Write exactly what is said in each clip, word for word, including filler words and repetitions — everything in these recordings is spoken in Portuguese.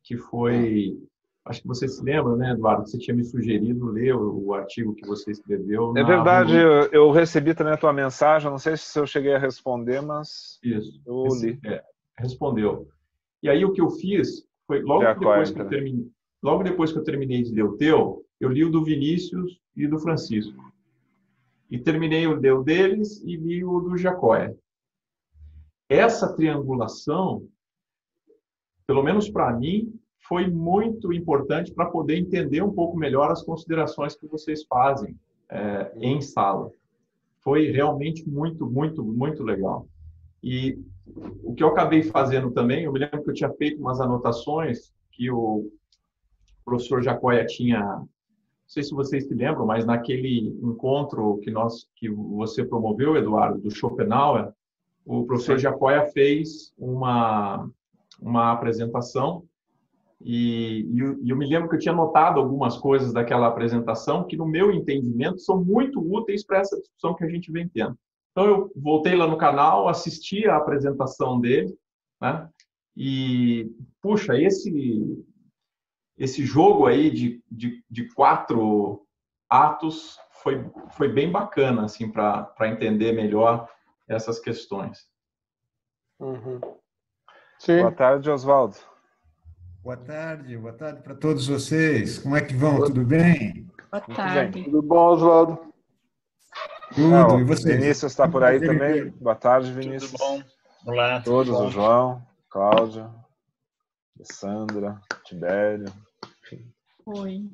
que foi... Acho que você se lembra, né, Eduardo? Você tinha me sugerido ler o, o artigo que você escreveu. É na verdade, Volume. eu, eu recebi também a tua mensagem, não sei se eu cheguei a responder, mas Isso. eu Esse, li. é, respondeu. E aí o que eu fiz foi, logo Jacóia, depois que eu então. terminei, logo depois que eu terminei de ler o teu, eu li o do Vinícius e do Francisco. E terminei o deu deles e li o do Jacóia. Essa triangulação, pelo menos para mim, foi muito importante para poder entender um pouco melhor as considerações que vocês fazem é, em sala. Foi realmente muito, muito, muito legal. E o que eu acabei fazendo também, eu me lembro que eu tinha feito umas anotações que o professor Jacóia tinha, não sei se vocês se lembram, mas naquele encontro que nós que você promoveu, Eduardo, do Schopenhauer, o professor Sim. Jacóia fez uma uma apresentação e, e, eu, e eu me lembro que eu tinha notado algumas coisas daquela apresentação que, no meu entendimento, são muito úteis para essa discussão que a gente vem tendo. Então, eu voltei lá no canal, assisti a apresentação dele, né? E, puxa, esse, esse jogo aí de, de, de quatro atos foi, foi bem bacana, assim, para entender melhor essas questões. Uhum. Sim. Boa tarde, Oswaldo. Boa tarde, boa tarde para todos vocês. Como é que vão? Tudo bem? Boa Muito tarde. bem. Tudo bom, Oswaldo? Ah, Tudo. ó, E vocês? Vinícius está por aí Prazer em também. ver. Boa tarde, Vinícius. Tudo bom? Olá, tudo Todos, bom? o João, Cláudia, Sandra, Tibério. Enfim. Oi.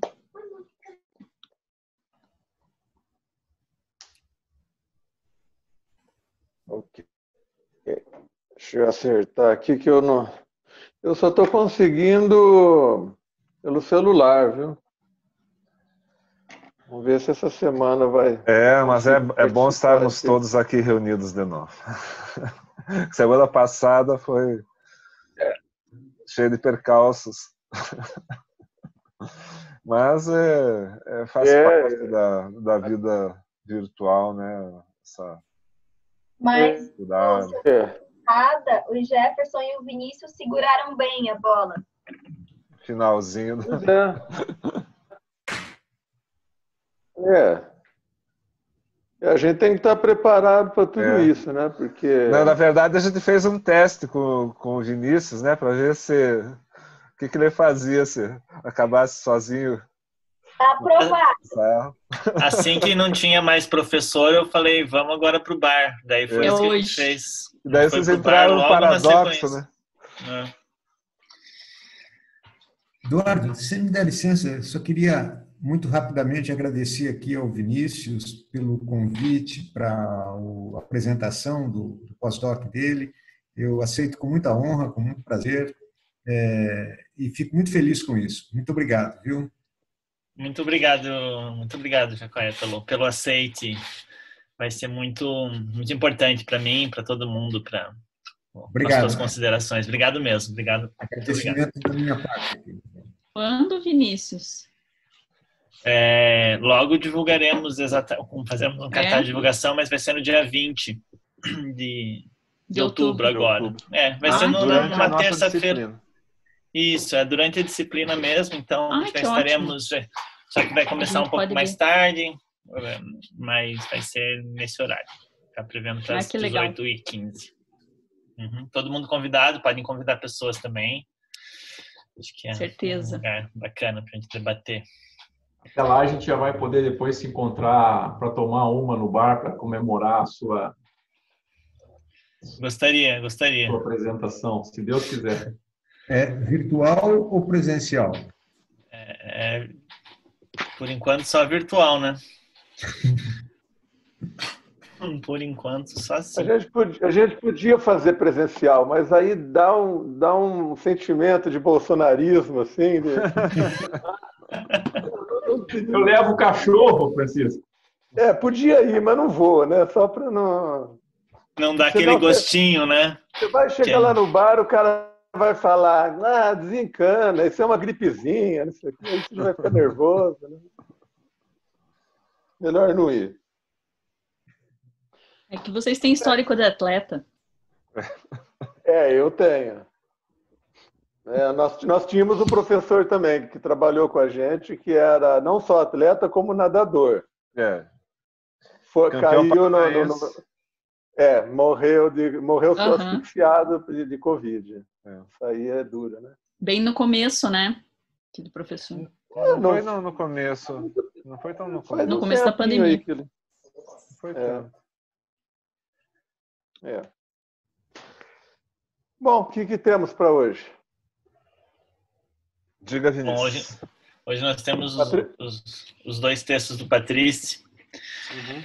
Ok. Deixa eu acertar aqui que eu não. Eu só estou conseguindo pelo celular, viu? Vamos ver se essa semana vai. É, mas é, é bom participar estarmos aqui. todos aqui reunidos de novo. Semana passada foi cheio de percalços. Mas é, é, faz É. parte da, da vida virtual, né? Essa Mas dificuldade. É. nada, o Jefferson e o Vinícius seguraram bem a bola. Finalzinho. do- Pois é. É. E a gente tem que estar preparado para tudo É. isso, né? Porque. Não, na verdade, a gente fez um teste com, com o Vinícius, né? Para ver se o que, que ele fazia se acabasse sozinho. Aprovado. Tá? Assim que não tinha mais professor, eu falei, vamos agora pro bar. Daí foi É isso que a hoje. gente fez. E daí Foi vocês pro entraram bar no logo na paradoxo, sequência. né? É. Eduardo, se me der licença, eu só queria muito rapidamente agradecer aqui ao Vinícius pelo convite para a apresentação do, do pós-doc dele. Eu aceito com muita honra, com muito prazer, é, e fico muito feliz com isso. Muito obrigado, viu? Muito obrigado, muito obrigado, Jacóia, pelo, pelo aceite. Vai ser muito, muito importante para mim, para todo mundo, para as Obrigado. suas considerações. Obrigado mesmo, obrigado. Muito obrigado. Agradecimento da minha parte. aqui. Quando, Vinícius? É, logo divulgaremos exatamente, fazemos um cartaz É? de divulgação, mas vai ser no dia vinte de, de, De outubro, outubro. agora. De outubro. É, vai Ah, ser no, Durante a numa nossa terça-feira. disciplina. Isso, é durante a disciplina mesmo, então Ai, já que estaremos. Já, só que vai começar A gente um pouco pode mais ver. tarde, mas vai ser nesse horário. Está prevendo para Ah, as que legal. dezoito e quinze. Uhum. Todo mundo convidado, podem convidar pessoas também. Acho que é Certeza. um lugar bacana para a gente debater. Até lá a gente já vai poder depois se encontrar para tomar uma no bar para comemorar a sua, Gostaria, gostaria. sua apresentação, se Deus quiser. É virtual ou presencial? É, é, por enquanto só virtual, né? Por enquanto só A assim. gente, podia, a gente podia fazer presencial, mas aí dá um, dá um sentimento de bolsonarismo, assim. De... Eu levo o cachorro, Francisco. É, podia ir, mas não vou, né? Só para não. Não dá Você aquele não- gostinho, né? Você vai chegar Que- lá no bar, o cara vai falar, ah, desencana, isso é uma gripezinha, não sei o quê, aí você vai ficar nervoso. Né? Melhor não ir. É que vocês têm histórico de atleta. É, eu tenho. É, nós, nós tínhamos um professor também que trabalhou com a gente, que era não só atleta, como nadador. É. Foi, Campeão caiu no, no, no, paranaense. É, morreu, de, morreu só Aham. asfixiado de, de Covid. É. Isso aí é duro, né? Bem no começo, né? Aqui do professor. Não não- foi não, no começo. Não foi tão no Faz começo. No um começo da tempinho pandemia. aí que ele- Não foi É. tanto. é. Bom, o que, que temos para hoje? Diga, Bom, hoje, Vinícius. hoje nós temos os, Patri- os, os dois textos do Patrício. Uhum.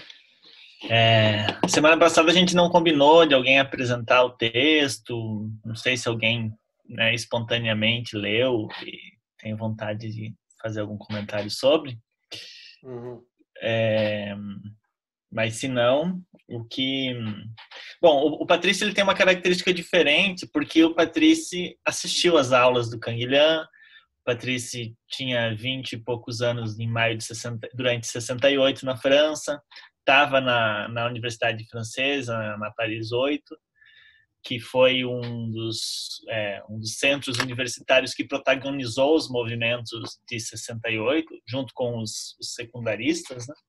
É, semana passada a gente não combinou de alguém apresentar o texto. Não sei se alguém, né, espontaneamente leu e tem vontade de fazer algum comentário sobre. Uhum. É, mas se não, o que... Bom, o, o Patrício ele tem uma característica diferente, porque o Patrício assistiu às aulas do Canguilhem. O Patrício tinha vinte e poucos anos em maio de sessenta, durante sessenta e oito na França, estava na, na Universidade Francesa, na Paris oito, que foi um dos, é, um dos centros universitários que protagonizou os movimentos de sessenta e oito, junto com os, os secundaristas, né?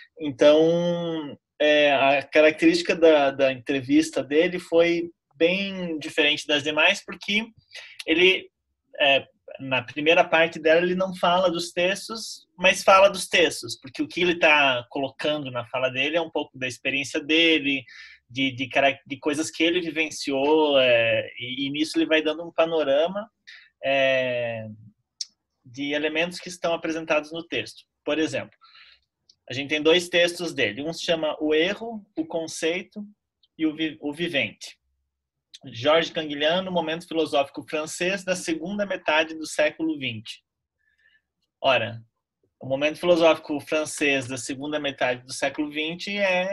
Então, é, a característica da, da entrevista dele foi bem diferente das demais, porque ele, é, na primeira parte dela, ele não fala dos textos, mas fala dos textos, porque o que ele está colocando na fala dele é um pouco da experiência dele, de, de, de coisas que ele vivenciou, é, e, e nisso ele vai dando um panorama é, de elementos que estão apresentados no texto. Por exemplo, a gente tem dois textos dele. Um se chama O Erro, o Conceito e o, vi o Vivente. Georges Canguilhem, no momento filosófico francês da segunda metade do século vinte. Ora, o momento filosófico francês da segunda metade do século vinte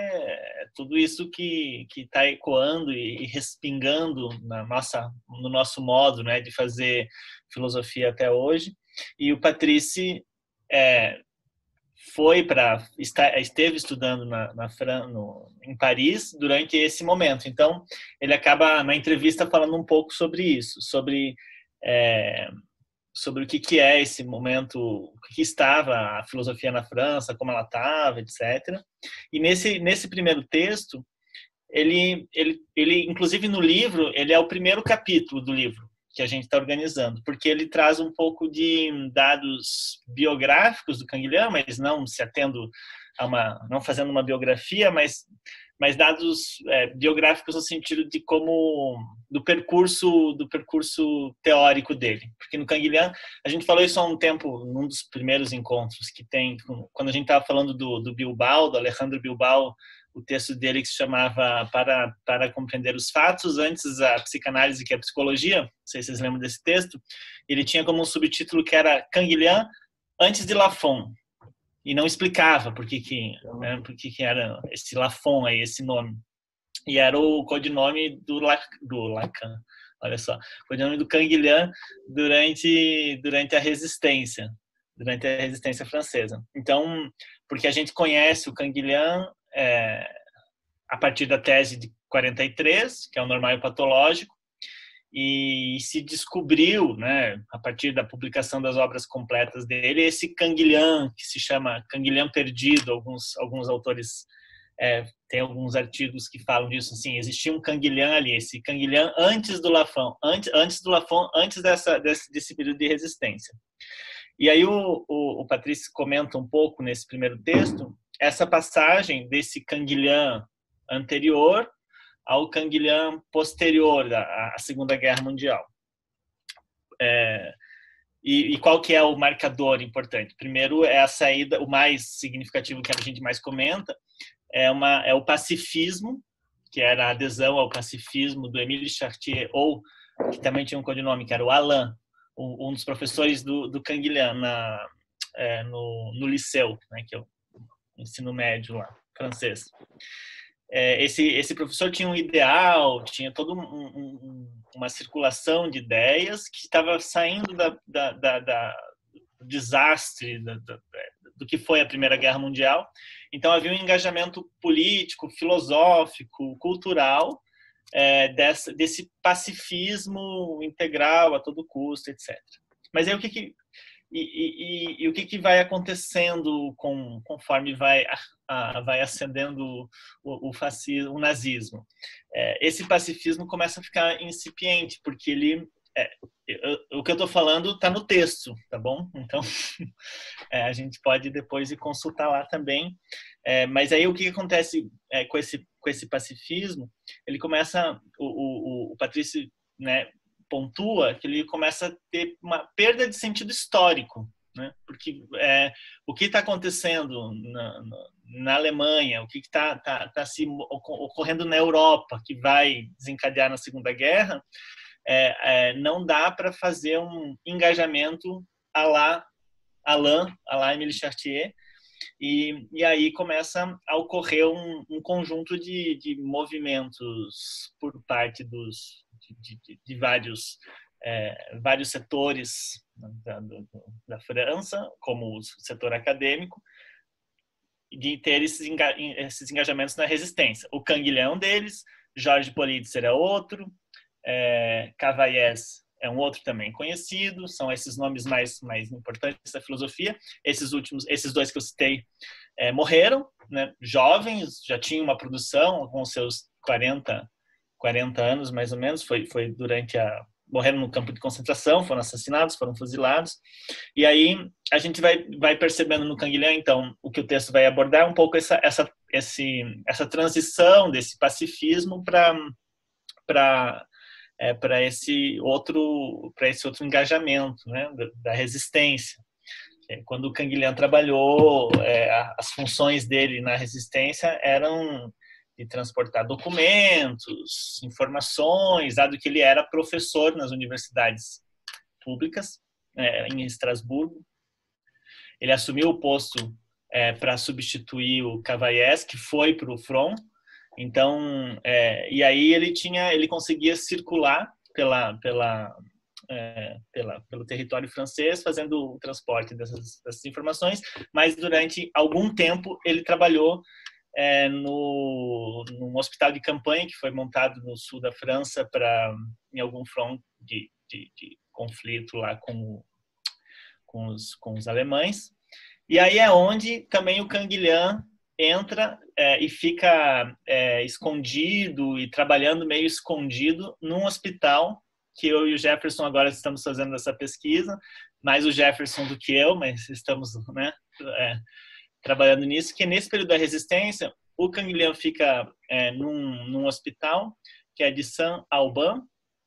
é tudo isso que que está ecoando e respingando na nossa, no nosso modo, né, de fazer filosofia até hoje. E o Patrício é, foi para esteve estudando na, na Fran, no, em Paris durante esse momento. Então ele acaba na entrevista falando um pouco sobre isso, sobre é, sobre o que que é esse momento, o que estava a filosofia na França, como ela estava, etcétera. E nesse nesse primeiro texto ele ele ele inclusive no livro ele é o primeiro capítulo do livro que a gente está organizando, porque ele traz um pouco de dados biográficos do Canguilhem, mas não se atendo a uma, não fazendo uma biografia, mas, mas dados é, biográficos no sentido de como do percurso do percurso teórico dele, porque no Canguilhem a gente falou isso há um tempo num dos primeiros encontros que tem, quando a gente estava falando do, do Bilbao, do Alejandro Bilbao, o texto dele que se chamava para, para Compreender os Fatos, antes a psicanálise, que é a psicologia, não sei se vocês lembram desse texto, ele tinha como um subtítulo que era Canguilhem antes de Lafon, e não explicava por que, que, né, por que, que era esse Lafon aí, esse nome. E era o codinome do, La, do Lacan, olha só, o codinome do Canguilhem durante, durante a resistência, durante a resistência francesa. Então, porque a gente conhece o Canguilhem É, a partir da tese de quarenta e três, que é o normal e patológico, e se descobriu, né, a partir da publicação das obras completas dele, esse Canguilhem, que se chama Canguilhem perdido. Alguns, alguns autores é, tem alguns artigos que falam disso, assim, existia um Canguilhem ali, esse Canguilhem antes do Lafon, antes, antes do Lafon, antes dessa, desse, desse período de resistência. E aí o, o, o Patrício comenta um pouco nesse primeiro texto essa passagem desse Canguilhem anterior ao Canguilhem posterior à, à Segunda Guerra Mundial. É, e, e qual que é o marcador importante? Primeiro é a saída, o mais significativo que a gente mais comenta, é, uma, é o pacifismo, que era a adesão ao pacifismo do Émile Chartier, ou que também tinha um codinome, que era o Alain, um, um dos professores do, do Canguilhem na, é, no, no Liceu, né, que é o ensino médio lá, francês. É, esse, esse professor tinha um ideal, tinha toda um, um, uma circulação de ideias que estava saindo da, da, da, da, do desastre da, da, do que foi a Primeira Guerra Mundial. Então havia um engajamento político, filosófico, cultural é, dessa, desse pacifismo integral a todo custo, etcétera. Mas aí o que que e, e, e, e o que que vai acontecendo com, conforme vai a, vai ascendendo o, o fascismo, o nazismo? É, esse pacifismo começa a ficar incipiente, porque ele é, eu, o que eu estou falando está no texto, tá bom? Então é, a gente pode depois ir consultar lá também. É, mas aí o que acontece é, com esse com esse pacifismo? Ele começa o, o, o Patrício, né, pontua que ele começa a ter uma perda de sentido histórico, né? Porque é, o que está acontecendo na, na, na Alemanha, o que está tá, tá se ocorrendo na Europa, que vai desencadear na Segunda Guerra, é, é, não dá para fazer um engajamento à la Alain, à la Émile Chartier, e, e aí começa a ocorrer um, um conjunto de, de movimentos por parte dos de, de, de vários é, vários setores da, do, da França, como o setor acadêmico, de ter esses, enga, esses engajamentos na resistência. O Canguilhem é um deles, Jorge Politzer é outro, é, Cavaillés é um outro também conhecido, são esses nomes mais, mais importantes da filosofia. Esses últimos, esses dois que eu citei é, morreram, né, jovens, já tinham uma produção com seus quarenta, quarenta anos mais ou menos, foi, foi durante a... morreram no campo de concentração, foram assassinados, foram fuzilados. E aí a gente vai, vai percebendo no Canguilhem, então, o que o texto vai abordar é um pouco essa, essa, esse, essa transição desse pacifismo para para é, para esse outro para esse outro engajamento, né, da, da resistência. Quando o Canguilhem trabalhou, é, as funções dele na resistência eram de transportar documentos, informações, dado que ele era professor nas universidades públicas, é, em Estrasburgo. Ele assumiu o posto é, para substituir o Cavaillés, que foi para o front. Então, é, e aí ele tinha, ele conseguia circular pela, pela, é, pela, pelo território francês, fazendo o transporte dessas, dessas informações. Mas durante algum tempo ele trabalhou É, no num hospital de campanha que foi montado no sul da França para em algum front de, de, de conflito lá com, com, os, com os alemães. E aí é onde também o Canguilhem entra é, e fica é, escondido e trabalhando meio escondido num hospital que eu e o Jefferson agora estamos fazendo essa pesquisa, mais o Jefferson do que eu, mas estamos, né, é, trabalhando nisso, que nesse período da resistência, o Canguilhem fica é, num, num hospital, que é de Saint-Alban.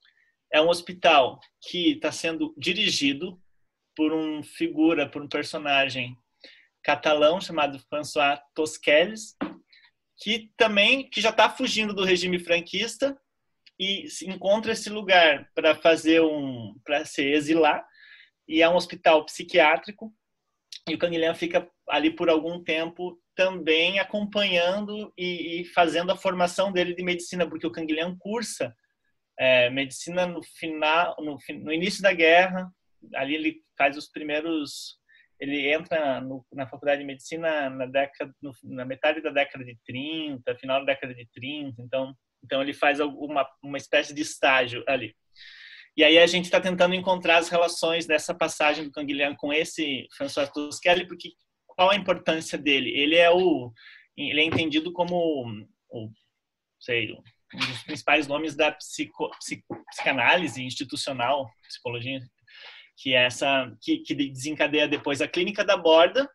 É um hospital que está sendo dirigido por um figura, por um personagem catalão chamado François Tosquelles, que também que já está fugindo do regime franquista e encontra esse lugar para fazer um, para se exilar, e é um hospital psiquiátrico. E o Canguilhem fica ali por algum tempo também acompanhando e, e fazendo a formação dele de medicina, porque o Canguilhem cursa é, medicina no final, no, no início da guerra. Ali ele faz os primeiros, ele entra no, na faculdade de medicina na década, no, na metade da década de trinta, final da década de trinta. Então, então ele faz uma uma espécie de estágio ali. E aí a gente está tentando encontrar as relações dessa passagem do Canguilhem com esse François Tosquelles, porque qual a importância dele? Ele é o, ele é entendido como o, sei, um dos principais nomes da psico, psico, psicanálise institucional, psicologia, que é essa que, que desencadeia depois a Clínica da Borda,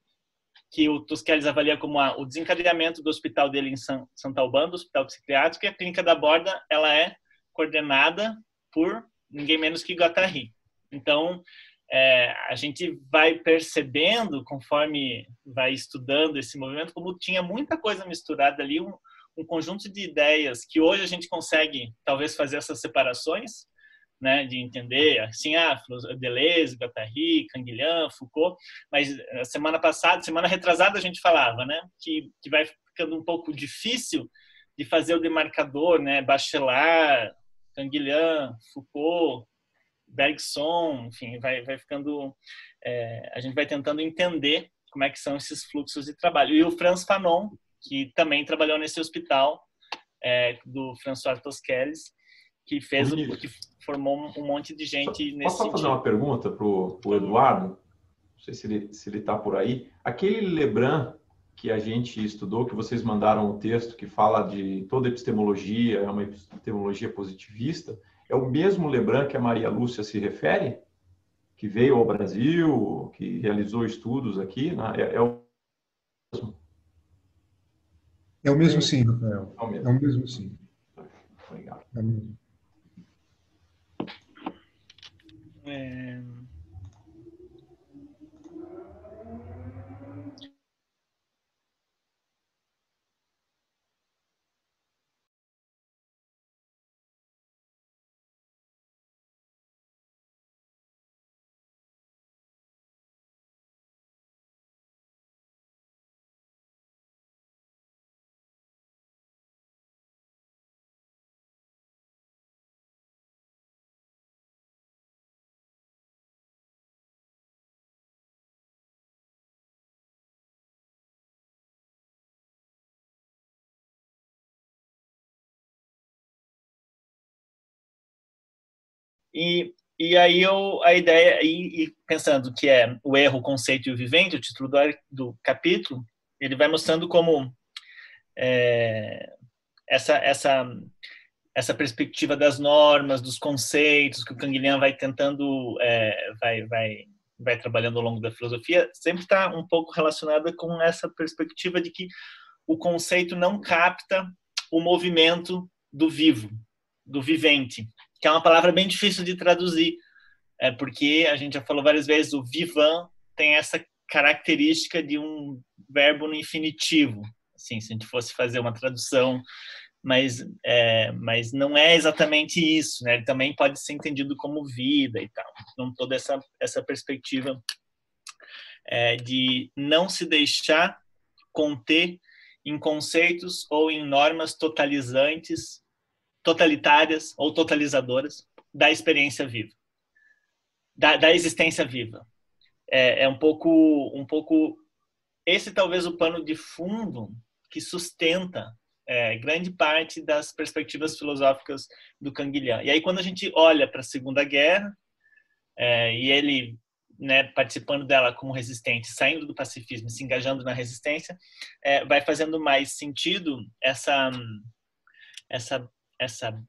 que o Tosquelles avalia como a, o desencadeamento do hospital dele em Saint-Alban, do hospital psiquiátrico, e a Clínica da Borda ela é coordenada por ninguém menos que Guattari. Então, é, a gente vai percebendo, conforme vai estudando esse movimento, como tinha muita coisa misturada ali, um, um conjunto de ideias que hoje a gente consegue, talvez, fazer essas separações, né, de entender, assim, ah, Deleuze, Guattari, Canguilhem, Foucault, mas a semana passada, semana retrasada a gente falava, né, que, que vai ficando um pouco difícil de fazer o demarcador, né, Bachelard, Canguilhem, Foucault, Bergson, enfim, vai, vai ficando, é, a gente vai tentando entender como é que são esses fluxos de trabalho. E o Frantz Fanon, que também trabalhou nesse hospital é, do François Tosquelles, que fez o, que formou um monte de gente só, nesse posso só sentido. fazer uma pergunta para o Eduardo? Não sei se ele se ele está por aí. Aquele Lebrun que a gente estudou, que vocês mandaram o texto que fala de toda epistemologia, é uma epistemologia positivista, é o mesmo Lebrun que a Maria Lúcia se refere? Que veio ao Brasil, que realizou estudos aqui, né? é, é o mesmo? É o mesmo sim, Rafael. É o mesmo. É o mesmo sim. Legal. É o mesmo. É... E, e aí eu, a ideia, e, e pensando que é o erro, o conceito e o vivente, o título do, do capítulo, ele vai mostrando como é, essa, essa, essa perspectiva das normas, dos conceitos, que o Canguilhem vai tentando, é, vai, vai, vai trabalhando ao longo da filosofia, sempre está um pouco relacionada com essa perspectiva de que o conceito não capta o movimento do vivo, do vivente, que é uma palavra bem difícil de traduzir, é porque a gente já falou várias vezes, o vivant tem essa característica de um verbo no infinitivo, assim, se a gente fosse fazer uma tradução, mas, é, mas não é exatamente isso, né? Ele também pode ser entendido como vida e tal, então toda essa, essa perspectiva é, de não se deixar conter em conceitos ou em normas totalizantes, totalitárias ou totalizadoras da experiência viva, da, da existência viva. É, é um pouco, um pouco esse talvez o pano de fundo que sustenta é, grande parte das perspectivas filosóficas do Canguilhem. E aí quando a gente olha para a Segunda Guerra é, e ele, né, participando dela como resistente, saindo do pacifismo, se engajando na resistência, é, vai fazendo mais sentido essa essa essa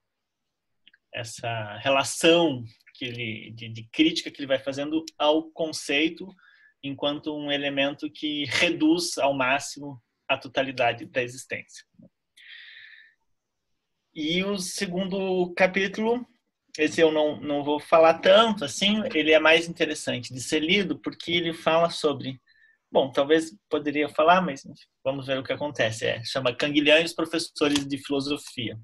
essa relação que ele de, de crítica que ele vai fazendo ao conceito enquanto um elemento que reduz ao máximo a totalidade da existência. E o segundo capítulo, esse eu não, não vou falar tanto, assim, ele é mais interessante de ser lido porque ele fala sobre, bom, talvez poderia falar, mas vamos ver o que acontece. É, chama Canguilhem e os professores de filosofia.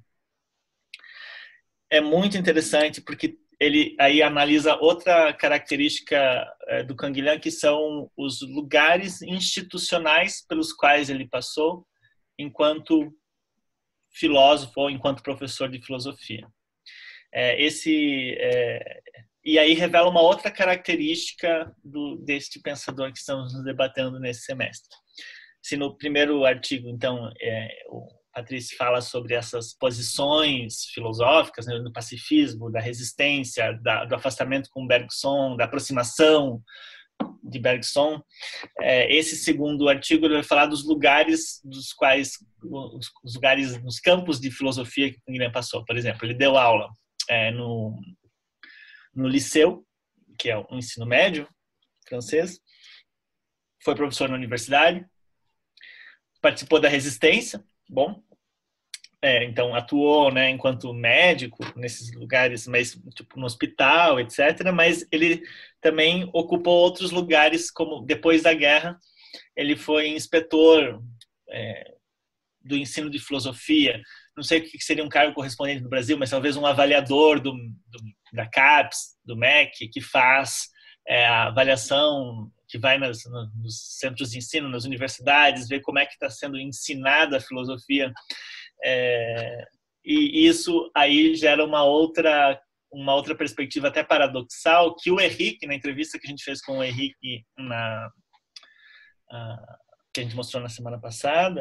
É muito interessante porque ele aí analisa outra característica é, do Canguilhem, que são os lugares institucionais pelos quais ele passou enquanto filósofo ou enquanto professor de filosofia. É, esse, é, e aí revela uma outra característica do, deste pensador que estamos nos debatendo nesse semestre. Se no primeiro artigo, então, é, o Patrício fala sobre essas posições filosóficas, né, do pacifismo, da resistência, da, do afastamento com Bergson, da aproximação de Bergson. É, esse segundo artigo ele vai falar dos lugares dos quais, os, os lugares nos campos de filosofia que o Canguilhem passou. Por exemplo, ele deu aula é, no, no liceu, que é o ensino médio francês, foi professor na universidade, participou da resistência, bom, é, então atuou, né, enquanto médico nesses lugares, mas tipo no hospital, etcétera. Mas ele também ocupou outros lugares, como depois da guerra ele foi inspetor é, do ensino de filosofia. Não sei o que seria um cargo correspondente no Brasil, mas talvez um avaliador do, do, da CAPES, do M E C, que faz é, a avaliação, que vai nas, nos centros de ensino, nas universidades, ver como é que está sendo ensinada a filosofia. É, e isso aí gera uma outra, uma outra perspectiva até paradoxal, que o Henrique, na entrevista que a gente fez com o Henrique, na, a, que a gente mostrou na semana passada,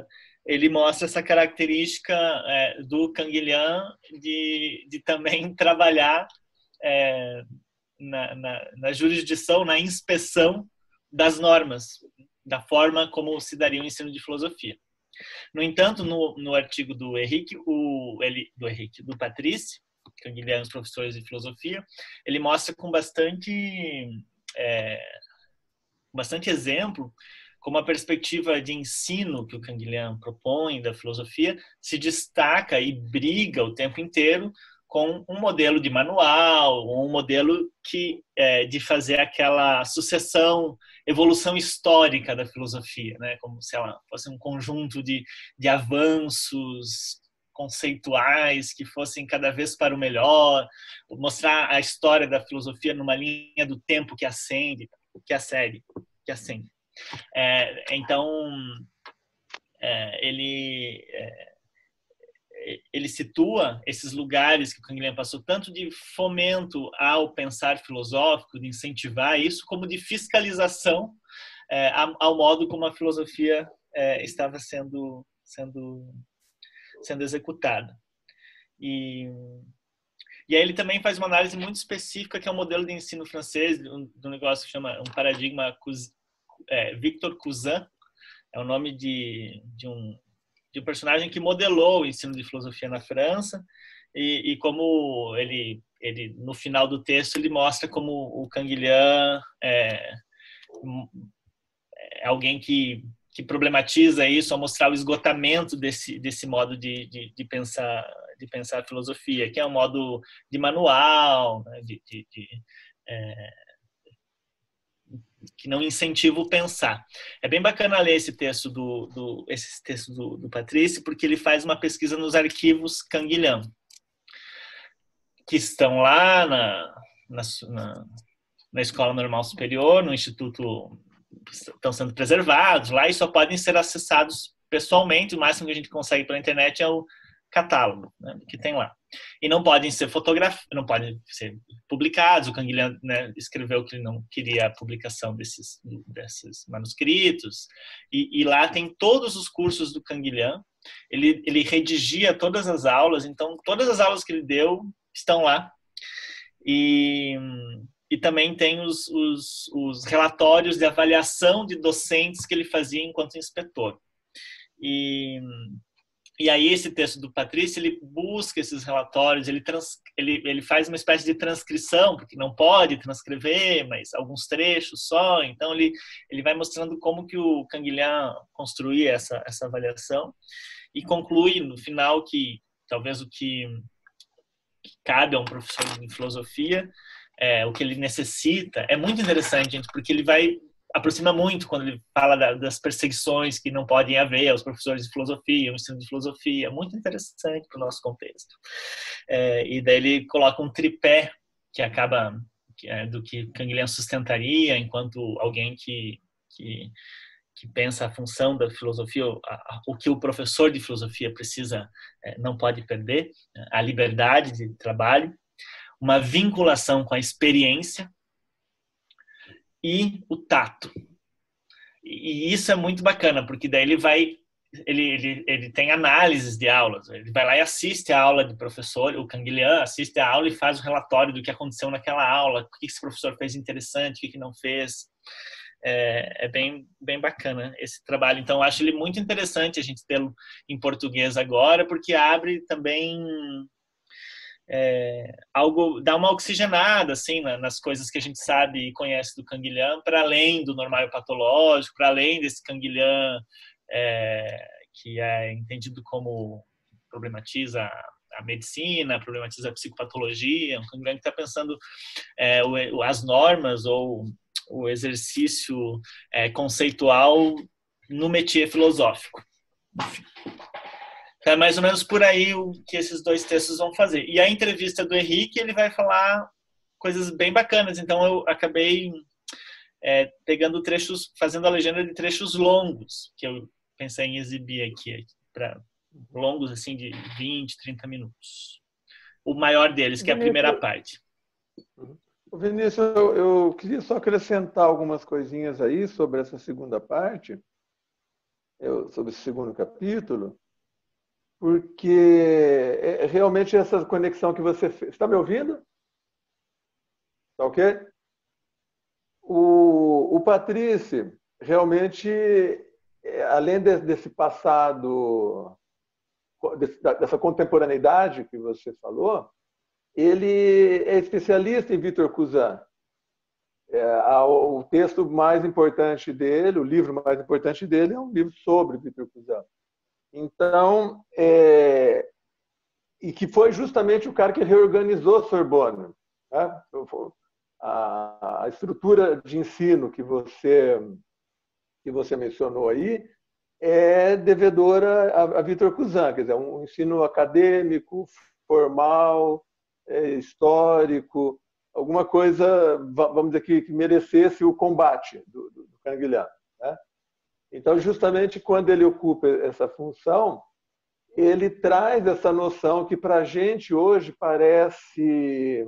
ele mostra essa característica é, do Canguilhem de, de também trabalhar é, na, na, na jurisdição, na inspeção das normas, da forma como se daria o ensino de filosofia. No entanto, no, no artigo do Henrique, o, ele, do Henrique, do Patrice, Canguilhem, os professores de filosofia, ele mostra com bastante, é, bastante exemplo como a perspectiva de ensino que o Canguilhem propõe da filosofia se destaca e briga o tempo inteiro com um modelo de manual, um modelo que, é, de fazer aquela sucessão, evolução histórica da filosofia, né? Como se ela fosse um conjunto de, de avanços conceituais que fossem cada vez para o melhor, mostrar a história da filosofia numa linha do tempo que ascende, que ascende, que ascende. É, então, é, ele, é, ele situa esses lugares que o Canguilhem passou, tanto de fomento ao pensar filosófico, de incentivar isso, como de fiscalização é, ao modo como a filosofia é, estava sendo, sendo, sendo executada. E, e aí ele também faz uma análise muito específica, que é o modelo de ensino francês, do, do negócio que chama um paradigma É, Victor Cousin, é o nome de, de, um, de um personagem que modelou o ensino de filosofia na França, e, e como ele, ele, no final do texto, ele mostra como o Canguilhem é, é alguém que, que problematiza isso ao mostrar o esgotamento desse, desse modo de, de, de, pensar, de pensar a filosofia, que é um modo de manual, né, de, de, de é, que não incentiva o pensar. É bem bacana ler esse texto do, do, esse texto do, do Patrice, porque ele faz uma pesquisa nos arquivos Canguilhem, que estão lá na, na, na, na Escola Normal Superior, no Instituto, estão sendo preservados lá e só podem ser acessados pessoalmente. O máximo que a gente consegue pela internet é o catálogo, né, que tem lá. E não podem ser fotografiados, não podem ser publicados. O Canguilhem, né, escreveu que ele não queria a publicação desses, desses manuscritos. E, e lá tem todos os cursos do Canguilhem. Ele, ele redigia todas as aulas, então todas as aulas que ele deu estão lá. E, e também tem os, os, os relatórios de avaliação de docentes que ele fazia enquanto inspetor. E... E aí esse texto do Patrice, ele busca esses relatórios, ele, trans, ele, ele faz uma espécie de transcrição, porque não pode transcrever, mas alguns trechos só. Então ele, ele vai mostrando como que o Canguilhem construía essa, essa avaliação e conclui no final que talvez o que, que cabe a um professor de filosofia, é, o que ele necessita, é muito interessante, gente, porque ele vai... aproxima muito quando ele fala das perseguições que não podem haver aos professores de filosofia, o ensino de filosofia, muito interessante para o nosso contexto. É, e daí ele coloca um tripé que acaba que é, do que Canguilhem sustentaria enquanto alguém que, que, que pensa a função da filosofia, a, a, o que o professor de filosofia precisa, é, não pode perder, a liberdade de trabalho, uma vinculação com a experiência, e o tato. E isso é muito bacana, porque daí ele vai, ele, ele, ele tem análises de aulas, ele vai lá e assiste a aula de professor, o Canguilhem assiste a aula e faz o relatório do que aconteceu naquela aula, o que esse professor fez interessante, o que não fez. É, é bem, bem bacana esse trabalho. Então, eu acho ele muito interessante a gente tê-lo em português agora, porque abre também... É, algo, dá uma oxigenada assim, nas coisas que a gente sabe e conhece do Canguilhem, para além do normal patológico, para além desse Canguilhem é, que é entendido como problematiza a medicina, problematiza a psicopatologia, um Canguilhem que está pensando é, o, as normas ou o exercício é, conceitual no métier filosófico. Enfim. É mais ou menos por aí o que esses dois textos vão fazer. E a entrevista do Henrique, ele vai falar coisas bem bacanas. Então, eu acabei é, pegando trechos, fazendo a legenda de trechos longos, que eu pensei em exibir aqui, para longos assim de vinte, trinta minutos. O maior deles, que é a primeira parte. Vinícius, eu, eu queria só acrescentar algumas coisinhas aí sobre essa segunda parte. eu, sobre esse segundo capítulo, porque é realmente essa conexão que você fez. Está me ouvindo? Tá ok? O, o Patrício, realmente, além de, desse passado, desse, dessa contemporaneidade que você falou, ele é especialista em Victor Cousin. É, o texto mais importante dele, o livro mais importante dele é um livro sobre Victor Cousin. Então, é, e que foi justamente o cara que reorganizou a Sorbonne, né? A, a estrutura de ensino que você que você mencionou aí é devedora a, a Victor Cousin, quer dizer, um ensino acadêmico, formal, é, histórico, alguma coisa, vamos dizer, que, que merecesse o combate do, do, do Canguilhem, né? Então, justamente quando ele ocupa essa função, ele traz essa noção que para a gente hoje parece,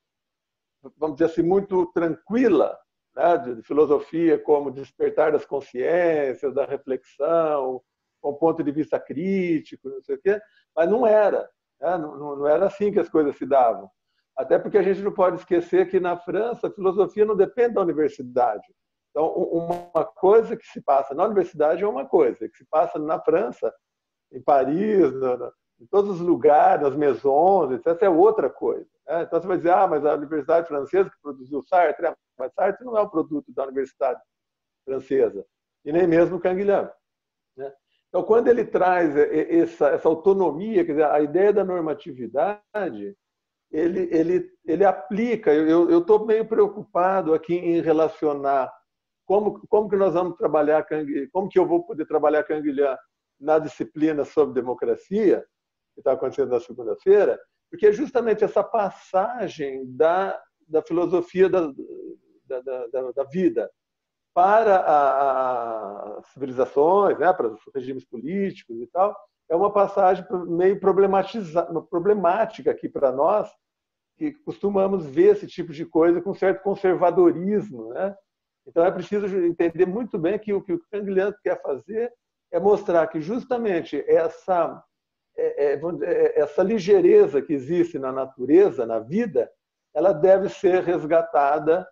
vamos dizer assim, muito tranquila, né? De filosofia como despertar das consciências, da reflexão, com ponto de vista crítico, não sei o quê, mas não era, né? não, não era assim que as coisas se davam. Até porque a gente não pode esquecer que na França a filosofia não depende da universidade. Então, uma coisa que se passa na universidade é uma coisa, que se passa na França, em Paris, em todos os lugares, nas maisons, etcétera, é outra coisa. Então, você vai dizer, ah, mas a Universidade Francesa que produziu Sartre, mas Sartre não é um produto da Universidade Francesa, e nem mesmo Canguilhem. Então, quando ele traz essa, essa autonomia, quer dizer, a ideia da normatividade, ele, ele, ele aplica. Eu estou meio preocupado aqui em relacionar como, como que nós vamos trabalhar, como que eu vou poder trabalhar Canguilhem na disciplina sobre democracia, que está acontecendo na segunda-feira, porque é justamente essa passagem da, da filosofia da, da, da, da vida para a, as civilizações, né, para os regimes políticos e tal, é uma passagem meio problemática aqui para nós, que costumamos ver esse tipo de coisa com certo conservadorismo, né? Então é preciso entender muito bem que o que o Canguilhem quer fazer é mostrar que justamente essa, é, é, essa ligeireza que existe na natureza, na vida, ela deve ser resgatada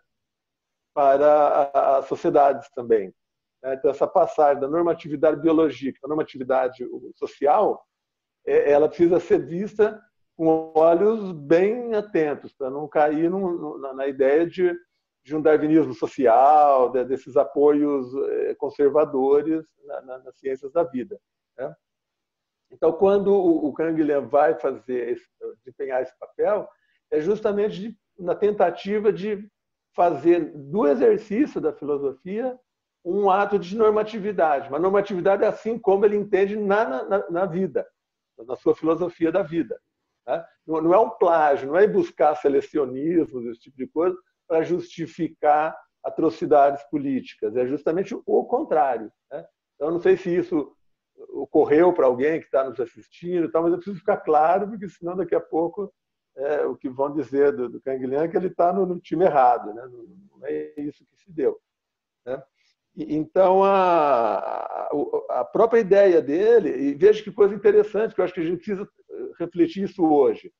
para as sociedades também. Então, essa passagem da normatividade biológica para a normatividade social, ela precisa ser vista com olhos bem atentos, para não cair na ideia de, de um darwinismo social, desses apoios conservadores nas ciências da vida. Então, quando o Canguilhem vai fazer, desempenhar esse papel, é justamente na tentativa de fazer do exercício da filosofia um ato de normatividade. Mas normatividade é assim como ele entende na, na, na vida, na sua filosofia da vida. Né? Não é um plágio, não é ir buscar selecionismo, esse tipo de coisa, para justificar atrocidades políticas. É justamente o contrário. Né? Então, eu não sei se isso ocorreu para alguém que está nos assistindo, mas eu preciso ficar claro, porque senão daqui a pouco é, o que vão dizer do, do Canguilhem é que ele está no, no time errado. Né? Não é isso que se deu. Né? Então, a, a própria ideia dele, e veja que coisa interessante, que eu acho que a gente precisa refletir isso hoje.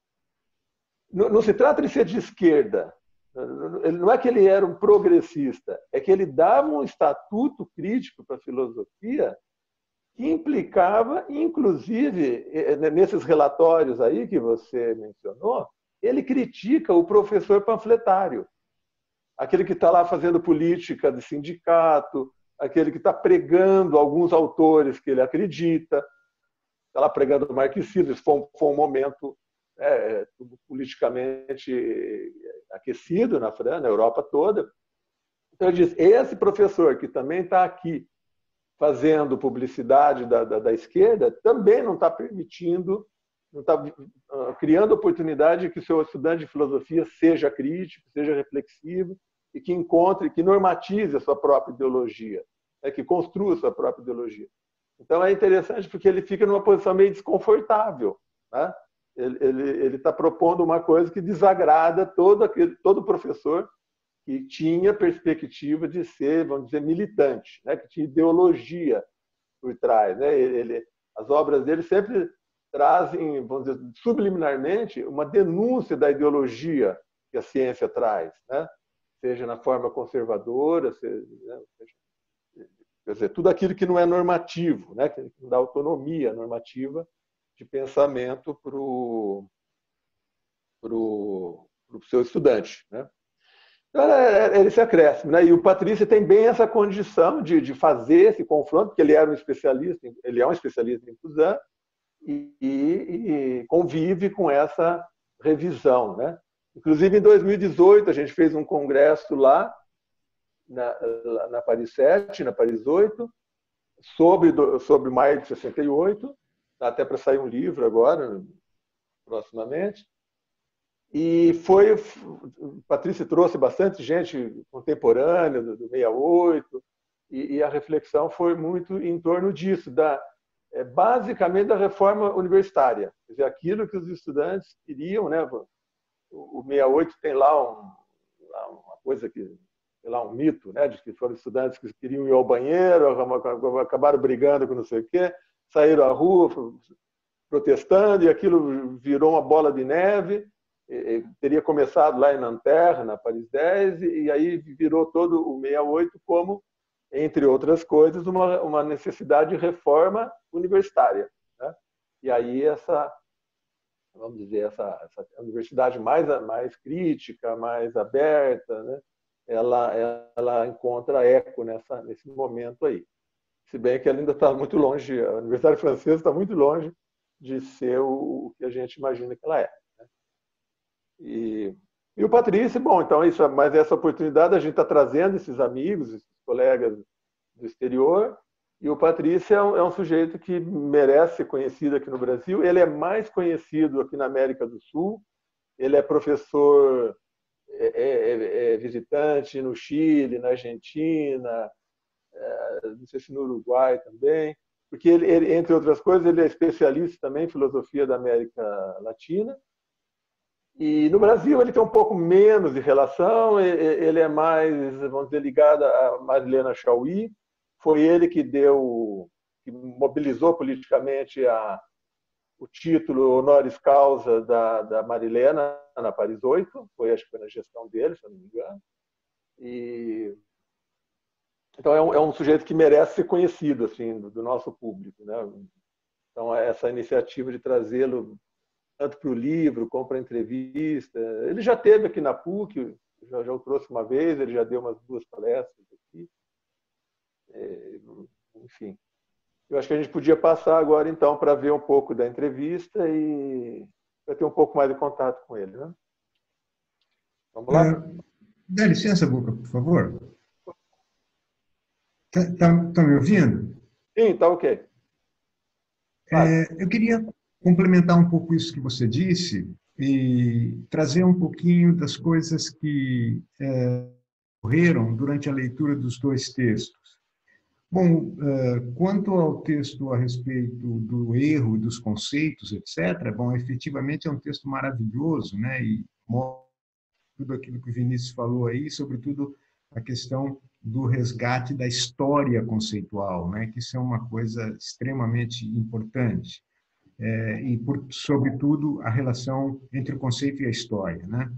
Não, não se trata de ser de esquerda, não é que ele era um progressista, é que ele dava um estatuto crítico para a filosofia que implicava, inclusive, nesses relatórios aí que você mencionou, ele critica o professor panfletário. Aquele que está lá fazendo política de sindicato, aquele que está pregando alguns autores que ele acredita, está lá pregando o marxismo. Isso foi um, foi um momento é, politicamente aquecido na França, na Europa toda. Então, ele diz, esse professor que também está aqui fazendo publicidade da, da, da esquerda, também não está permitindo, não está uh, criando oportunidade que o seu estudante de filosofia seja crítico, seja reflexivo, e que encontre, que normatize a sua própria ideologia, né, que construa a sua própria ideologia. Então é interessante porque ele fica numa posição meio desconfortável. Né? Ele está propondo uma coisa que desagrada todo, aquele, todo professor que tinha perspectiva de ser, vamos dizer, militante, né, que tinha ideologia por trás, né? Ele, as obras dele sempre trazem, vamos dizer, subliminarmente, uma denúncia da ideologia que a ciência traz, né? Seja na forma conservadora, seja, né? Quer dizer, tudo aquilo que não é normativo, né? Que não dá autonomia normativa de pensamento para o pro, pro seu estudante, né? Então, era esse acréscimo, né? E o Patrício tem bem essa condição de, de fazer esse confronto, porque ele era um especialista, ele é um especialista em Poussin e, e, e convive com essa revisão, né? Inclusive, em dois mil e dezoito, a gente fez um congresso lá na, na Paris sete, na Paris oito, sobre, sobre maio de sessenta e oito, até para sair um livro agora, proximamente. E foi, Patrícia trouxe bastante gente contemporânea do, do sessenta e oito, e, e a reflexão foi muito em torno disso, da, é, basicamente da reforma universitária, quer dizer, aquilo que os estudantes queriam, né? O, o sessenta e oito tem lá, um, lá uma coisa que, sei lá, um mito, né? De que foram estudantes que queriam ir ao banheiro, acabaram brigando com não sei o quê, saíram à rua protestando, e aquilo virou uma bola de neve. Teria começado lá em Nanterre, na Paris dez, e aí virou todo o sessenta e oito como, entre outras coisas, uma, uma necessidade de reforma universitária, né? E aí essa, vamos dizer, essa, essa universidade mais, mais crítica, mais aberta, né? ela, ela encontra eco nessa, nesse momento aí. Se bem que ela ainda está muito longe, a Universidade Francesa está muito longe de ser o, o que a gente imagina que ela é. E, e o Patrício, bom, então, isso, mas essa oportunidade a gente está trazendo esses amigos, esses colegas do exterior, e o Patrício é um, é um sujeito que merece ser conhecido aqui no Brasil. Ele é mais conhecido aqui na América do Sul, ele é professor, é, é, é visitante no Chile, na Argentina, é, não sei se no Uruguai também, porque, ele, ele, entre outras coisas, ele é especialista também em filosofia da América Latina. E no Brasil ele tem um pouco menos de relação, ele é mais, vamos dizer, ligado a Marilena Chauí. Foi ele que deu, que mobilizou politicamente a, o título honoris causa da, da Marilena na Paris oito, foi, acho que foi na gestão dele, se eu não me engano. E, então é um, é um sujeito que merece ser conhecido assim, do, do nosso público, né? Então essa iniciativa de trazê-lo tanto para o livro como para a entrevista. Ele já esteve aqui na P U C, já, já o trouxe uma vez, ele já deu umas duas palestras aqui. É, enfim, eu acho que a gente podia passar agora, então, para ver um pouco da entrevista e para ter um pouco mais de contato com ele, né? Vamos lá? É, dá licença, Boca, por favor. Está tá, tá me ouvindo? Sim, está ok. É, eu queria complementar um pouco isso que você disse e trazer um pouquinho das coisas que é, ocorreram durante a leitura dos dois textos. Bom, é, quanto ao texto a respeito do erro e dos conceitos, etcétera, bom, efetivamente é um texto maravilhoso, né? E mostra tudo aquilo que o Vinícius falou aí, sobretudo a questão do resgate da história conceitual, né? Que isso é uma coisa extremamente importante. É, e, por, sobretudo, a relação entre o conceito e a história, né?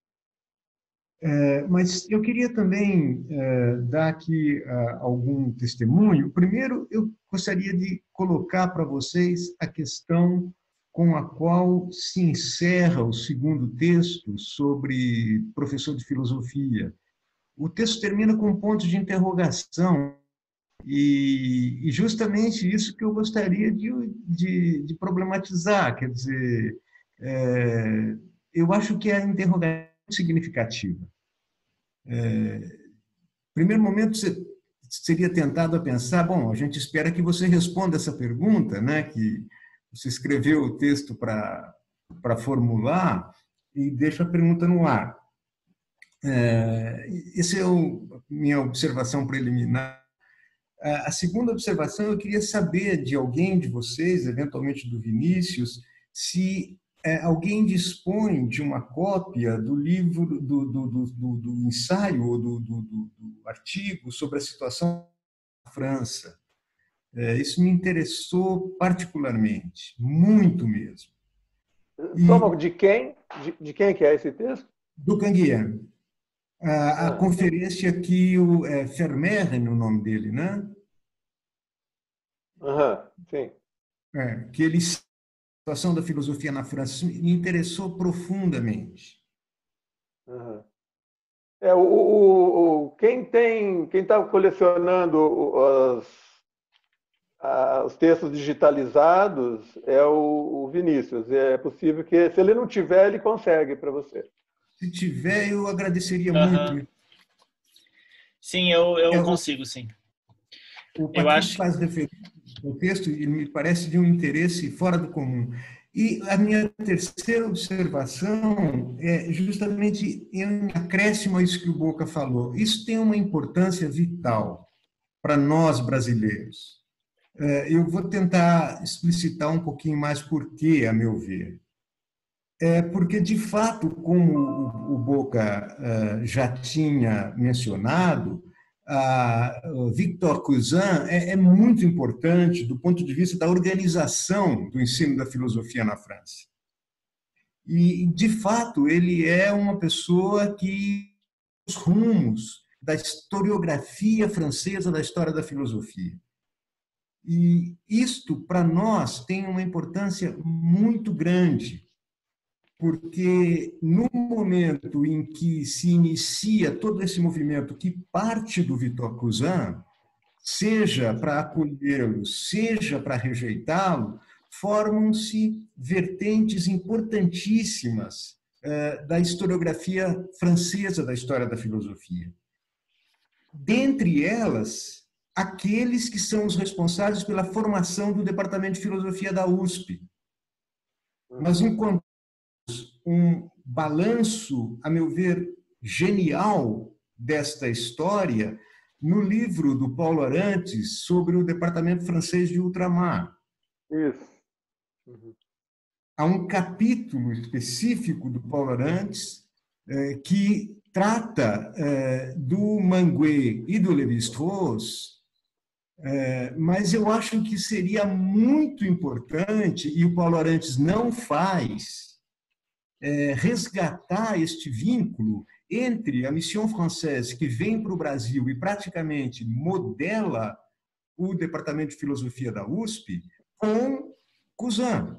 É, mas eu queria também é, dar aqui é, algum testemunho. Primeiro, eu gostaria de colocar para vocês a questão com a qual se encerra o segundo texto sobre professor de filosofia. O texto termina com um ponto de interrogação. E, e justamente isso que eu gostaria de, de, de problematizar, quer dizer, é, eu acho que a interrogação é significativa. É, primeiro momento, você seria tentado a pensar, bom, a gente espera que você responda essa pergunta, né, que você escreveu o texto para para formular e deixa a pergunta no ar. É, essa é a minha observação preliminar. A segunda observação, eu queria saber de alguém de vocês, eventualmente do Vinícius, se é, alguém dispõe de uma cópia do livro, do, do, do, do, do ensaio ou do, do, do artigo sobre a situação na França. Isso me interessou particularmente, muito mesmo. E, Só de quem? De, de quem que é esse texto? Do Canguilhem. A, a ah. conferência que o é, Vermeeren, o nome dele, né? Uhum, sim. É, que ele, a situação da filosofia na França me interessou profundamente. Uhum. É, o, o, o, quem tem, quem está colecionando os, a, os textos digitalizados é o, o Vinícius. É possível que, se ele não tiver, ele consegue para você. Se tiver, eu agradeceria uhum. muito. Sim, eu, eu é, consigo, sim. O Patrício eu acho... faz referência ao texto e me parece de um interesse fora do comum. E a minha terceira observação é justamente em acréscimo a isso que o Boca falou. Isso tem uma importância vital para nós brasileiros. Eu vou tentar explicitar um pouquinho mais por quê, a meu ver. É porque, de fato, como o Boca já tinha mencionado, a Victor Cousin é muito importante do ponto de vista da organização do ensino da filosofia na França. E, de fato, ele é uma pessoa que os rumos da historiografia francesa da história da filosofia. E isto, para nós, tem uma importância muito grande, porque no momento em que se inicia todo esse movimento que parte do Victor Cousin, seja para acolhê-lo, seja para rejeitá-lo, formam-se vertentes importantíssimas eh, da historiografia francesa da história da filosofia. Dentre elas, aqueles que são os responsáveis pela formação do Departamento de Filosofia da U S P. Nós encontramos um balanço, a meu ver, genial desta história no livro do Paulo Arantes sobre o Departamento Francês de Ultramar. Isso. Uhum. Há um capítulo específico do Paulo Arantes eh, que trata eh, do Manguet e do Lévi-Strauss, eh, mas eu acho que seria muito importante, e o Paulo Arantes não faz, É, resgatar este vínculo entre a Mission Française, que vem para o Brasil e praticamente modela o Departamento de Filosofia da U S P, com Cousin.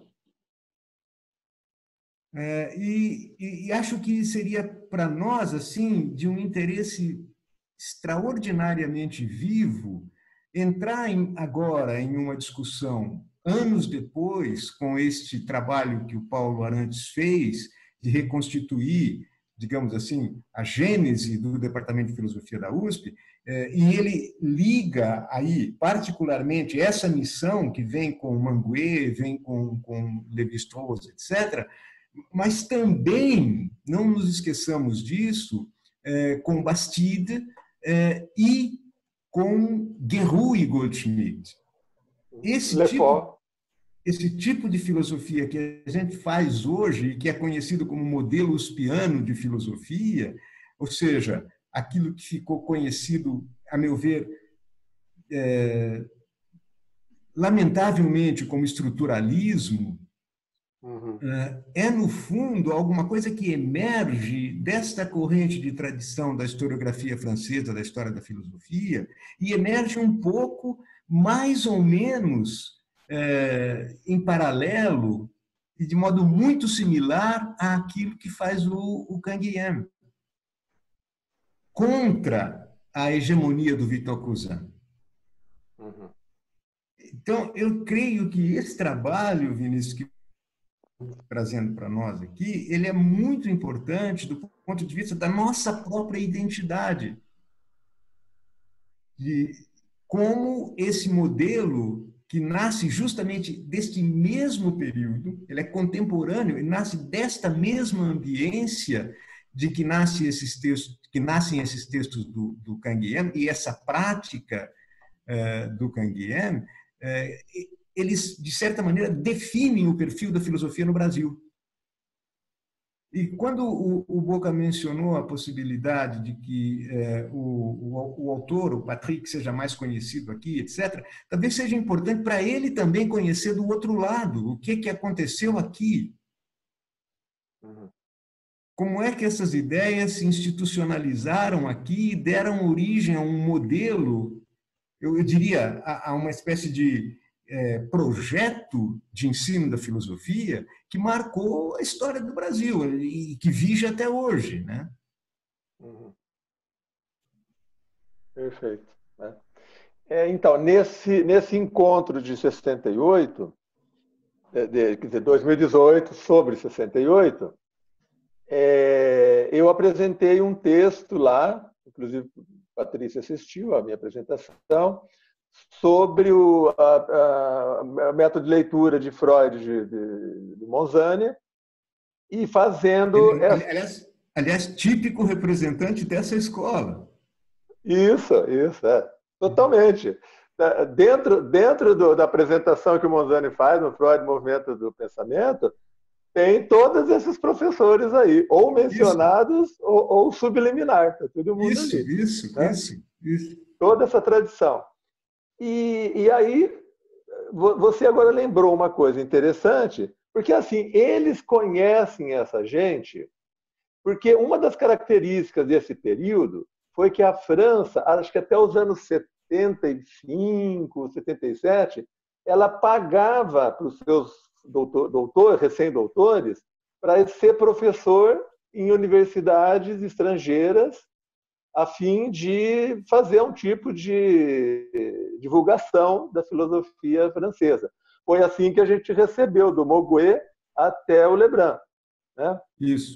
É, e, e acho que seria para nós assim de um interesse extraordinariamente vivo entrar em, agora em uma discussão anos depois, com este trabalho que o Paulo Arantes fez, de reconstituir, digamos assim, a gênese do Departamento de Filosofia da U S P, e ele liga aí, particularmente, essa missão que vem com Manguet, vem com, com Lévi-Strauss, etcétera, mas também, não nos esqueçamos disso, com Bastide e com Guéroult e Goldschmidt. Esse tipo, esse tipo de filosofia que a gente faz hoje, que é conhecido como modelo uspiano de filosofia, ou seja, aquilo que ficou conhecido, a meu ver, é, lamentavelmente como estruturalismo, uhum. é, no fundo, alguma coisa que emerge desta corrente de tradição da historiografia francesa, da história da filosofia, e emerge um pouco mais ou menos é, em paralelo e de modo muito similar àquilo que faz o, o Canguilhem, contra a hegemonia do Victor Cousin. Uhum. Então, eu creio que esse trabalho, Vinícius, que trazendo para nós aqui, ele é muito importante do ponto de vista da nossa própria identidade, de como esse modelo que nasce justamente deste mesmo período, ele é contemporâneo, ele nasce desta mesma ambiência de que, nasce esses textos, que nascem esses textos do, do Canguilhem, e essa prática uh, do Canguilhem, uh, eles, de certa maneira, definem o perfil da filosofia no Brasil. E quando o, o Boca mencionou a possibilidade de que é, o, o, o autor, o Patrick, seja mais conhecido aqui, etcétera, talvez seja importante para ele também conhecer do outro lado o que, que aconteceu aqui. Uhum. Como é que essas ideias se institucionalizaram aqui e deram origem a um modelo, eu, eu diria, a, a uma espécie de é, projeto de ensino da filosofia que marcou a história do Brasil e que vige até hoje, né? Uhum. Perfeito. Né? É, então, nesse, nesse encontro de sessenta e oito, de, de, quer dizer, dois mil e dezoito, sobre sessenta e oito, é, eu apresentei um texto lá, inclusive a Patrícia assistiu à minha apresentação, sobre o a, a, a método de leitura de Freud de, de, de Monzânia, e fazendo... Ele, essa... aliás, aliás, típico representante dessa escola. Isso, isso, é. Totalmente. Dentro, dentro do, da apresentação que o Monzânia faz no Freud, Movimento do Pensamento, tem todos esses professores aí, ou mencionados ou, ou subliminar. Tá todo mundo isso, ali. Isso, né? isso, isso. Toda essa tradição. E, e aí, você agora lembrou uma coisa interessante, porque assim, eles conhecem essa gente, porque uma das características desse período foi que a França, acho que até os anos setenta e cinco, setenta e sete, ela pagava para os seus doutor, doutor, recém-doutores para ser professor em universidades estrangeiras, a fim de fazer um tipo de divulgação da filosofia francesa. Foi assim que a gente recebeu do Maugüé até o Lebrun. Né? Isso.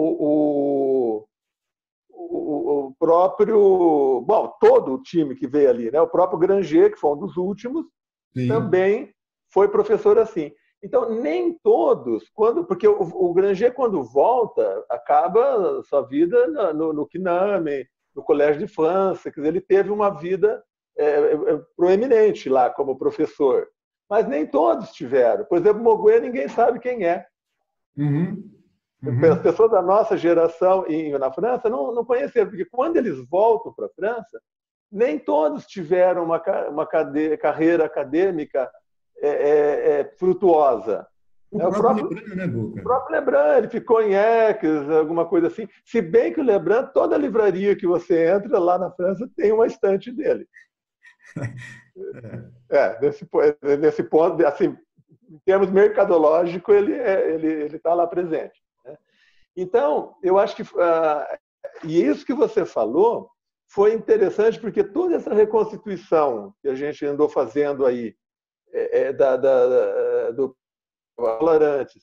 O, o, o próprio... Bom, todo o time que veio ali, né? O próprio Granger, que foi um dos últimos, Sim. também foi professor assim. Então, nem todos, quando, porque o, o Granger, quando volta, acaba sua vida no, no, no Quiname, no Colégio de França, quer dizer, ele teve uma vida é, é, proeminente lá como professor. Mas nem todos tiveram. Por exemplo, Maugüé, ninguém sabe quem é. Uhum. Uhum. As pessoas da nossa geração na França não, não conheceram, porque quando eles voltam para a França, nem todos tiveram uma, uma cade, carreira acadêmica é, é, é, frutuosa. O, é, próprio, o próprio Lebrun, né, Boca? O próprio Lebrun, ele ficou em Aix, alguma coisa assim. Se bem que o Lebrun, toda livraria que você entra lá na França tem uma estante dele. É, é nesse, nesse ponto, assim, em termos mercadológicos, ele é, ele ele está lá presente. Né? Então, eu acho que uh, e isso que você falou foi interessante, porque toda essa reconstituição que a gente andou fazendo aí é, é, da, da, do Arendt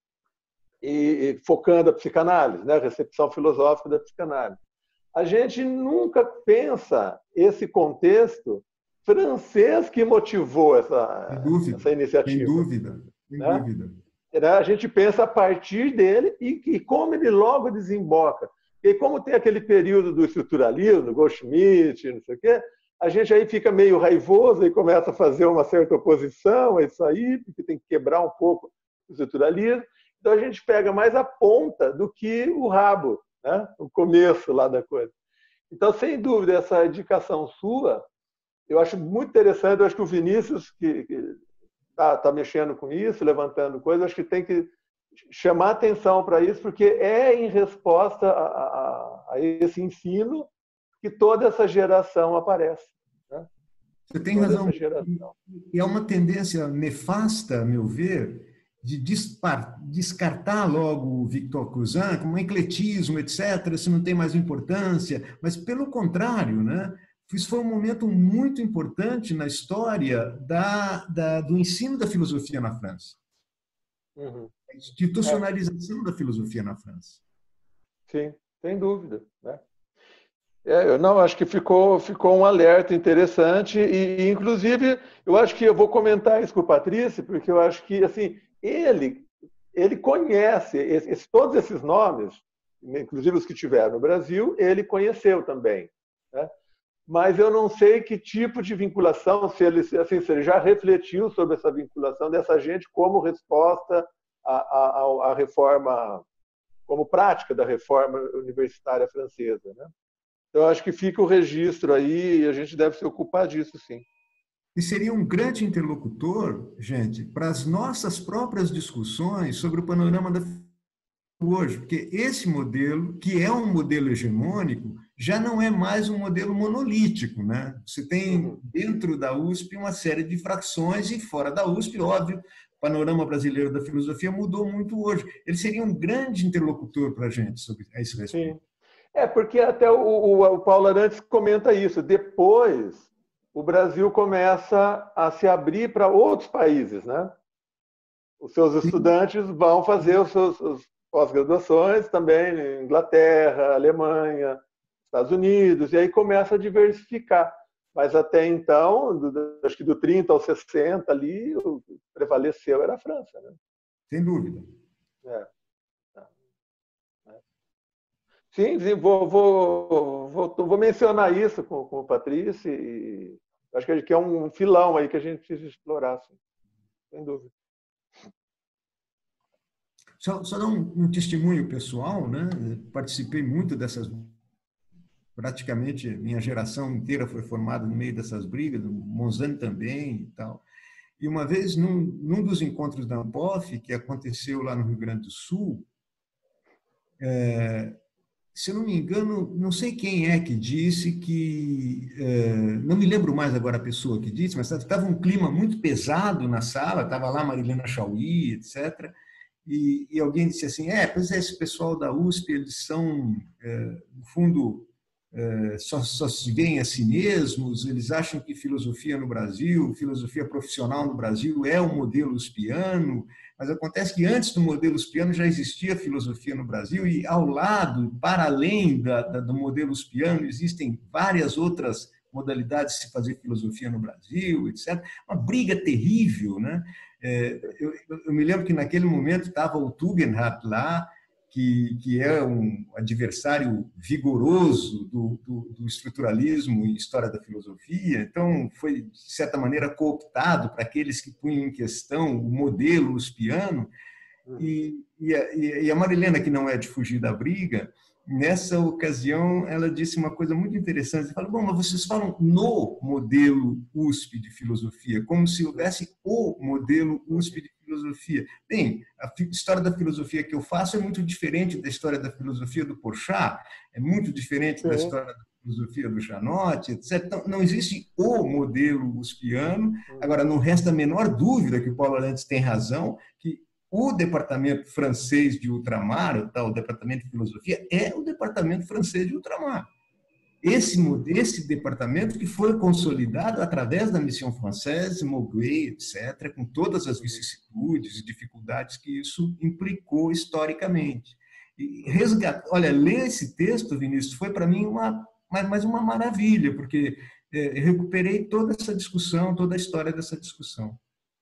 e, e focando a psicanálise, né, a recepção filosófica da psicanálise, a gente nunca pensa esse contexto francês que motivou essa, dúvida, essa iniciativa. Sem dúvida, sem né? dúvida. A gente pensa a partir dele e, e como ele logo desemboca. E como tem aquele período do estruturalismo, do Goldschmidt, não sei o quê, a gente aí fica meio raivoso e começa a fazer uma certa oposição a isso aí, porque tem que quebrar um pouco o estruturalismo. Então a gente pega mais a ponta do que o rabo, né? O começo lá da coisa. Então, sem dúvida, essa indicação sua, eu acho muito interessante. Eu acho que o Vinícius, que está tá mexendo com isso, levantando coisas, acho que tem que chamar atenção para isso, porque é em resposta a, a, a esse ensino que toda essa geração aparece. Né? Você tem toda razão. E é uma tendência nefasta, a meu ver, de descartar logo o Victor Cousin como um ecletismo, etcétera, isso não tem mais importância, mas pelo contrário, né? Isso foi um momento muito importante na história da, da, do ensino da filosofia na França. Uhum. A institucionalização é. da filosofia na França. Sim, sem dúvida. Né? É, eu não acho que ficou, ficou um alerta interessante e, inclusive, eu acho que eu vou comentar isso com o Patrício, porque eu acho que assim, ele, ele conhece esse, todos esses nomes, inclusive os que tiveram no Brasil, ele conheceu também. Né? Mas eu não sei que tipo de vinculação, se ele, assim, se ele já refletiu sobre essa vinculação dessa gente como resposta à, à, à reforma como prática da reforma universitária francesa, né? Então, eu acho que fica o registro aí e a gente deve se ocupar disso, sim. E seria um grande interlocutor, gente, para as nossas próprias discussões sobre o panorama da hoje, porque esse modelo, que é um modelo hegemônico, já não é mais um modelo monolítico, né? Você tem dentro da U S P uma série de frações e fora da U S P, óbvio, o panorama brasileiro da filosofia mudou muito hoje. Ele seria um grande interlocutor para a gente sobre esse respeito. Sim. É, porque até o, o, o Paulo Arantes comenta isso. Depois, o Brasil começa a se abrir para outros países, né? Os seus estudantes vão fazer os seus os pós-graduações também em Inglaterra, Alemanha, Estados Unidos, e aí começa a diversificar. Mas até então, do, acho que do trinta ao sessenta ali, o que prevaleceu era a França, né? Sem dúvida. É. Sim, sim, vou, vou, vou, vou mencionar isso com, com o Patrício e acho que é um filão aí que a gente precisa explorar, sim. Sem dúvida. Só, só dar um, um testemunho pessoal, né? Participei muito dessas, praticamente minha geração inteira foi formada no meio dessas brigas, o Monzani também e tal. E uma vez, num, num dos encontros da ANPOF, que aconteceu lá no Rio Grande do Sul, é, se eu não me engano, não sei quem é que disse que, é, não me lembro mais agora a pessoa que disse, mas estava um clima muito pesado na sala, estava lá Marilena Chauí, etcétera, e, e alguém disse assim, é, pois é, esse pessoal da U S P, eles são, é, no fundo, é, só, só se veem a si mesmos, eles acham que filosofia no Brasil, filosofia profissional no Brasil é o modelo uspiano, mas acontece que antes do modelo uspiano já existia filosofia no Brasil e ao lado, para além da, da, do modelo uspiano, existem várias outras modalidades de se fazer filosofia no Brasil, etcétera. Uma briga terrível, né? Eu, eu me lembro que naquele momento estava o Tugendhat lá, que, que é um adversário vigoroso do, do, do estruturalismo e história da filosofia, então foi, de certa maneira, cooptado para aqueles que punham em questão o modelo uspiano, e, e, a, e a Marilena, que não é de fugir da briga, nessa ocasião ela disse uma coisa muito interessante, ela falou, bom, mas vocês falam no modelo U S P de filosofia, como se houvesse o modelo U S P de filosofia. Bem, a história da filosofia que eu faço é muito diferente da história da filosofia do Porchat, é muito diferente Sim. da história da filosofia do Janotti, etcétera. Então, não existe o modelo uspiano. Agora, não resta a menor dúvida que o Paulo Arantes tem razão, que o departamento francês de ultramar, o tal departamento de filosofia, é o departamento francês de ultramar. Esse, esse departamento que foi consolidado através da Mission Française, Mauguet, etcétera, com todas as vicissitudes e dificuldades que isso implicou historicamente. E resgatar, olha, ler esse texto, Vinícius, foi para mim uma, mais uma maravilha, porque é, recuperei toda essa discussão, toda a história dessa discussão.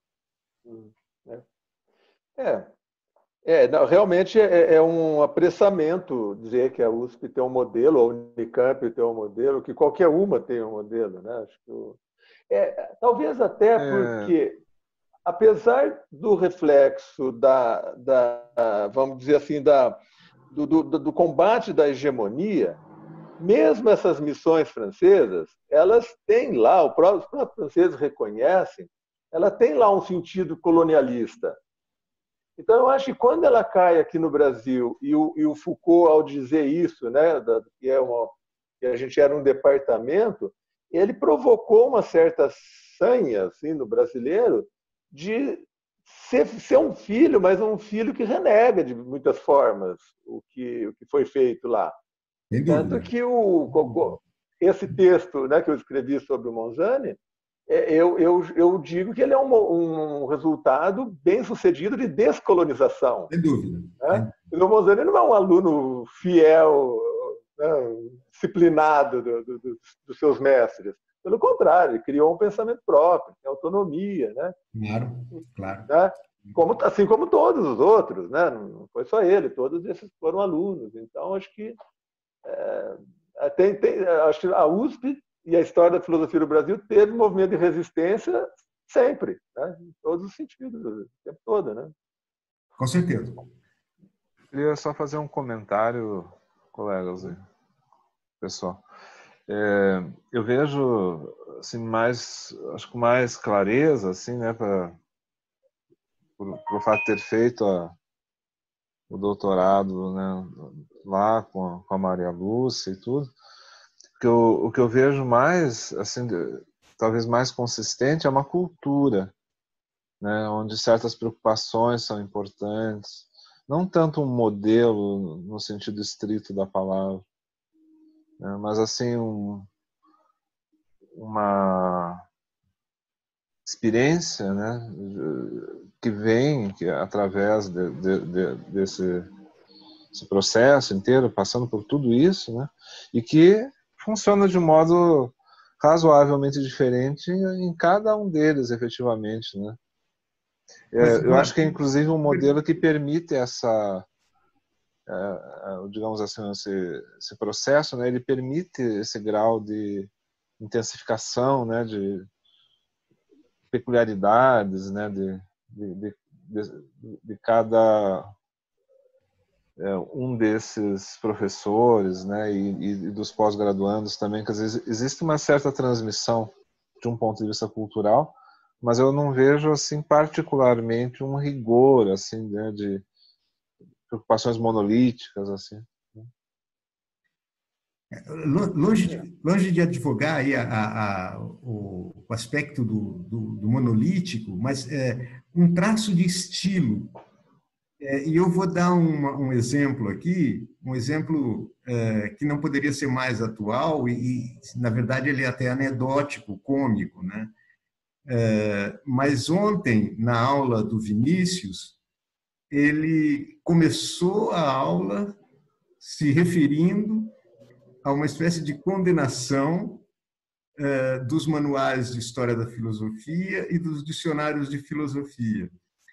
É, é não, realmente é, é um apressamento dizer que a U S P tem um modelo, ou a Unicamp tem um modelo, que qualquer uma tem um modelo, né? Acho que eu, é, talvez até porque, é. apesar do reflexo da, da, vamos dizer assim, da, do, do, do combate da hegemonia, mesmo essas missões francesas, elas têm lá, os próprios franceses reconhecem, ela tem lá um sentido colonialista. Então, eu acho que quando ela cai aqui no Brasil, e o, e o Foucault, ao dizer isso, né, da, que, é uma, que a gente era um departamento, ele provocou uma certa sanha assim, no brasileiro de ser, ser um filho, mas um filho que renega de muitas formas o que, o que foi feito lá. Tanto que o, esse texto, né, que eu escrevi sobre o Monzani, Eu, eu, eu digo que ele é um, um resultado bem sucedido de descolonização. Sem dúvida. Né? O Monzani não é um aluno fiel, né, disciplinado do, do, do, dos seus mestres. Pelo contrário, ele criou um pensamento próprio, autonomia. Né? Claro, claro. Né? Como, assim como todos os outros. Né? Não foi só ele, todos esses foram alunos. Então, acho que, é, tem, tem, acho que a U S P e a história da filosofia do Brasil teve um movimento de resistência sempre, né? Em todos os sentidos, o tempo todo, né? Com certeza. queria só fazer um comentário, colegas e pessoal. É, eu vejo assim mais, acho que com mais clareza, assim, né, para por, por fato de ter feito a, o doutorado, né, lá com a, com a Maria Lúcia e tudo, que eu, o que eu vejo mais, assim, talvez mais consistente é uma cultura, né, onde certas preocupações são importantes, não tanto um modelo no sentido estrito da palavra, né, mas assim um, uma experiência, né, que vem que, através de, de, de, desse esse processo inteiro, passando por tudo isso, né, e que funciona de modo razoavelmente diferente em cada um deles, efetivamente, né. É, eu acho que é inclusive um modelo que permite essa, é, digamos assim, esse, esse processo, né, ele permite esse grau de intensificação, né, de peculiaridades, né, de, de, de, de, de cada é, um desses professores, né, e, e dos pós-graduandos também, que às vezes existe uma certa transmissão de um ponto de vista cultural, mas eu não vejo assim particularmente um rigor assim, né, de preocupações monolíticas assim. Longe, longe de advogar aí a, a, a, o, o aspecto do, do, do monolítico, mas é, um traço de estilo. É, e eu vou dar uma, um exemplo aqui, um exemplo é, que não poderia ser mais atual e, e, na verdade, ele é até anedótico, cômico, né? É, mas ontem, na aula do Vinícius, ele começou a aula se referindo a uma espécie de condenação eh, dos manuais de história da filosofia e dos dicionários de filosofia.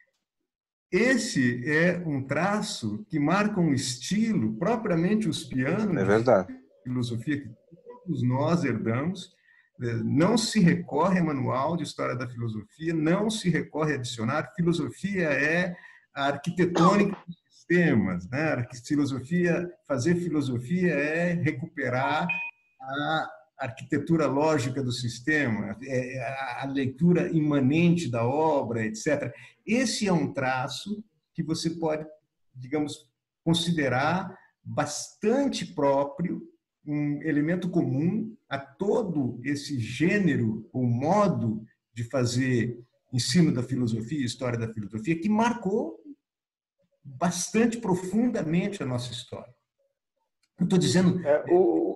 Esse é um traço que marca um estilo propriamente uspiano é verdade. de filosofia que todos nós herdamos. Não se recorre a manual de história da filosofia, não se recorre a dicionário. Filosofia é a arquitetônica dos sistemas, né? A filosofia, fazer filosofia é recuperar a arquitetura lógica do sistema, a leitura imanente da obra, etcétera. Esse é um traço que você pode, digamos, considerar bastante próprio, um elemento comum a todo esse gênero, o modo de fazer ensino da filosofia, história da filosofia, que marcou bastante profundamente a nossa história. Eu estou dizendo... É, o...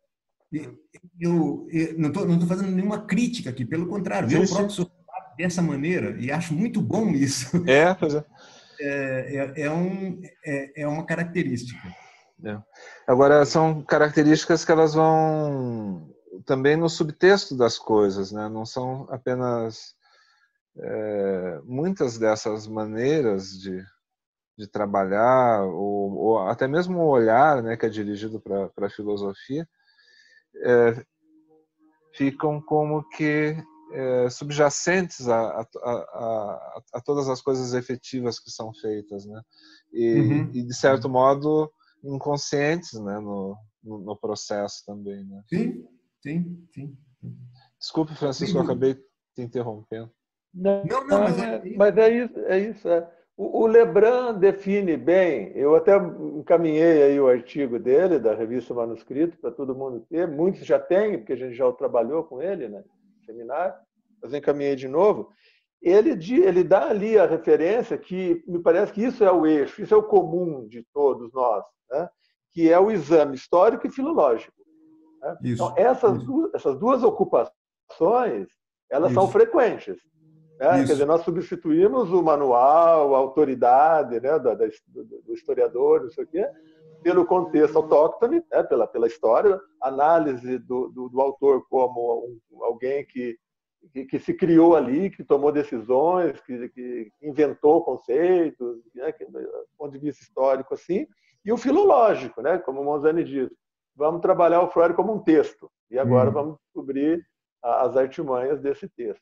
Eu, eu não estou não estou fazendo nenhuma crítica aqui, pelo contrário, eu próprio sou dessa maneira e acho muito bom isso. É, pois é. É, é, é, um, é, é uma característica. É. Agora, são características que elas vão também no subtexto das coisas, né? Não são apenas é, muitas dessas maneiras de, de trabalhar, ou, ou até mesmo o olhar, né, que é dirigido para a filosofia, é, ficam como que é, subjacentes a, a, a, a todas as coisas efetivas que são feitas, né? E, uhum. e de certo modo inconscientes, né, no, no, no processo também, né? Sim, sim, sim. Desculpe, Francisco, eu acabei te interrompendo. Não, não, não mas, é, mas é isso. É isso é. O, o Lebrun define bem, eu até encaminhei aí o artigo dele, da revista Manuscrito, para todo mundo ter, muitos já têm, porque a gente já trabalhou com ele, né, no seminário, mas eu encaminhei de novo. Ele, ele dá ali a referência que me parece que isso é o eixo, isso é o comum de todos nós, né, que é o exame histórico e filológico. Né? Então, essas, isso. Duas, essas duas ocupações, elas isso. são frequentes. Né? Quer dizer, nós substituímos o manual, a autoridade, né, do, do historiador, não sei o quê, pelo contexto autóctone, né, pela, pela história, análise do, do, do autor como um, alguém que, que, que se criou ali, que tomou decisões, que, que inventou conceitos, né, que, do ponto de vista histórico, assim, e o filológico, né, como o Monzani diz. Vamos trabalhar o Freud como um texto, e agora hum. vamos descobrir as artimanhas desse texto.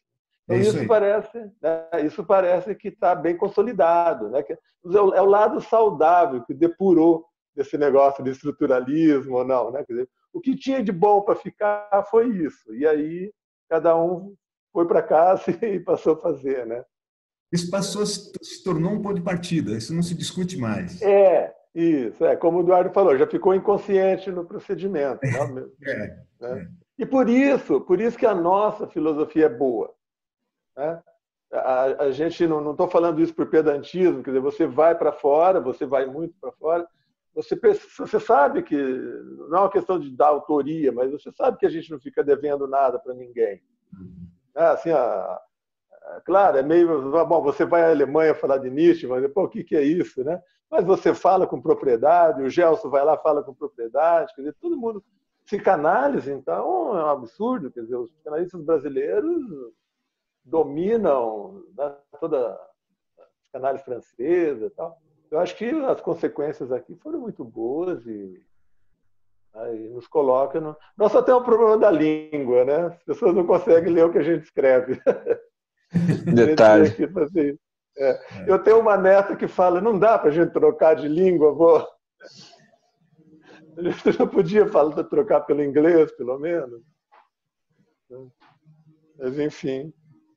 Então, É isso isso, aí. parece, né, isso parece que está bem consolidado. Né? É o lado saudável que depurou desse negócio de estruturalismo ou não. Né? Quer dizer, o que tinha de bom para ficar foi isso. E aí cada um foi para casa e passou a fazer. Né? Isso passou, se se tornou um ponto de partida, isso não se discute mais. É, isso. É, como o Eduardo falou, já ficou inconsciente no procedimento. Né? É, Né? é. E por isso, por isso que a nossa filosofia é boa. Né? A, a gente não estou falando isso por pedantismo, quer dizer, você vai para fora, você vai muito para fora, você, você sabe que não é uma questão de dar autoria, mas você sabe que a gente não fica devendo nada para ninguém. É, assim, a, a, claro, é meio bom. Você vai à Alemanha falar de Nietzsche, mas pô, o que, que é isso, né? Mas você fala com propriedade, o Gelson vai lá fala com propriedade, quer dizer, todo mundo. Psicanálise, então, é um absurdo, quer dizer, os psicanalistas brasileiros dominam, né, toda a psicanálise francesa e tal. Eu acho que as consequências aqui foram muito boas e, aí, nos colocam... No... Nós só temos o problema da língua, né? As pessoas não conseguem ler o que a gente escreve. Detalhe. Aqui, assim, é. Eu tenho uma neta que fala, não dá para a gente trocar de língua, avó. A gente não podia falar, trocar pelo inglês, pelo menos. Mas, enfim.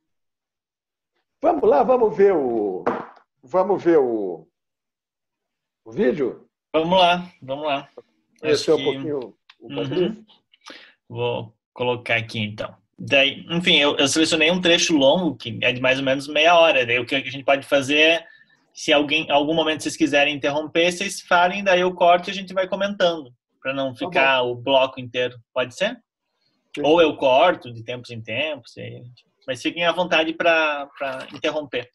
Vamos lá, vamos ver o, vamos ver o, o vídeo? Vamos lá, vamos lá. Conhecer Acho um que... pouquinho o Uhum. Patrício? Vou colocar aqui, então. Daí, enfim, eu, eu selecionei um trecho longo, que é de mais ou menos meia hora. Daí o que a gente pode fazer é, se alguém, em algum momento vocês quiserem interromper, vocês falem, daí eu corto e a gente vai comentando, para não ficar Tá o bloco inteiro. Pode ser? Sim. Ou eu corto de tempos em tempos, mas fiquem à vontade para interromper.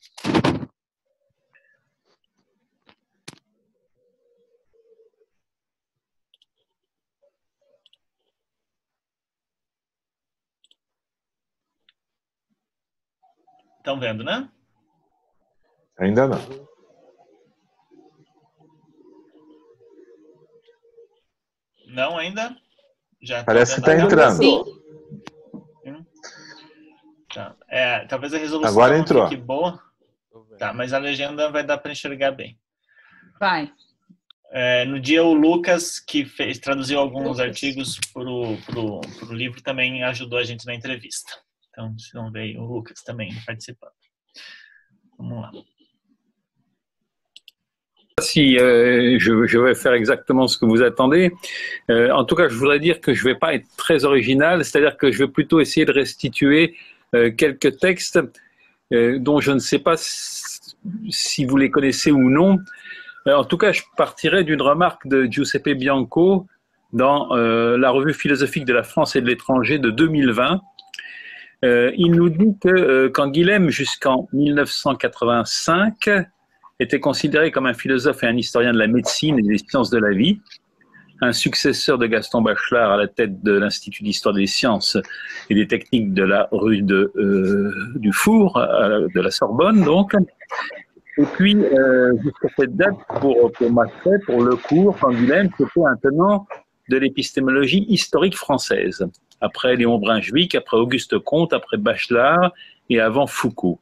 Estão vendo, né? Ainda não. Não ainda? Já Parece que está Ainda não entrando. entrou. Tá. É, talvez a resolução Agora não entrou. fique boa. Tá, mas a legenda vai dar para enxergar bem. Vai. É, no dia, o Lucas, que fez, traduziu alguns artigos para o livro, também ajudou a gente na entrevista. Então, vocês vão ver o Lucas também participando. Vamos lá. Si euh, je, je vais faire exactement ce que vous attendez. Euh, en tout cas, je voudrais dire que je ne vais pas être très original, c'est-à-dire que je vais plutôt essayer de restituer euh, quelques textes euh, dont je ne sais pas si vous les connaissez ou non. Euh, en tout cas, je partirai d'une remarque de Giuseppe Bianco dans euh, la revue philosophique de la France et de l'étranger de deux mille vingt. Euh, il nous dit que euh, Canguilhem, jusqu'en mille neuf cent quatre-vingt-cinq, était considéré comme un philosophe et un historien de la médecine et des sciences de la vie, un successeur de Gaston Bachelard à la tête de l'Institut d'histoire des sciences et des techniques de la rue de, euh, du Four, euh, de la Sorbonne donc. Et puis, euh, jusqu'à cette date, pour, pour Maffei, pour le cours, Canguilhem, c'était un tenant de l'épistémologie historique française, après Léon Brunswick, après Auguste Comte, après Bachelard et avant Foucault.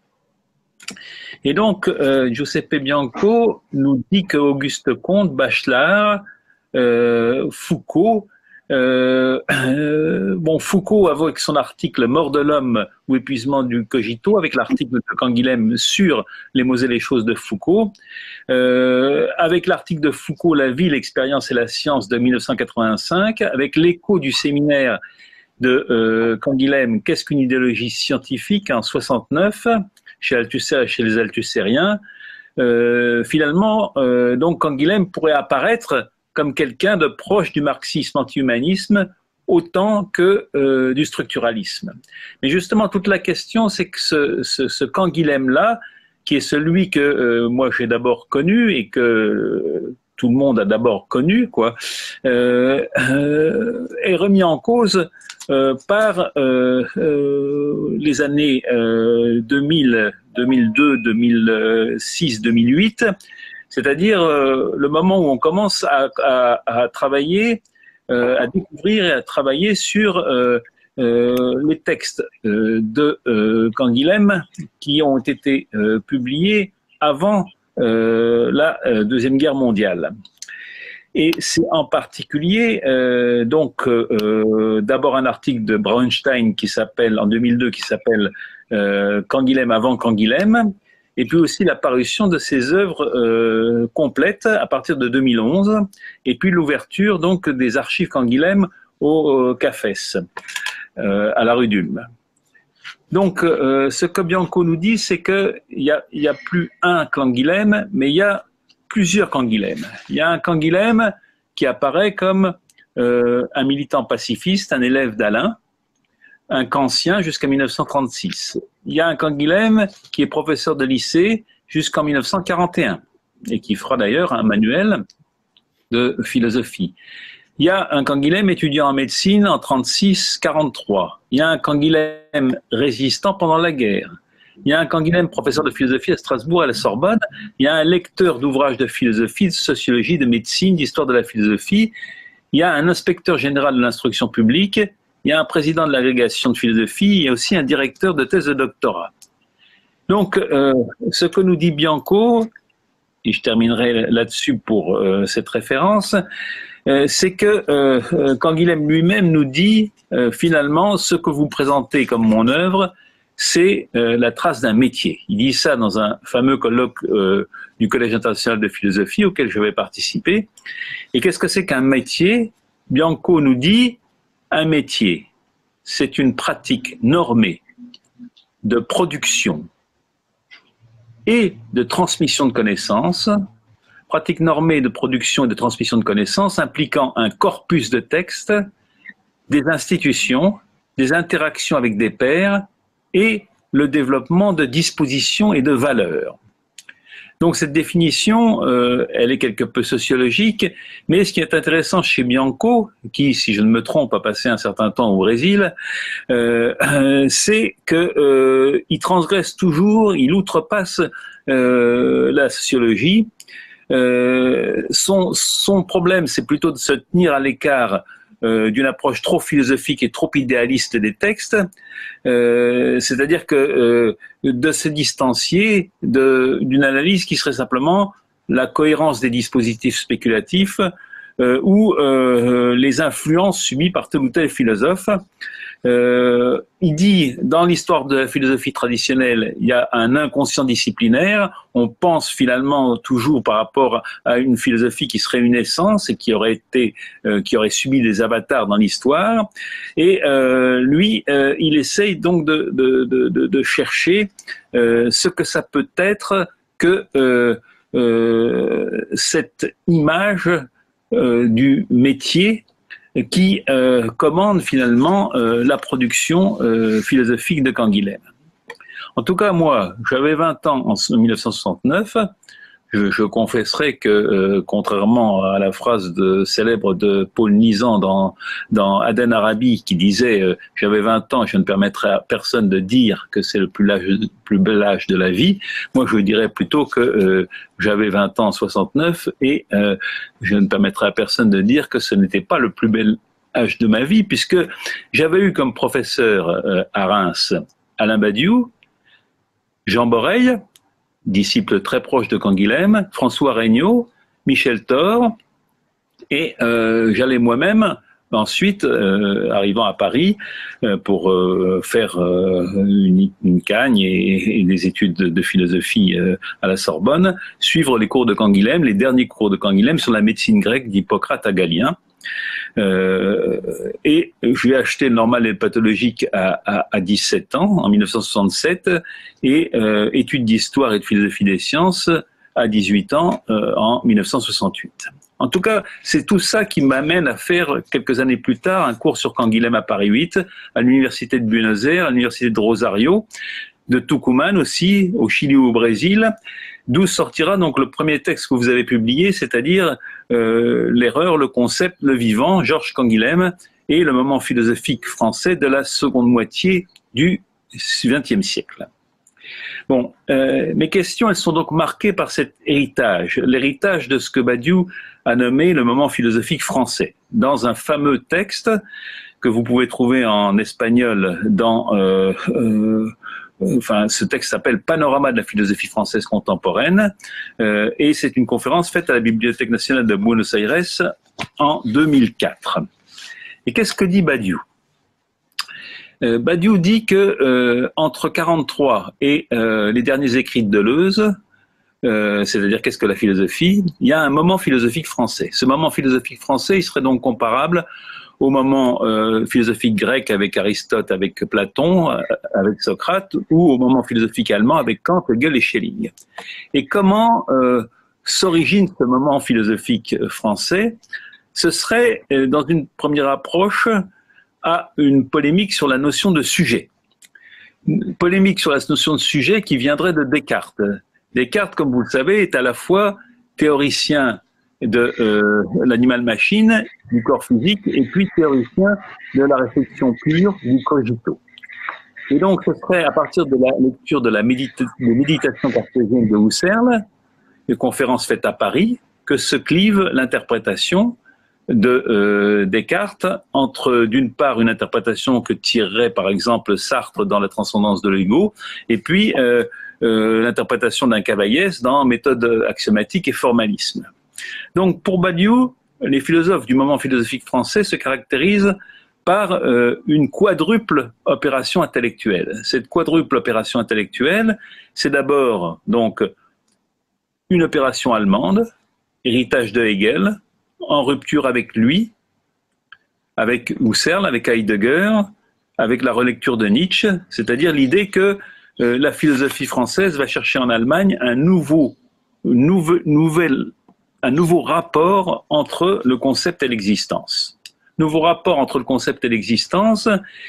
Et donc, euh, Giuseppe Bianco nous dit que Auguste Comte, Bachelard, euh, Foucault, euh, euh, bon, Foucault avec son article Mort de l'homme ou épuisement du cogito, avec l'article de Canguilhem sur les mots et les choses de Foucault, euh, avec l'article de Foucault La vie, l'expérience et la science de mille neuf cent quatre-vingt-cinq, avec l'écho du séminaire de euh, Canguilhem, qu'est-ce qu'une idéologie scientifique en soixante-neuf, chez Althusser et chez les Althussériens, euh, finalement, euh, donc Canguilhem pourrait apparaître comme quelqu'un de proche du marxisme anti-humanisme autant que euh, du structuralisme. Mais justement, toute la question, c'est que ce, ce, ce Canguilhem-là, qui est celui que euh, moi j'ai d'abord connu et que euh, tout le monde a d'abord connu, quoi, euh, euh, est remis en cause euh, par euh, euh, les années euh, deux mille, deux mille deux, deux mille six, deux mille huit, c'est-à-dire euh, le moment où on commence à, à, à travailler, euh, à découvrir et à travailler sur euh, euh, les textes euh, de euh, Canguilhem qui ont été euh, publiés avant euh, la euh, Deuxième Guerre mondiale. Et c'est en particulier, euh, donc, euh, d'abord un article de Braunstein qui s'appelle, en deux mille deux, qui s'appelle euh, Canguilhem avant Canguilhem, et puis aussi la parution de ses œuvres euh, complètes à partir de deux mille onze, et puis l'ouverture donc des archives Canguilhem au euh, CAFES, euh, à la rue d'Ulm. Donc, euh, ce que Bianco nous dit, c'est qu'il n'y a, y a plus un Canguilhem, mais il y a plusieurs Canguilhem. Il y a un Canguilhem qui apparaît comme euh, un militant pacifiste, un élève d'Alain, un kantien jusqu'à mille neuf cent trente-six. Il y a un Canguilhem qui est professeur de lycée jusqu'en mille neuf cent quarante et un et qui fera d'ailleurs un manuel de philosophie. Il y a un Canguilhem étudiant en médecine en trente-six quarante-trois. Il y a un Canguilhem résistant pendant la guerre. Il y a un Canguilhem professeur de philosophie à Strasbourg à la Sorbonne. Il y a un lecteur d'ouvrages de philosophie, de sociologie, de médecine, d'histoire de la philosophie. Il y a un inspecteur général de l'instruction publique. Il y a un président de l'agrégation de philosophie. Il y a aussi un directeur de thèse de doctorat. Donc, euh, ce que nous dit Bianco, et je terminerai là-dessus pour euh, cette référence, euh, c'est que euh, Canguilhem lui-même nous dit euh, finalement ce que vous présentez comme mon œuvre, c'est euh, la trace d'un métier. Il dit ça dans un fameux colloque euh, du Collège international de philosophie auquel je vais participer. Et qu'est-ce que c'est qu'un métier? Bianco nous dit, un métier, c'est une pratique normée de production et de transmission de connaissances, pratique normée de production et de transmission de connaissances impliquant un corpus de textes, des institutions, des interactions avec des pairs, et le développement de dispositions et de valeurs. Donc cette définition, euh, elle est quelque peu sociologique, mais ce qui est intéressant chez Bianco, qui, si je ne me trompe, a passé un certain temps au Brésil, euh, euh, c'est qu'il euh, transgresse toujours, il outrepasse euh, la sociologie. Euh, son, son problème, c'est plutôt de se tenir à l'écart Euh, d'une approche trop philosophique et trop idéaliste des textes, euh, c'est-à-dire que euh, de se distancier de, d'une analyse qui serait simplement la cohérence des dispositifs spéculatifs euh, ou euh, les influences subies par tel ou tel philosophe. Euh, il dit, dans l'histoire de la philosophie traditionnelle, il y a un inconscient disciplinaire. On pense finalement toujours par rapport à une philosophie qui serait une essence et qui aurait été, euh, qui aurait subi des avatars dans l'histoire. Et euh, lui, euh, il essaye donc de, de, de, de chercher euh, ce que ça peut être que euh, euh, cette image euh, du métier qui euh, commande finalement euh, la production euh, philosophique de Canguilhem. En tout cas, moi, j'avais vingt ans en mille neuf cent soixante-neuf. Je, je confesserai que, euh, contrairement à la phrase de, célèbre de Paul Nizan dans, dans Aden Arabi, qui disait euh, « J'avais vingt ans, je ne permettrai à personne de dire que c'est le plus, l'âge, plus bel âge de la vie », moi je dirais plutôt que euh, j'avais vingt ans en soixante-neuf et euh, je ne permettrai à personne de dire que ce n'était pas le plus bel âge de ma vie, puisque j'avais eu comme professeur euh, à Reims Alain Badiou, Jean Boreil, disciple très proche de Canguilhem, François Regnault, Michel Thor, et euh, j'allais moi-même, ensuite, euh, arrivant à Paris, euh, pour euh, faire euh, une, une cagne et, et des études de, de philosophie euh, à la Sorbonne, suivre les cours de Canguilhem, les derniers cours de Canguilhem sur la médecine grecque d'Hippocrate à Galien. Euh, et je lui ai acheté le Normal et le pathologique à, à, à dix-sept ans, en mille neuf cent soixante-sept, et euh, études d'histoire et de philosophie des sciences à dix-huit ans, euh, en mille neuf cent soixante-huit. En tout cas, c'est tout ça qui m'amène à faire, quelques années plus tard, un cours sur Canguilhem à Paris huit, à l'université de Buenos Aires, à l'université de Rosario, de Tucumán aussi, au Chili ou au Brésil, d'où sortira donc le premier texte que vous avez publié, c'est-à-dire euh, l'erreur, le concept, le vivant, Georges Canguilhem, et le moment philosophique français de la seconde moitié du vingtième siècle. Bon, euh, mes questions, elles sont donc marquées par cet héritage, l'héritage de ce que Badiou a nommé le moment philosophique français. Dans un fameux texte que vous pouvez trouver en espagnol dans... Euh, euh, Enfin, ce texte s'appelle Panorama de la philosophie française contemporaine, euh, et c'est une conférence faite à la Bibliothèque nationale de Buenos Aires en deux mille quatre. Et qu'est-ce que dit Badiou? euh, Badiou dit que euh, entre quarante-trois et euh, les derniers écrits de Deleuze, euh, c'est-à-dire qu'est-ce que la philosophie, il y a un moment philosophique français. Ce moment philosophique français, il serait donc comparable au moment euh, philosophique grec avec Aristote, avec Platon, euh, avec Socrate, ou au moment philosophique allemand avec Kant, Hegel et Schelling. Et comment euh, s'origine ce moment philosophique français? Ce serait, euh, dans une première approche, à une polémique sur la notion de sujet. Une polémique sur la notion de sujet qui viendrait de Descartes. Descartes, comme vous le savez, est à la fois théoricien de euh, l'animal-machine, du corps physique, et puis théoricien de la réflexion pure, du cogito. Et donc, ce serait à partir de la lecture de la médita des méditations cartésiennes de Husserl, une conférence faite à Paris, que se clive l'interprétation de euh, Descartes entre, d'une part, une interprétation que tirerait, par exemple, Sartre dans La transcendance de l'ego, et puis euh, euh, l'interprétation d'un Cavaillès dans Méthode axiomatique et formalisme. Donc, pour Badiou, les philosophes du moment philosophique français se caractérisent par euh, une quadruple opération intellectuelle. Cette quadruple opération intellectuelle, c'est d'abord donc une opération allemande, héritage de Hegel, en rupture avec lui, avec Husserl, avec Heidegger, avec la relecture de Nietzsche, c'est-à-dire l'idée que euh, la philosophie française va chercher en Allemagne un nouveau, nouveau, nouvel, un nouveau rapport entre le concept et l'existence. Nouveau rapport entre le concept et l'existence.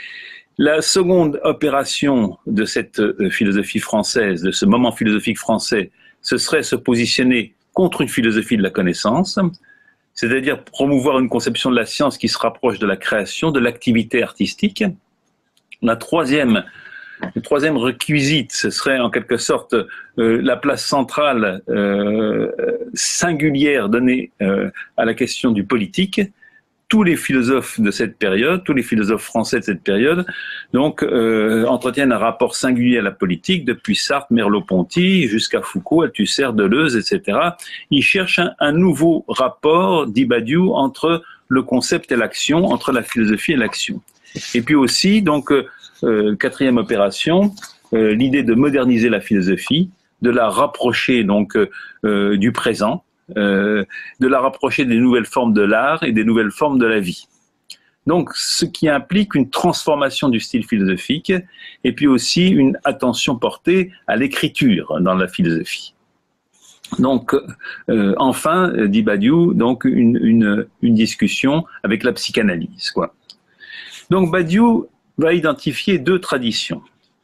La seconde opération de cette philosophie française, de ce moment philosophique français, ce serait se positionner contre une philosophie de la connaissance, c'est-à-dire promouvoir une conception de la science qui se rapproche de la création, de l'activité artistique. La troisième, le troisième requisite, ce serait en quelque sorte euh, la place centrale euh, singulière donnée euh, à la question du politique. Tous les philosophes de cette période, tous les philosophes français de cette période, donc euh, entretiennent un rapport singulier à la politique, depuis Sartre, Merleau-Ponty, jusqu'à Foucault, Althusser, Deleuze, et cetera. Ils cherchent un, un nouveau rapport, dit Badiou, entre le concept et l'action, entre la philosophie et l'action. Et puis aussi, donc, euh, quatrième opération, euh, l'idée de moderniser la philosophie, de la rapprocher donc euh, du présent, Euh, de la rapprocher des nouvelles formes de l'art et des nouvelles formes de la vie. Donc, ce qui implique une transformation du style philosophique et puis aussi une attention portée à l'écriture dans la philosophie. Donc, euh, enfin, dit Badiou, donc une, une, une discussion avec la psychanalyse, quoi. Donc, Badiou va identifier deux traditions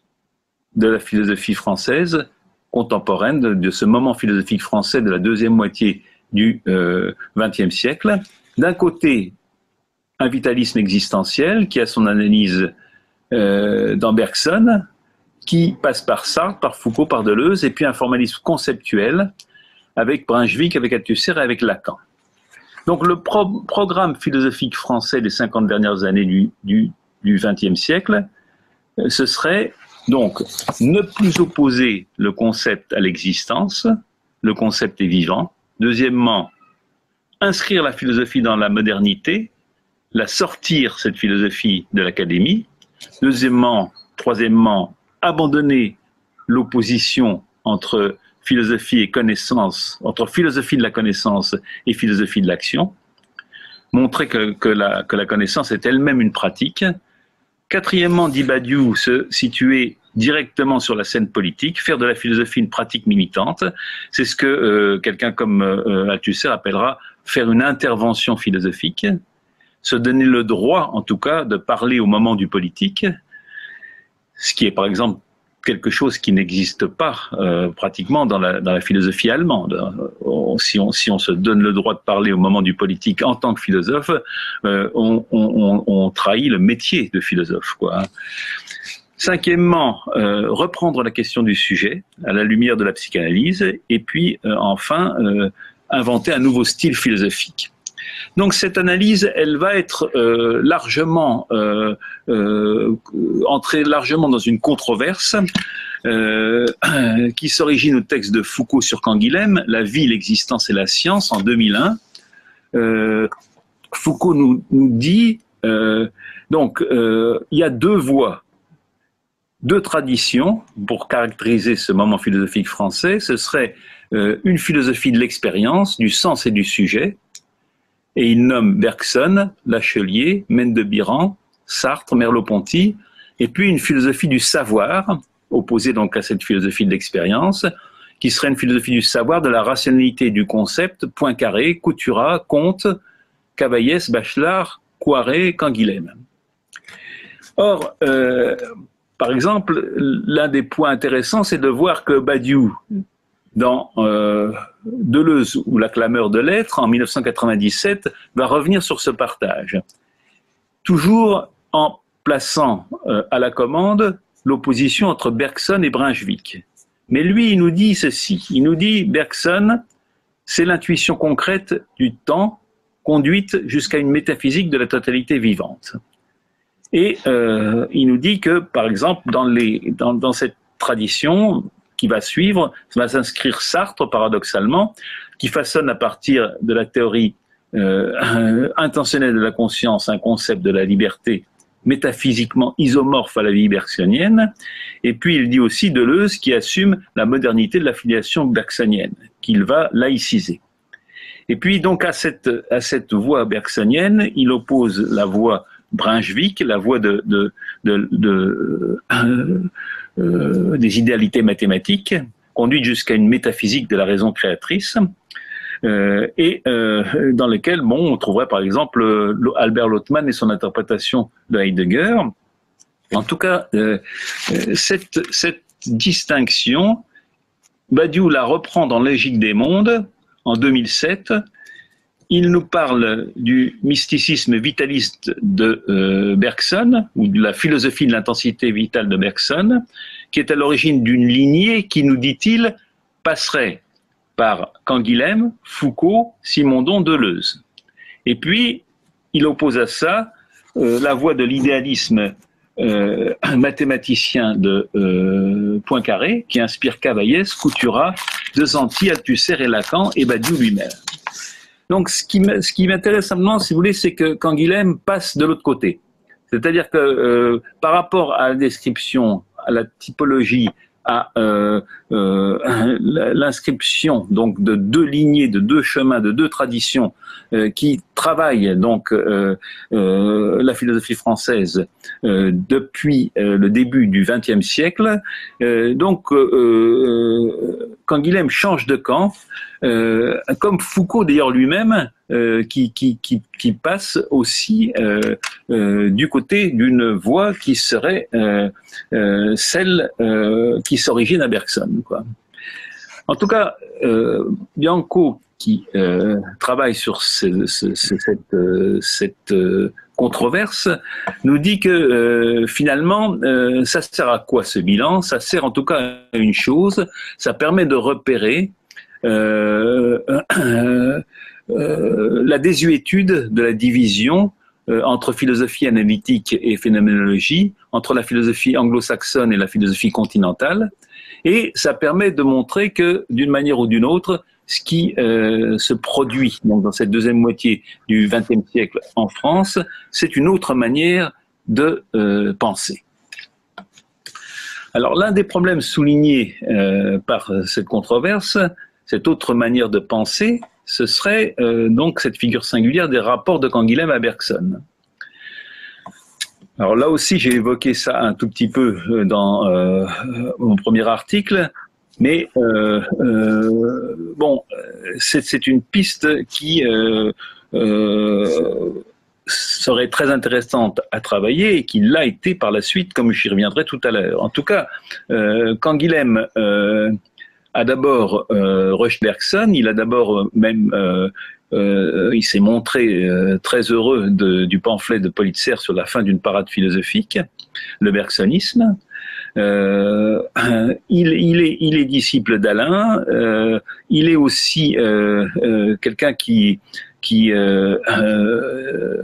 de la philosophie française contemporaine, de, de ce moment philosophique français de la deuxième moitié du vingtième euh, siècle. D'un côté, un vitalisme existentiel qui a son analyse euh, dans Bergson, qui passe par Sartre, par Foucault, par Deleuze, et puis un formalisme conceptuel avec Brunswick, avec Althusser et avec Lacan. Donc le pro programme philosophique français des cinquante dernières années du, du, du vingtième siècle, euh, ce serait donc, ne plus opposer le concept à l'existence, le concept est vivant. Deuxièmement, inscrire la philosophie dans la modernité, la sortir, cette philosophie, de l'académie. Deuxièmement, troisièmement, abandonner l'opposition entre philosophie et connaissance, entre philosophie de la connaissance et philosophie de l'action. Montrer que, que, la, que la connaissance est elle-même une pratique. Quatrièmement, dit Badiou, se situer directement sur la scène politique, faire de la philosophie une pratique militante. C'est ce que euh, quelqu'un comme euh, Althusser appellera faire une intervention philosophique, se donner le droit, en tout cas, de parler au moment du politique, ce qui est par exemple quelque chose qui n'existe pas euh, pratiquement dans la, dans la philosophie allemande. On, si, on, si on se donne le droit de parler au moment du politique en tant que philosophe, euh, on, on, on trahit le métier de philosophe, quoi. Cinquièmement, euh, reprendre la question du sujet à la lumière de la psychanalyse, et puis euh, enfin euh, inventer un nouveau style philosophique. Donc cette analyse, elle va être euh, largement euh, euh, entrer largement dans une controverse euh, qui s'origine au texte de Foucault sur Canguilhem, La vie, l'existence et la science, en deux mille un. Euh, Foucault nous, nous dit euh, donc euh, il y a deux voies, deux traditions pour caractériser ce moment philosophique français. Ce serait euh, une philosophie de l'expérience, du sens et du sujet. Et il nomme Bergson, Lachelier, Mendes-Biran, Sartre, Merleau-Ponty, et puis une philosophie du savoir, opposée donc à cette philosophie de l'expérience, qui serait une philosophie du savoir, de la rationalité du concept, Poincaré, Couturat, Comte, Cavaillès, Bachelard, Coiré, Canguilhem. Or, euh, par exemple, l'un des points intéressants, c'est de voir que Badiou, dans euh, Deleuze ou la clameur de l'être, en mille neuf cent quatre-vingt-dix-sept, va revenir sur ce partage. Toujours en plaçant euh, à la commande l'opposition entre Bergson et Brunswick. Mais lui, il nous dit ceci. Il nous dit, Bergson, c'est l'intuition concrète du temps, conduite jusqu'à une métaphysique de la totalité vivante. Et euh, il nous dit que, par exemple, dans, les, dans, dans cette tradition qui va suivre, ça va s'inscrire Sartre, paradoxalement, qui façonne à partir de la théorie euh, intentionnelle de la conscience un concept de la liberté métaphysiquement isomorphe à la vie bergsonienne. Et puis il dit aussi Deleuze qui assume la modernité de la filiation bergsonienne, qu'il va laïciser. Et puis donc à cette, à cette voie bergsonienne, il oppose la voie Brunswick, la voie de, de, de, de euh, euh, des idéalités mathématiques, conduite jusqu'à une métaphysique de la raison créatrice, euh, et euh, dans lequel, bon, on trouverait par exemple Albert Lottmann et son interprétation de Heidegger. En tout cas, euh, cette, cette distinction, Badiou la reprend dans Logique des mondes en deux mille sept. Il nous parle du mysticisme vitaliste de euh, Bergson, ou de la philosophie de l'intensité vitale de Bergson, qui est à l'origine d'une lignée qui, nous dit-il, passerait par Canguilhem, Foucault, Simondon, Deleuze. Et puis, il oppose à ça euh, la voie de l'idéalisme euh, mathématicien de euh, Poincaré, qui inspire Cavaillès, Couturat, De Santi, Althusser et Lacan, et Badiou lui-même. Donc, ce qui m'intéresse simplement, si vous voulez, c'est que Canguilhem passe de l'autre côté. C'est-à-dire que euh, par rapport à la description, à la typologie, à euh, euh, l'inscription donc de deux lignées, de deux chemins, de deux traditions euh, qui travaillent donc euh, euh, la philosophie française euh, depuis euh, le début du vingtième siècle. Euh, donc, euh, Canguilhem change de camp, euh, comme Foucault d'ailleurs lui-même, euh, qui, qui, qui, qui passe aussi euh, euh, du côté d'une voie qui serait euh, euh, celle euh, qui s'origine à Bergson, quoi. En tout cas, euh, Bianco, qui euh, travaille sur ce, ce, ce, cette, euh, cette euh, controverse, nous dit que euh, finalement, euh, ça sert à quoi ce bilan? Ça sert en tout cas à une chose, ça permet de repérer euh, euh, euh, la désuétude de la division euh, entre philosophie analytique et phénoménologie, entre la philosophie anglo-saxonne et la philosophie continentale, et ça permet de montrer que, d'une manière ou d'une autre, ce qui euh, se produit donc, dans cette deuxième moitié du vingtième siècle en France, c'est une autre manière de euh, penser. Alors l'un des problèmes soulignés euh, par cette controverse, cette autre manière de penser, ce serait euh, donc cette figure singulière des rapports de Canguilhem à Bergson. Alors là aussi, j'ai évoqué ça un tout petit peu dans euh, mon premier article, mais euh, euh, bon, c'est une piste qui euh, euh, serait très intéressante à travailler et qui l'a été par la suite, comme j'y reviendrai tout à l'heure. En tout cas, euh, Canguilhem euh, a d'abord euh, rejeté Bergson, il a d'abord même euh, Euh, il s'est montré euh, très heureux de, du pamphlet de Politzer sur la fin d'une parade philosophique, le bergsonisme. Euh, il, il, est, il est disciple d'Alain, euh, il est aussi euh, euh, quelqu'un qui, qui euh, euh,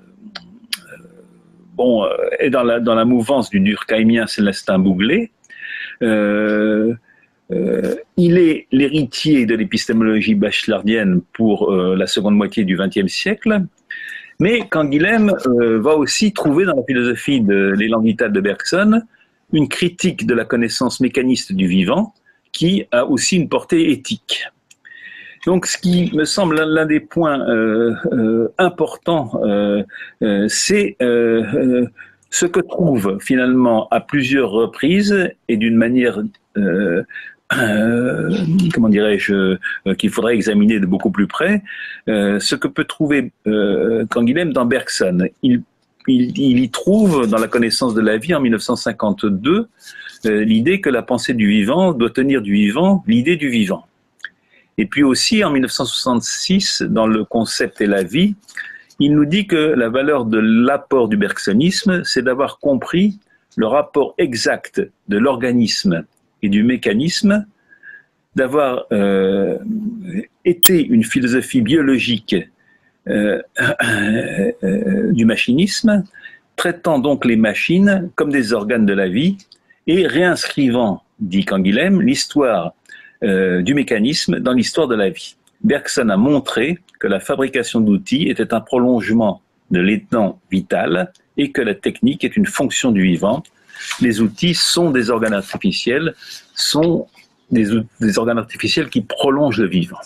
bon, est dans la, dans la mouvance du durkheimien Célestin Bouglé. Euh, euh, il est l'héritier de l'épistémologie bachelardienne pour euh, la seconde moitié du vingtième siècle, mais Canguilhem euh, va aussi trouver dans la philosophie de l'élan vital de Bergson une critique de la connaissance mécaniste du vivant qui a aussi une portée éthique. Donc, ce qui me semble l'un des points euh, euh, importants, euh, euh, c'est euh, euh, ce que trouve finalement à plusieurs reprises et d'une manière, euh, euh, comment dirais-je, euh, qu'il faudrait examiner de beaucoup plus près, euh, ce que peut trouver euh, Canguilhem dans Bergson. Il, il, il y trouve dans la connaissance de la vie en mille neuf cent cinquante-deux euh, l'idée que la pensée du vivant doit tenir du vivant l'idée du vivant. Et puis aussi, en mille neuf cent soixante-six, dans le concept et la vie, il nous dit que la valeur de l'apport du bergsonisme, c'est d'avoir compris le rapport exact de l'organisme et du mécanisme, d'avoir euh, été une philosophie biologique euh, euh, du machinisme, traitant donc les machines comme des organes de la vie et réinscrivant, dit Canguilhem, l'histoire Euh, du mécanisme dans l'histoire de la vie. Bergson a montré que la fabrication d'outils était un prolongement de l'élan vital et que la technique est une fonction du vivant. Les outils sont des organes artificiels, sont des, des organes artificiels qui prolongent le vivant.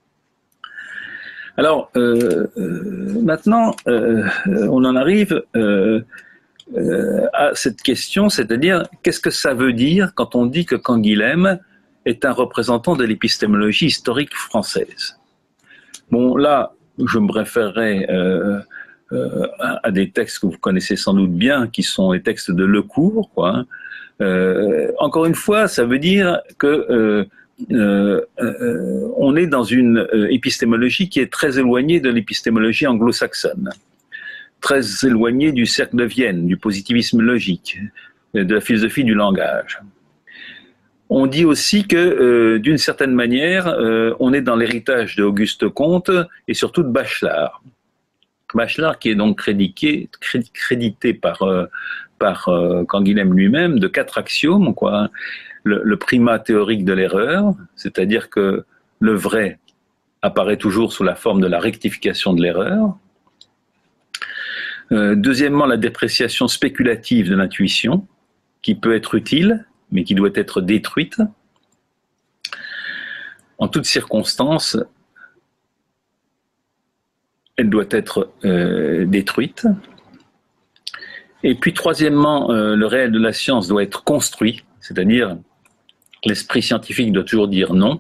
Alors, euh, euh, maintenant, euh, on en arrive euh, euh, à cette question, c'est-à-dire, qu'est-ce que ça veut dire quand on dit que Canguilhem est un représentant de l'épistémologie historique française. Bon, là, je me référerai euh, euh, à, à des textes que vous connaissez sans doute bien, qui sont les textes de Lecourt, quoi. Euh, encore une fois, ça veut dire que euh, euh, euh, on est dans une euh, épistémologie qui est très éloignée de l'épistémologie anglo-saxonne, très éloignée du cercle de Vienne, du positivisme logique, de la philosophie du langage. On dit aussi que, euh, d'une certaine manière, euh, on est dans l'héritage d'Auguste Comte et surtout de Bachelard. Bachelard qui est donc crédité, crédité par, euh, par euh, Canguilhem lui-même de quatre axiomes, quoi. Le, le primat théorique de l'erreur, c'est-à-dire que le vrai apparaît toujours sous la forme de la rectification de l'erreur. Euh, deuxièmement, la dépréciation spéculative de l'intuition, qui peut être utile, mais qui doit être détruite. En toutes circonstances, elle doit être euh, détruite. Et puis, troisièmement, euh, le réel de la science doit être construit, c'est-à-dire l'esprit scientifique doit toujours dire non.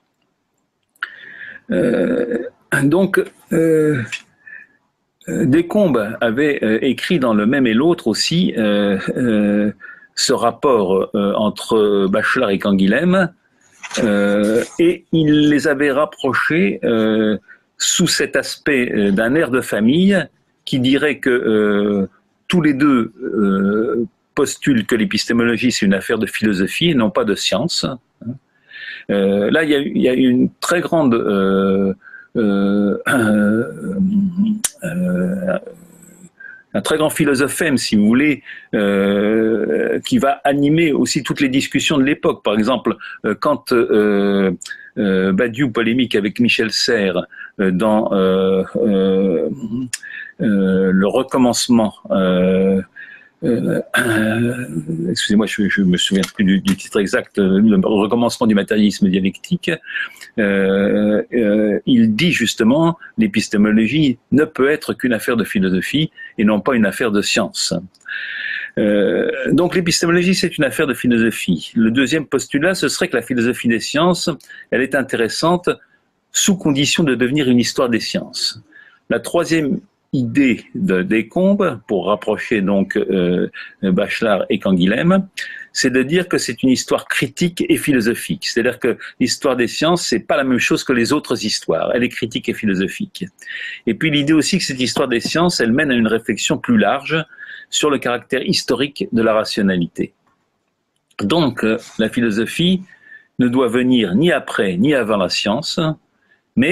Euh, donc, euh, Descombes avait euh, écrit dans Le Même et l'Autre aussi euh, euh, ce rapport euh, entre Bachelard et Canguilhem, euh, et il les avait rapprochés euh, sous cet aspect euh, d'un air de famille qui dirait que euh, tous les deux euh, postulent que l'épistémologie c'est une affaire de philosophie et non pas de science. Euh, là, il y a, il y a une très grande euh, euh, euh, euh, un très grand philosophème, si vous voulez, euh, qui va animer aussi toutes les discussions de l'époque. Par exemple, euh, quand euh, euh, Badiou polémique avec Michel Serres euh, dans euh, euh, euh, le recommencement, euh, euh, euh, excusez-moi, je ne me souviens plus du, du titre exact, le recommencement du matérialisme dialectique, euh, euh, il dit justement l'épistémologie ne peut être qu'une affaire de philosophie et non pas une affaire de science. Euh, donc l'épistémologie c'est une affaire de philosophie. Le deuxième postulat ce serait que la philosophie des sciences elle est intéressante sous condition de devenir une histoire des sciences. La troisième idée de Descombes, pour rapprocher donc euh, Bachelard et Canguilhem, c'est de dire que c'est une histoire critique et philosophique. C'est-à-dire que l'histoire des sciences, c'est pas la même chose que les autres histoires. Elle est critique et philosophique. Et puis l'idée aussi que cette histoire des sciences, elle mène à une réflexion plus large sur le caractère historique de la rationalité. Donc, la philosophie ne doit venir ni après ni avant la science, mais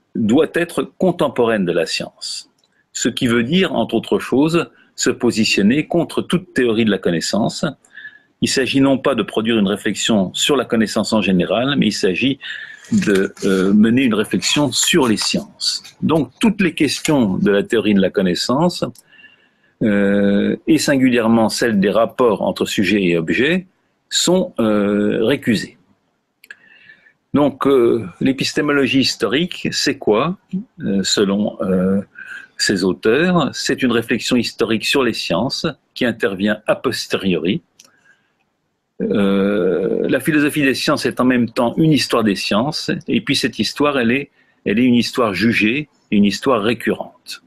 doit être contemporaine de la science. Ce qui veut dire, entre autres choses, se positionner contre toute théorie de la connaissance. Il s'agit non pas de produire une réflexion sur la connaissance en général, mais il s'agit de euh, mener une réflexion sur les sciences. Donc, toutes les questions de la théorie de la connaissance, euh, et singulièrement celles des rapports entre sujet et objet, sont euh, récusées. Donc, euh, l'épistémologie historique, c'est quoi, euh, selon euh, ces auteurs? C'est une réflexion historique sur les sciences qui intervient a posteriori. Euh, la philosophie des sciences est en même temps une histoire des sciences, et puis cette histoire, elle est, elle est une histoire jugée, une histoire récurrente.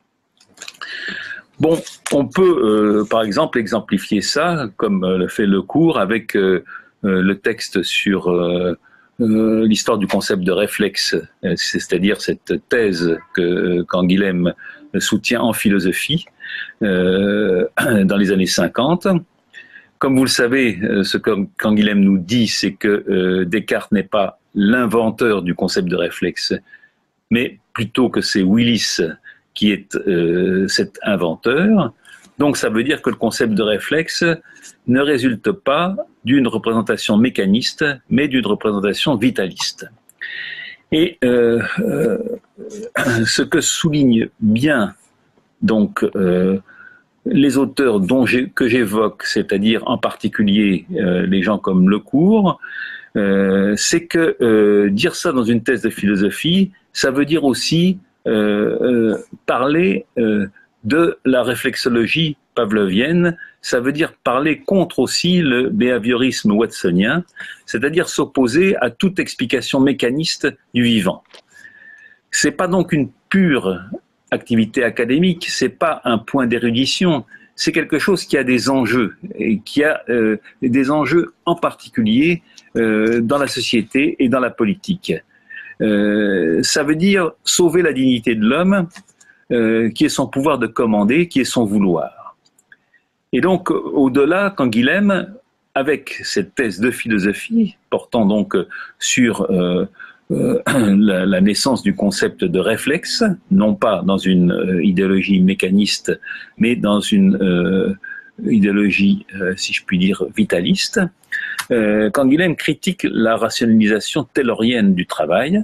Bon, on peut, euh, par exemple, exemplifier ça, comme euh, le fait le cours, avec euh, euh, le texte sur euh, euh, l'histoire du concept de réflexe, euh, c'est-à-dire cette thèse que Canguilhem soutient en philosophie euh, dans les années cinquante. Comme vous le savez, ce que Canguilhem nous dit, c'est que euh, Descartes n'est pas l'inventeur du concept de réflexe, mais plutôt que c'est Willis qui est euh, cet inventeur. Donc ça veut dire que le concept de réflexe ne résulte pas d'une représentation mécaniste, mais d'une représentation vitaliste. Et euh, euh, ce que souligne bien donc euh, les auteurs dont que j'évoque, c'est-à-dire en particulier euh, les gens comme Lecourt, euh, c'est que euh, dire ça dans une thèse de philosophie, ça veut dire aussi euh, euh, parler euh, de la réflexologie pavlovienne, ça veut dire parler contre aussi le behaviorisme watsonien, c'est-à-dire s'opposer à toute explication mécaniste du vivant. C'est pas donc une pure activité académique, c'est pas un point d'érudition, c'est quelque chose qui a des enjeux, et qui a euh, des enjeux en particulier euh, dans la société et dans la politique. Euh, ça veut dire sauver la dignité de l'homme, euh, qui est son pouvoir de commander, qui est son vouloir. Et donc, au-delà, Canguilhem, avec cette thèse de philosophie, portant donc sur euh, Euh, la, la naissance du concept de réflexe, non pas dans une euh, idéologie mécaniste, mais dans une euh, idéologie, euh, si je puis dire, vitaliste. Euh, Canguilhem critique la rationalisation taylorienne du travail,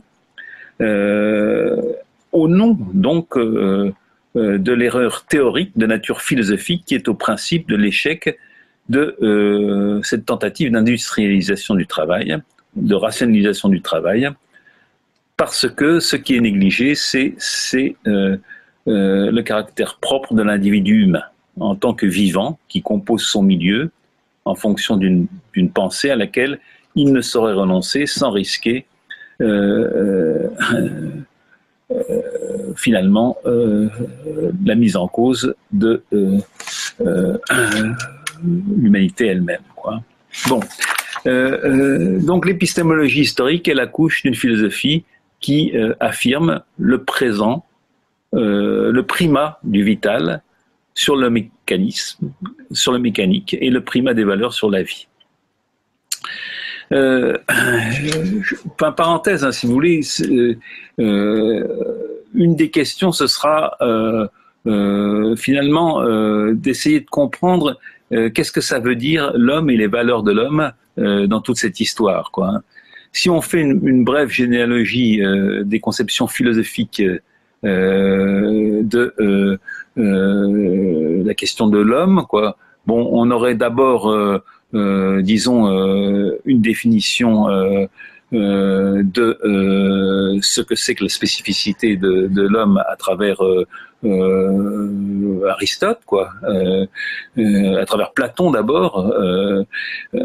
euh, au nom donc euh, euh, de l'erreur théorique de nature philosophique qui est au principe de l'échec de euh, cette tentative d'industrialisation du travail, de rationalisation du travail, parce que ce qui est négligé, c'est euh, euh, le caractère propre de l'individu humain, en tant que vivant, qui compose son milieu, en fonction d'une d'une pensée à laquelle il ne saurait renoncer sans risquer euh, euh, euh, finalement euh, la mise en cause de euh, euh, l'humanité elle-même, quoi. Bon, euh, euh, donc l'épistémologie historique est la couche d'une philosophie qui euh, affirme le présent, euh, le primat du vital sur le mécanisme, sur le mécanique, et le primat des valeurs sur la vie. Euh, je, parenthèse, hein, si vous voulez, euh, une des questions, ce sera euh, euh, finalement euh, d'essayer de comprendre euh, qu'est-ce que ça veut dire l'homme et les valeurs de l'homme euh, dans toute cette histoire, quoi, hein. Si on fait une, une brève généalogie euh, des conceptions philosophiques euh, de euh, euh, la question de l'homme, quoi, bon, on aurait d'abord, euh, euh, disons, euh, une définition euh, euh, de euh, ce que c'est que la spécificité de, de l'homme à travers euh, euh, Aristote, quoi, euh, euh, à travers Platon d'abord. Euh, euh,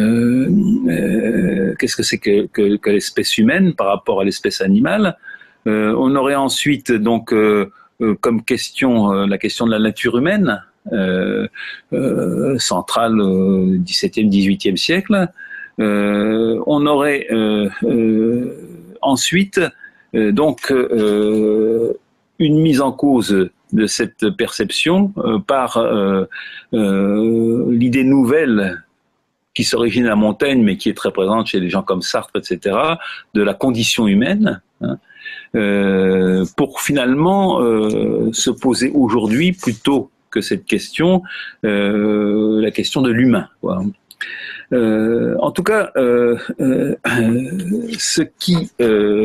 euh, qu'est-ce que c'est que, que, que l'espèce humaine par rapport à l'espèce animale? Euh, on aurait ensuite donc euh, euh, comme question euh, la question de la nature humaine, euh, euh, centrale au dix-septième, dix-huitième siècle. Euh, on aurait euh, euh, ensuite euh, donc euh, une mise en cause de cette perception euh, par euh, euh, l'idée nouvelle qui s'origine à Montaigne, mais qui est très présente chez des gens comme Sartre, et cetera, de la condition humaine, hein, euh, pour finalement euh, se poser aujourd'hui, plutôt que cette question, euh, la question de l'humain, quoi. Euh, en tout cas, euh, euh, ce qui euh,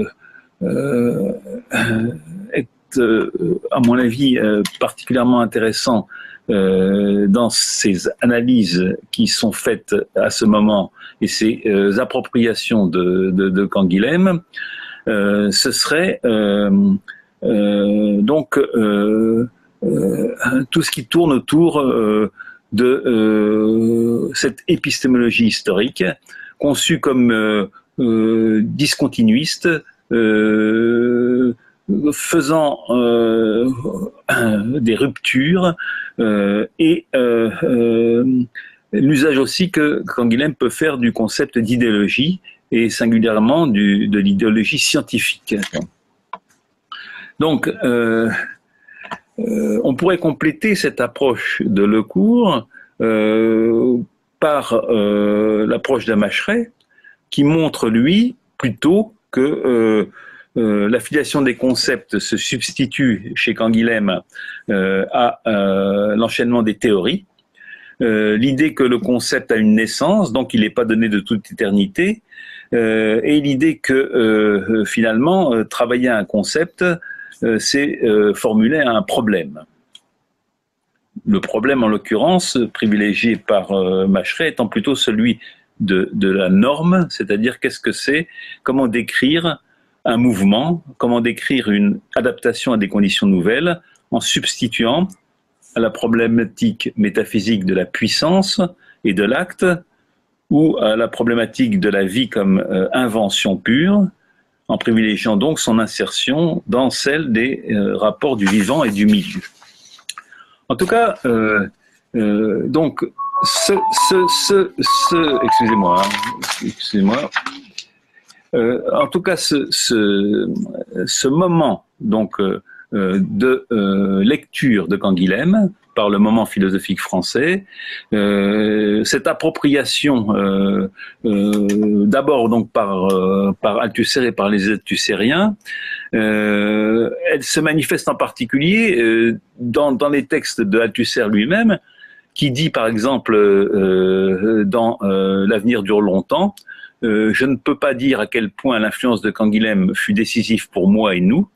euh, est, euh, à mon avis, euh, particulièrement intéressant euh, dans ces analyses qui sont faites à ce moment et ces euh, appropriations de, de, de Canguilhem, euh, ce serait euh, euh, donc euh, euh, tout ce qui tourne autour euh, de euh, cette épistémologie historique conçue comme euh, euh, discontinuiste, euh, faisant euh, des ruptures euh, et euh, euh, l'usage aussi que Canguilhem peut faire du concept d'idéologie et singulièrement du, de l'idéologie scientifique. Donc, euh, Euh, on pourrait compléter cette approche de Lecourt euh, par euh, l'approche d'Amacheret, qui montre, lui, plutôt que euh, euh, l'affiliation des concepts se substitue chez Canguilhem euh, à euh, l'enchaînement des théories. Euh, l'idée que le concept a une naissance, donc il n'est pas donné de toute éternité, euh, et l'idée que euh, finalement, euh, travailler un concept, Euh, c'est euh, formuler un problème. Le problème, en l'occurrence, privilégié par euh, Macheret, étant plutôt celui de, de la norme, c'est-à-dire qu'est-ce que c'est, comment décrire un mouvement, comment décrire une adaptation à des conditions nouvelles, en substituant à la problématique métaphysique de la puissance et de l'acte, ou à la problématique de la vie comme euh, invention pure, en privilégiant donc son insertion dans celle des euh, rapports du vivant et du milieu. En tout cas, euh, euh, donc, ce, ce, ce, ce excusez-moi, hein, excusez-moi, euh, en tout cas, ce, ce, ce moment donc euh, de euh, lecture de Canguilhem par le moment philosophique français, euh, cette appropriation euh, euh, d'abord donc par euh, par Althusser et par les althusériens, euh, elle se manifeste en particulier euh, dans dans les textes de Althusser lui-même, qui dit par exemple euh, dans euh, L'avenir dure longtemps, euh, je ne peux pas dire à quel point l'influence de Canguilhem fut décisive pour moi et nous.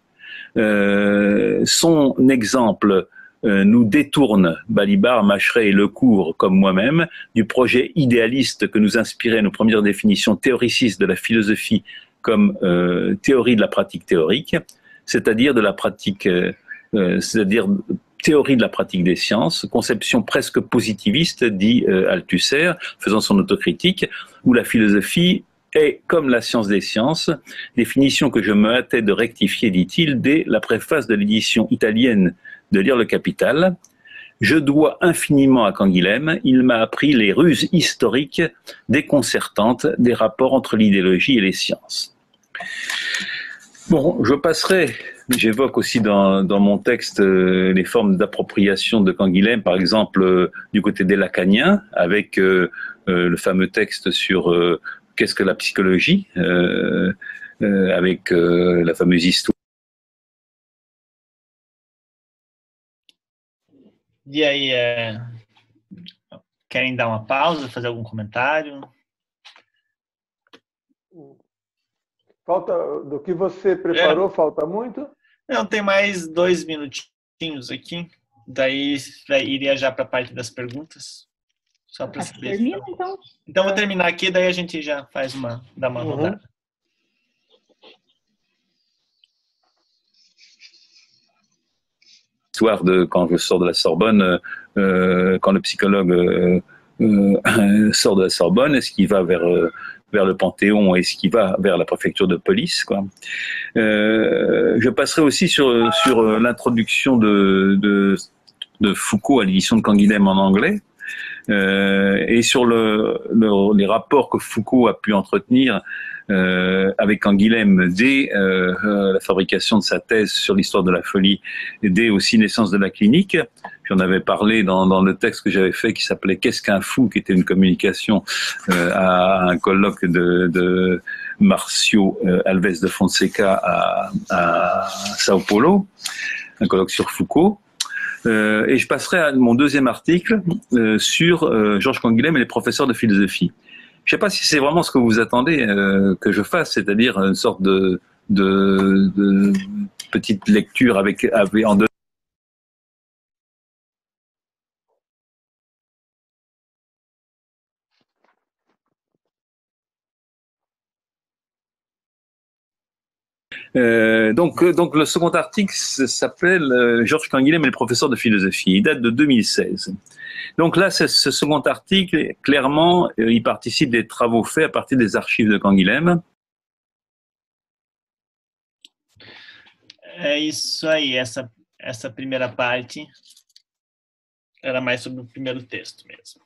Euh, son exemple euh, nous détourne, Balibar, Macheret et Lecourt, comme moi-même, du projet idéaliste que nous inspiraient nos premières définitions théoricistes de la philosophie comme euh, théorie de la pratique théorique, c'est-à-dire de la pratique, euh, c'est-à-dire théorie de la pratique des sciences, conception presque positiviste, dit euh, Althusser, faisant son autocritique, où la philosophie est comme la science des sciences, définition que je me hâtais de rectifier, dit-il, dès la préface de l'édition italienne de Lire le Capital. Je dois infiniment à Canguilhem, il m'a appris les ruses historiques déconcertantes des rapports entre l'idéologie et les sciences. Bon, je passerai, j'évoque aussi dans, dans mon texte euh, les formes d'appropriation de Canguilhem, par exemple euh, du côté des lacaniens, avec euh, euh, le fameux texte sur euh, qu'est-ce que la psychologie, euh, euh, avec euh, la fameuse histoire. E aí, é... querem dar uma pausa, fazer algum comentário? Falta, do que você preparou, é. Falta muito? Não, tem mais dois minutinhos aqui. Daí iria já para a parte das perguntas. Só para saber. Termina, então. Então vou terminar aqui, daí a gente já faz uma, dá uma uhum. rodada. Histoire de quand je sors de la Sorbonne, euh, quand le psychologue euh, euh, sort de la Sorbonne, est-ce qu'il va vers euh, vers le Panthéon, est-ce qu'il va vers la préfecture de police, quoi. Euh, je passerai aussi sur sur l'introduction de, de de Foucault à l'édition de Canguilhem en anglais. Euh, et sur le, le, les rapports que Foucault a pu entretenir euh, avec Canguilhem dès euh, la fabrication de sa thèse sur l'histoire de la folie, et dès aussi naissance de la clinique. J'en avais parlé dans, dans le texte que j'avais fait qui s'appelait « Qu'est-ce qu'un fou ?», qui était une communication euh, à un colloque de, de, Marcio euh, Alves de Fonseca à, à Sao Paulo, un colloque sur Foucault. Euh, et je passerai à mon deuxième article euh, sur euh, Georges Canguilhem et les professeurs de philosophie. Je ne sais pas si c'est vraiment ce que vous attendez euh, que je fasse, c'est-à-dire une sorte de, de, de petite lecture avec, avec en deux. Euh, donc, donc le second article s'appelle euh, Georges Canguilhem et les professeurs de philosophie. Il date de deux mille seize. Donc là, ce second article, clairement, euh, il participe des travaux faits à partir des archives de Canguilhem. É isso aí, essa, essa primeira parte era mais sobre o primeiro texto mesmo.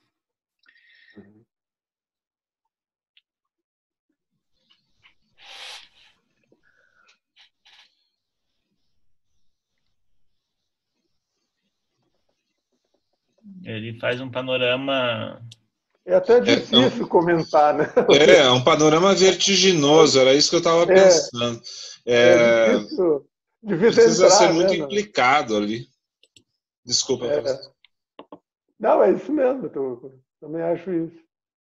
Ele faz um panorama... É até difícil é, um, comentar, né? É, um panorama vertiginoso, era isso que eu estava pensando. É, é difícil, difícil precisa entrar, ser muito né, implicado ali. Desculpa. É. Não, é isso mesmo, eu também acho isso.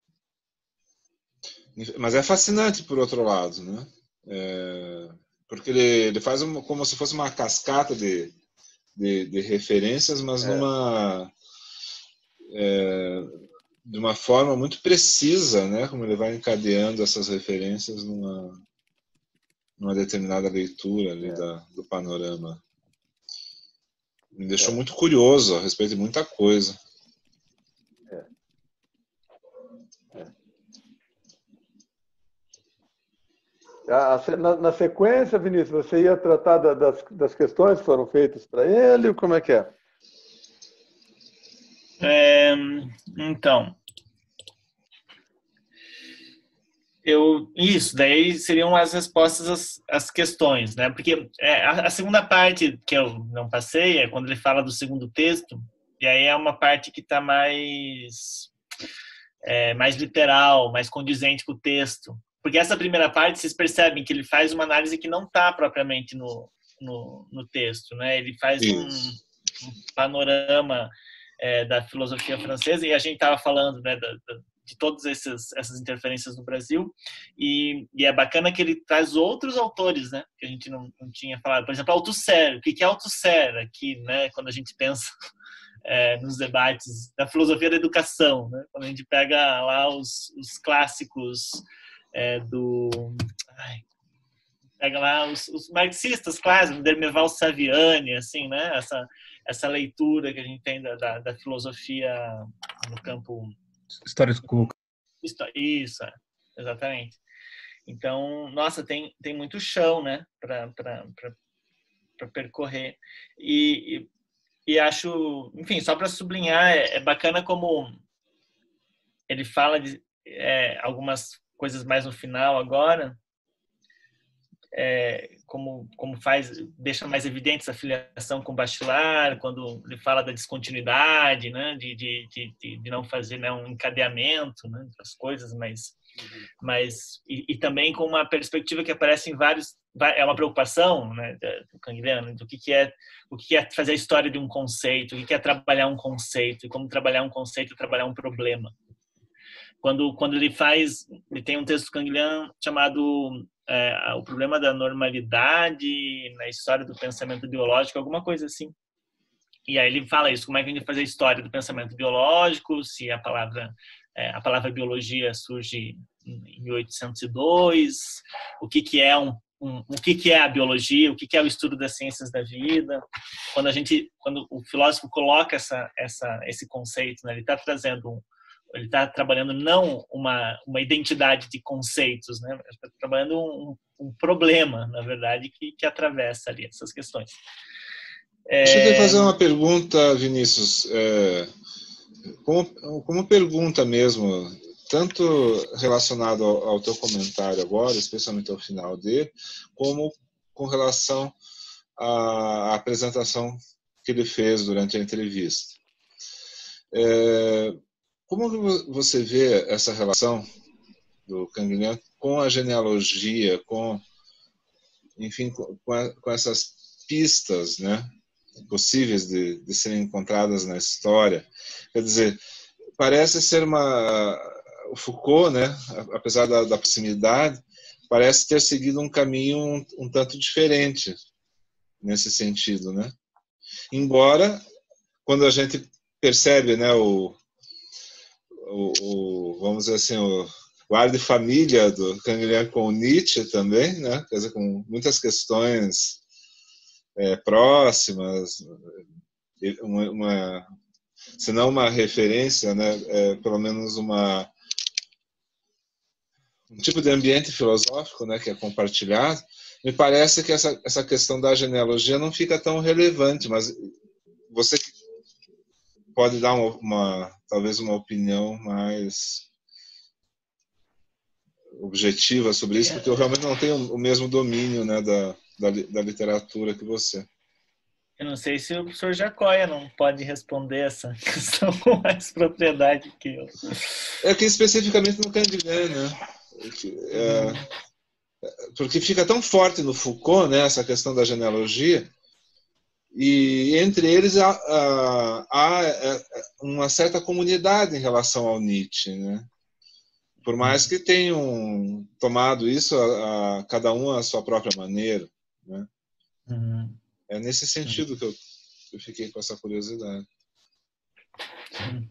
Mas é fascinante, por outro lado, né? É, porque ele, ele faz uma, como se fosse uma cascata de, de, de referências, mas é. numa... É, de uma forma muito precisa, né? Como ele vai encadeando essas referências numa, numa determinada leitura ali é. da, do panorama. Me deixou é. muito curioso a respeito de muita coisa. É. É. Na, na sequência, Vinícius, você ia tratar da, das, das questões que foram feitas para ele? Como é que é? É, então, eu, isso, daí seriam as respostas às, às questões, né? Porque é, a, a segunda parte que eu não passei é quando ele fala do segundo texto, e aí é uma parte que está mais, é, mais literal, mais condizente com o texto. Porque essa primeira parte, vocês percebem que ele faz uma análise que não está propriamente no, no, no texto, né? Ele faz um, um panorama É, da filosofia francesa, e a gente estava falando, né, da, da, de todas essas, essas interferências no Brasil, e, e é bacana que ele traz outros autores, né, que a gente não, não tinha falado. Por exemplo, Althusser. O que é Althusser aqui, né, quando a gente pensa é, nos debates da filosofia da educação, né, quando a gente pega lá os, os clássicos é, do... Ai, pega lá os, os marxistas clássicos, Dermeval Saviani, assim, né, essa... essa leitura que a gente tem da, da, da filosofia no campo... Histórico. Isso, exatamente. Então, nossa, tem, tem muito chão, né, para percorrer. E, e, e acho, enfim, só para sublinhar, é, é bacana como ele fala de é, algumas coisas mais no final agora, É, como, como faz, deixa mais evidente essa filiação com Bachelard, quando ele fala da descontinuidade, né, de, de, de, de não fazer, né, um encadeamento, né, das coisas, mas, mas e, e também com uma perspectiva que aparece em vários, é uma preocupação, né, do Canguilhem, do que, que é o que é fazer a história de um conceito, o que é trabalhar um conceito, e como trabalhar um conceito, trabalhar um problema. Quando, quando ele faz, ele tem um texto do Canguilhem chamado é, O Problema da Normalidade na História do Pensamento Biológico, alguma coisa assim. E aí ele fala isso, como é que a gente faz a história do pensamento biológico, se a palavra, é, a palavra biologia surge em mil oitocentos e dois, o que, que é um, um o que, que é a biologia, o que, que é o estudo das ciências da vida. Quando a gente, quando o filósofo coloca essa, essa, esse conceito, né, ele está trazendo um ele está trabalhando não uma, uma identidade de conceitos, né? Ele está trabalhando um, um problema, na verdade, que, que atravessa ali essas questões. É... Deixa eu fazer uma pergunta, Vinícius. É, como, como pergunta mesmo, tanto relacionado ao, ao teu comentário agora, especialmente ao final dele, como com relação à, à apresentação que ele fez durante a entrevista. É, Como você vê essa relação do Canguilhem com a genealogia, com, enfim, com, a, com essas pistas, né, possíveis de, de serem encontradas na história. Quer dizer, parece ser uma... O Foucault, né, apesar da, da proximidade, parece ter seguido um caminho um, um tanto diferente nesse sentido, né? Embora, quando a gente percebe, né, o, o, o vamos dizer assim, o, o ar de família do Canguilhem com o Nietzsche também, né? Quer dizer, com muitas questões é, próximas, uma, uma, se não uma referência, né, é, pelo menos uma um tipo de ambiente filosófico, né, que é compartilhado. Me parece que essa, essa questão da genealogia não fica tão relevante, mas você pode dar uma, uma talvez uma opinião mais objetiva sobre isso, porque eu realmente não tenho o mesmo domínio, né, da, da, da literatura que você. Eu não sei se o professor Jacóia não pode responder essa questão com mais propriedade que eu. É que especificamente no Canguilhem, né? É, porque fica tão forte no Foucault, né, essa questão da genealogia, e entre eles há, há, há uma certa comunidade em relação ao Nietzsche, né? Por mais que tenham tomado isso a, a cada um à sua própria maneira, né? Uhum. É nesse sentido que eu, eu fiquei com essa curiosidade. Sim.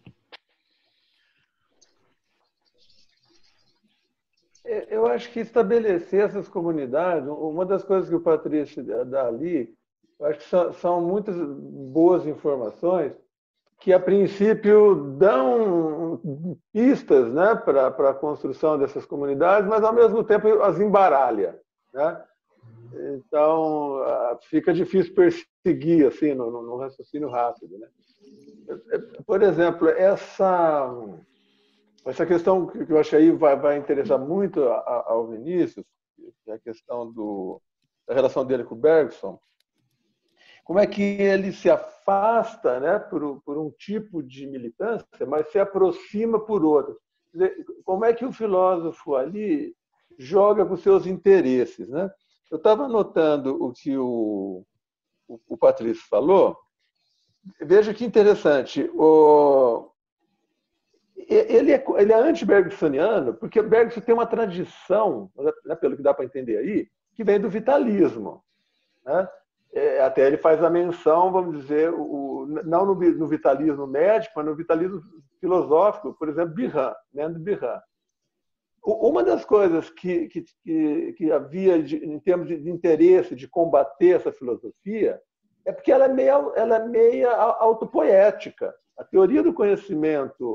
Eu acho que estabelecer essas comunidades, uma das coisas que o Patrício dá ali, eu acho que são, são muitas boas informações que, a princípio, dão pistas, né, para a construção dessas comunidades, mas, ao mesmo tempo, as embaralha, né? Então, fica difícil perseguir assim, no, no raciocínio rápido, né? Por exemplo, essa... Essa questão que eu acho que aí vai, vai interessar muito ao Vinícius, que é a questão do, da relação dele com o Bergson, como é que ele se afasta, né, por, por um tipo de militância, mas se aproxima por outro. Quer dizer, como é que o filósofo ali joga com seus interesses, né? Eu estava notando o que o, o, o Patrício falou. Veja que interessante. O, Ele é, ele é anti-bergsoniano, porque Bergson tem uma tradição, né, pelo que dá para entender aí, que vem do vitalismo, né? É, até ele faz a menção, vamos dizer, o, não no, no vitalismo médico, mas no vitalismo filosófico, por exemplo, Bihan, Mendes Bihan. Uma das coisas que, que, que, que havia de, em termos de interesse de combater essa filosofia é porque ela é meio, ela é meio autopoética. A teoria do conhecimento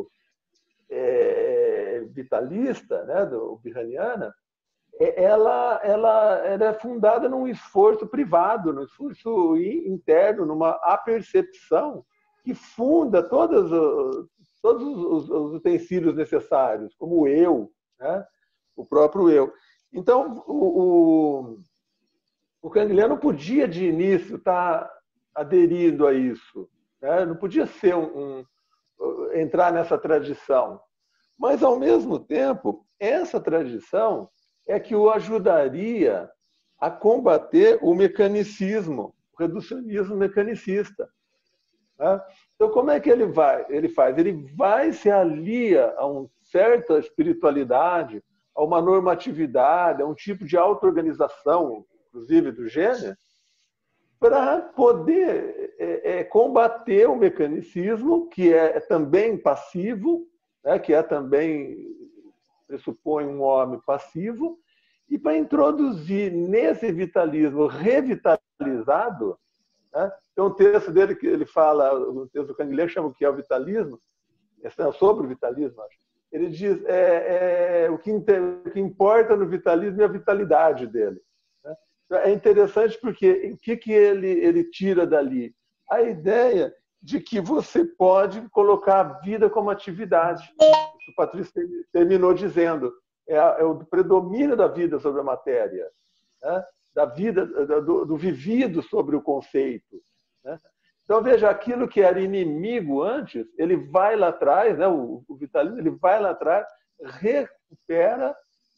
É, vitalista, né, do Bihaniana, ela, ela, ela é fundada num esforço privado, num esforço interno, numa apercepção que funda todos, todos os, os utensílios necessários, como o eu, né, o próprio eu. Então, o, o, o Canguilhem não podia, de início, estar aderindo a isso, né? Não podia ser um, um entrar nessa tradição. Mas, ao mesmo tempo, essa tradição é que o ajudaria a combater o mecanicismo, o reducionismo mecanicista. Então, como é que ele vai? Ele faz? Ele vai se alia a uma certa espiritualidade, a uma normatividade, a um tipo de auto-organização, inclusive do gênero, para poder é, é, combater o mecanicismo, que é também passivo, né, que é também, pressupõe um homem passivo, e para introduzir nesse vitalismo revitalizado, né, tem um texto dele que ele fala, o texto do Canguilhem chama o que é o vitalismo, é sobre o vitalismo, acho. Ele diz é, é, o, que inter, o que importa no vitalismo é a vitalidade dele. É interessante porque o que, que ele, ele tira dali? A ideia de que você pode colocar a vida como atividade. O Patrício terminou dizendo, é, é o predomínio da vida sobre a matéria, né? Da vida, do, do vivido sobre o conceito, né? Então, veja, aquilo que era inimigo antes, ele vai lá atrás, né? o, o vitalismo, ele vai lá atrás, recupera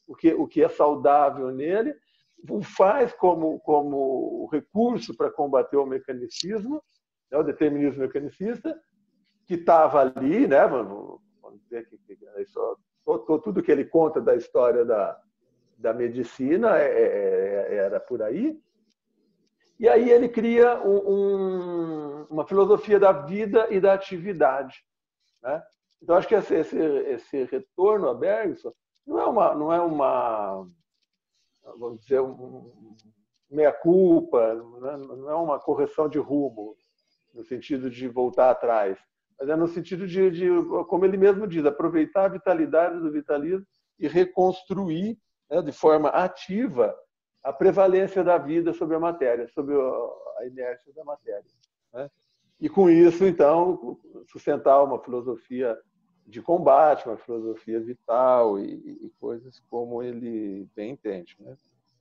o que, o que é saudável nele, o faz como, como recurso para combater o mecanicismo, né, o determinismo mecanicista, que estava ali, né, vamos dizer que, que isso, tudo que ele conta da história da, da medicina é, é, era por aí. E aí ele cria um, um, uma filosofia da vida e da atividade, né? Então, acho que esse, esse, esse retorno a Bergson não é uma, não é uma vamos dizer, um meia-culpa, não é uma correção de rumo, no sentido de voltar atrás, mas é no sentido de, de como ele mesmo diz, aproveitar a vitalidade do vitalismo e reconstruir, né, de forma ativa a prevalência da vida sobre a matéria, sobre a inércia da matéria, né? E com isso, então, sustentar uma filosofia de combate, uma filosofia vital e, e coisas como ele bem entende, né?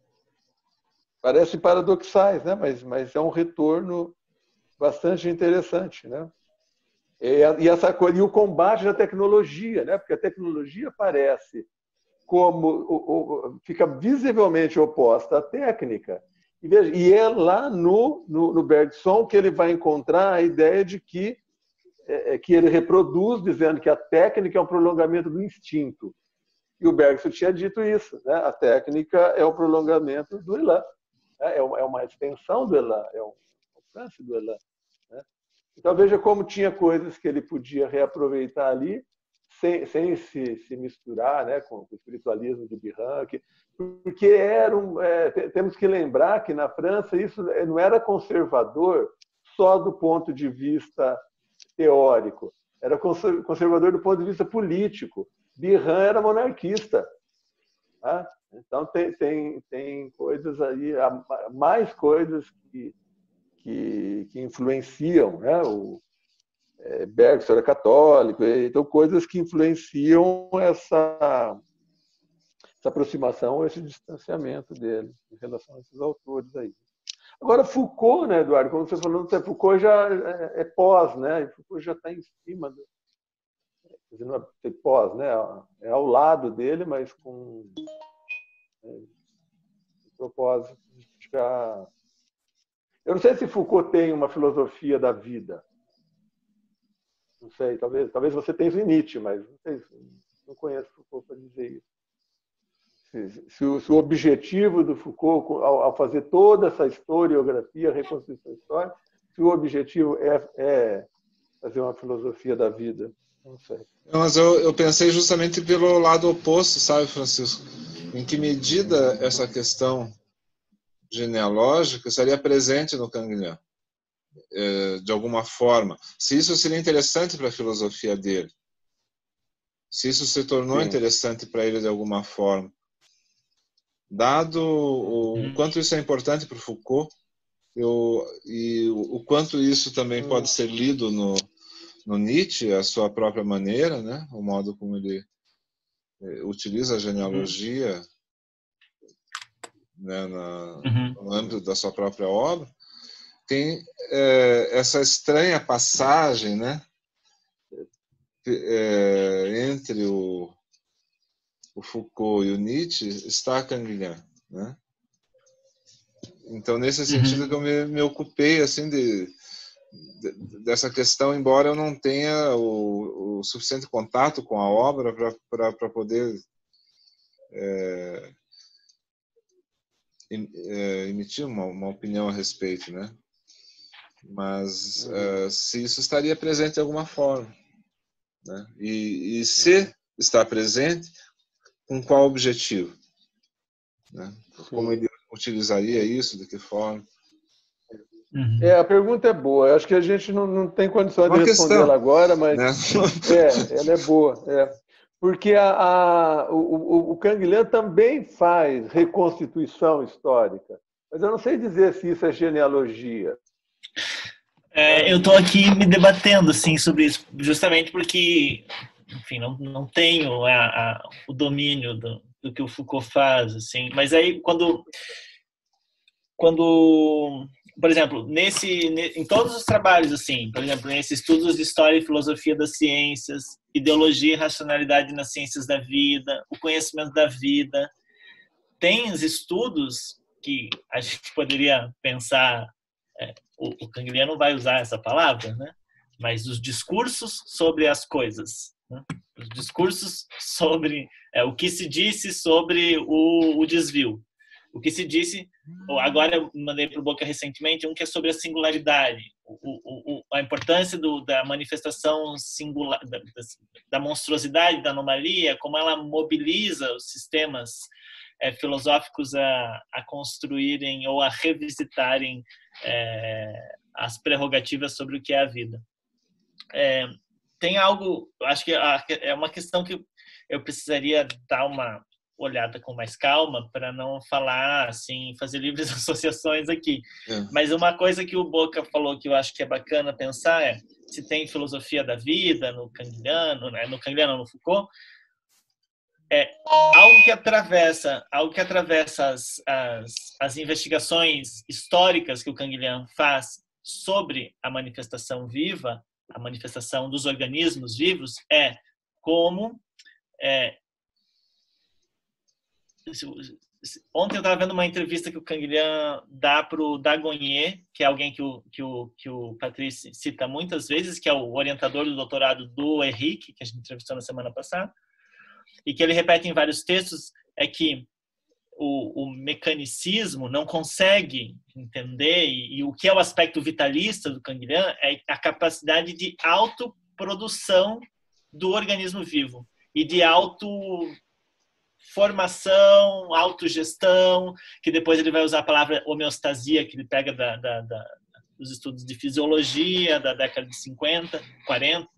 Parece paradoxais, né? Mas, mas é um retorno bastante interessante, né? E, e, essa, e o combate da tecnologia, né? Porque a tecnologia parece como o, o, fica visivelmente oposta à técnica. E, veja, e é lá no, no, no Bergson que ele vai encontrar a ideia de que, é, que ele reproduz, dizendo que a técnica é um prolongamento do instinto. E o Bergson tinha dito isso, né? A técnica é o prolongamento do elan, né? É uma extensão do elan, é um alcance do elan, né? Então veja como tinha coisas que ele podia reaproveitar ali, sem, sem se, se misturar, né, com o espiritualismo de Birac, porque era um, é, temos que lembrar que na França isso não era conservador só do ponto de vista teórico, era conservador do ponto de vista político. Birac era monarquista, tá? Então tem, tem, tem coisas aí, mais coisas que, que, que influenciam, né? O é, Bergson era católico, então coisas que influenciam essa, essa aproximação, esse distanciamento dele em relação a esses autores aí. Agora, Foucault, né, Eduardo, como você falou, Foucault já é, é pós, né? Foucault já está em cima do, não é pós, né? É ao lado dele, mas com é, propósito de já. Eu não sei se Foucault tem uma filosofia da vida. Não sei, talvez, talvez você tenha Nietzsche, mas não sei, não conheço Foucault para dizer isso. Se, se, o, se o objetivo do Foucault, ao, ao fazer toda essa historiografia, reconstrução histórica, se o objetivo é, é fazer uma filosofia da vida. Não sei. Mas eu, eu pensei justamente pelo lado oposto, sabe, Francisco? Em que medida essa questão genealógica estaria presente no Canguilhem, de alguma forma? Se isso seria interessante para a filosofia dele, se isso se tornou Sim. interessante para ele de alguma forma, dado o, o quanto isso é importante para o Foucault, eu, e o, o quanto isso também hum. pode ser lido no no Nietzsche, a sua própria maneira, né? O modo como ele eh, utiliza a genealogia uhum. né? Na, uhum. no âmbito da sua própria obra, tem eh, essa estranha passagem, né? Eh, entre o, o Foucault e o Nietzsche está Canguilhem, né? Então, nesse sentido uhum. que eu me, me ocupei assim de dessa questão, embora eu não tenha o, o suficiente contato com a obra para poder é, é, emitir uma, uma opinião a respeito, né? Mas uhum. é, se isso estaria presente de alguma forma, né? E, e se uhum. está presente, com qual objetivo, né? Como ele utilizaria isso, de que forma? Uhum. É, a pergunta é boa. Eu acho que a gente não, não tem condições Uma de respondê-la agora, mas né? é, ela é boa. É. Porque a, a, o, o Canguilhem também faz reconstituição histórica, mas eu não sei dizer se isso é genealogia. É, eu estou aqui me debatendo assim, sobre isso, justamente porque, enfim, não, não tenho a, a, o domínio do, do que o Foucault faz, assim. Mas aí quando quando por exemplo, nesse, em todos os trabalhos, assim, por exemplo, nesses estudos de história e filosofia das ciências, ideologia e racionalidade nas ciências da vida, o conhecimento da vida, tem os estudos que a gente poderia pensar, é, o, o Canguilhem não vai usar essa palavra, né? Mas os discursos sobre as coisas, né? Os discursos sobre é, o que se disse sobre o, o desvio. O que se disse, agora eu mandei para o Boca recentemente, um que é sobre a singularidade, o, o, o, a importância do, da manifestação singular, da, da monstruosidade, da anomalia, como ela mobiliza os sistemas é, filosóficos a, a construírem ou a revisitarem é, as prerrogativas sobre o que é a vida. É, tem algo, acho que é uma questão que eu precisaria dar uma olhada com mais calma para não falar assim, fazer livres associações aqui. É. Mas uma coisa que o Boca falou que eu acho que é bacana pensar é se tem filosofia da vida no Canguilhem, né? no Canguilhem, no Foucault, é algo que atravessa, algo que atravessa as, as, as investigações históricas que o Canguilhem faz sobre a manifestação viva, a manifestação dos organismos vivos, é como é, ontem eu estava vendo uma entrevista que o Canguilhem dá para o Dagonhé, que é alguém que o, que, o, que o Patrice cita muitas vezes, que é o orientador do doutorado do Henrique, que a gente entrevistou na semana passada, e que ele repete em vários textos, é que o, o mecanicismo não consegue entender, e, e o que é o aspecto vitalista do Canguilhem é a capacidade de autoprodução do organismo vivo e de auto formação, autogestão, que depois ele vai usar a palavra homeostasia, que ele pega da, da, da, dos estudos de fisiologia da década de cinquenta, quarenta.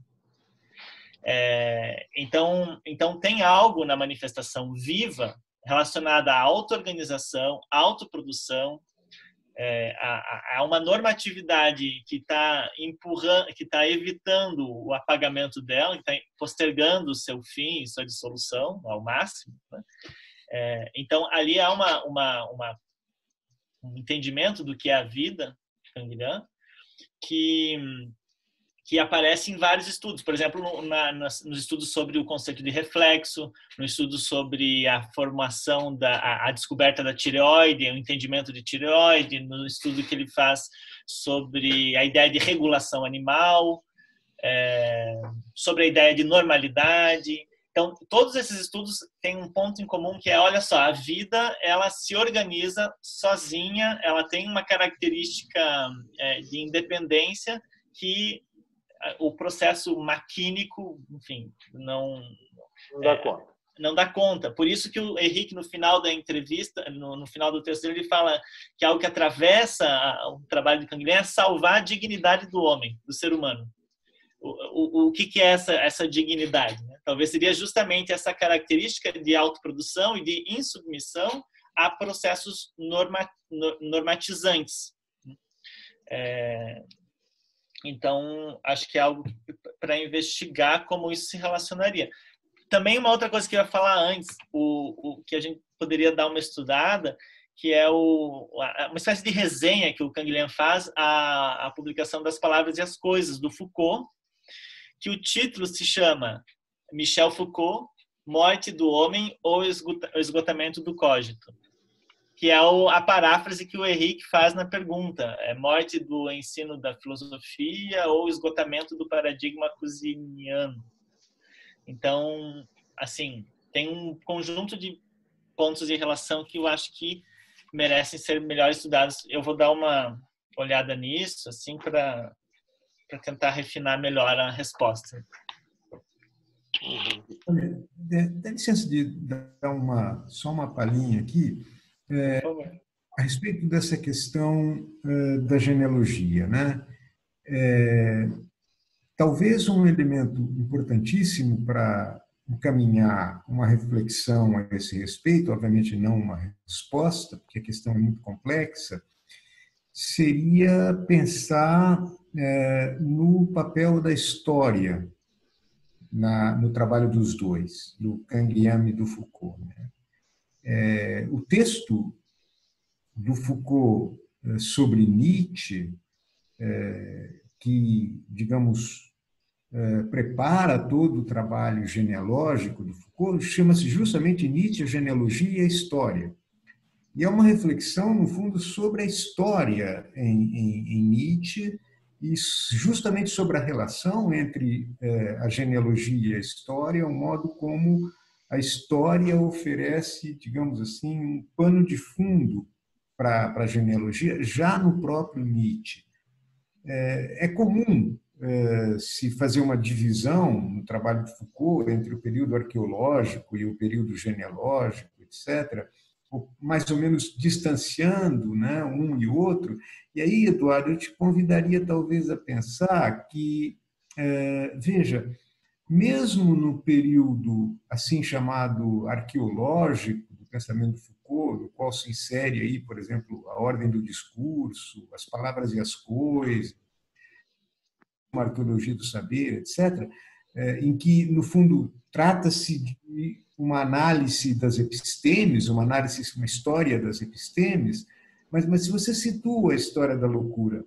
É, então, então, tem algo na manifestação viva relacionado à auto-organização, autoprodução, é, a, a uma normatividade que está empurrando, que está evitando o apagamento dela, que está postergando o seu fim, sua dissolução ao máximo, né? É, então, ali há uma, uma, uma, um entendimento do que é a vida, Canguilhem, que que aparece em vários estudos, por exemplo, no, na, nos estudos sobre o conceito de reflexo, no estudo sobre a formação, da, a, a descoberta da tireoide, o entendimento de tireoide, no estudo que ele faz sobre a ideia de regulação animal, é, sobre a ideia de normalidade. Então, todos esses estudos têm um ponto em comum que é, olha só, a vida ela se organiza sozinha, ela tem uma característica é, de independência que o processo maquínico, enfim, não, não dá é, conta. Não dá conta. Por isso que o Henrique, no final da entrevista, no, no final do texto dele, ele fala que algo que atravessa o trabalho de Canguilhem é salvar a dignidade do homem, do ser humano. O, o, o que, que é essa, essa dignidade? Né? Talvez seria justamente essa característica de autoprodução e de insubmissão a processos norma, normatizantes. É, Então, acho que é algo para investigar como isso se relacionaria. Também uma outra coisa que eu ia falar antes, o, o que a gente poderia dar uma estudada, que é o, uma espécie de resenha que o Canguilhem faz à, à publicação das Palavras e as Coisas, do Foucault, que o título se chama Michel Foucault, Morte do Homem ou Esgotamento do Cogito, que é a paráfrase que o Henrique faz na pergunta, é morte do ensino da filosofia ou esgotamento do paradigma cusiniano. Então, assim, tem um conjunto de pontos de relação que eu acho que merecem ser melhor estudados. Eu vou dar uma olhada nisso, assim, para para tentar refinar melhor a resposta. Olha, dá licença de dar uma, só uma palhinha aqui. É, a respeito dessa questão uh, da genealogia, né? É, talvez um elemento importantíssimo para encaminhar uma reflexão a esse respeito, obviamente não uma resposta, porque a questão é muito complexa, seria pensar é, no papel da história na, no trabalho dos dois, do Canguilhem e do Foucault, né? É, o texto do Foucault é, sobre Nietzsche, é, que, digamos, é, prepara todo o trabalho genealógico do Foucault, chama-se justamente Nietzsche, a genealogia e a história. E é uma reflexão, no fundo, sobre a história em, em, em Nietzsche e justamente sobre a relação entre eh, a genealogia e a história, o modo como a história oferece, digamos assim, um pano de fundo para a genealogia, já no próprio Nietzsche. É, é comum é, se fazer uma divisão no trabalho de Foucault entre o período arqueológico e o período genealógico, etcétera, mais ou menos distanciando, né, um e outro. E aí, Eduardo, eu te convidaria talvez a pensar que, é, veja, mesmo no período assim chamado arqueológico do pensamento de Foucault, no qual se insere aí, por exemplo, a ordem do discurso, as palavras e as coisas, uma arqueologia do saber, etcétera, em que, no fundo, trata-se de uma análise das epistemes, uma análise, uma história das epistemes, mas, mas se você situa a história da loucura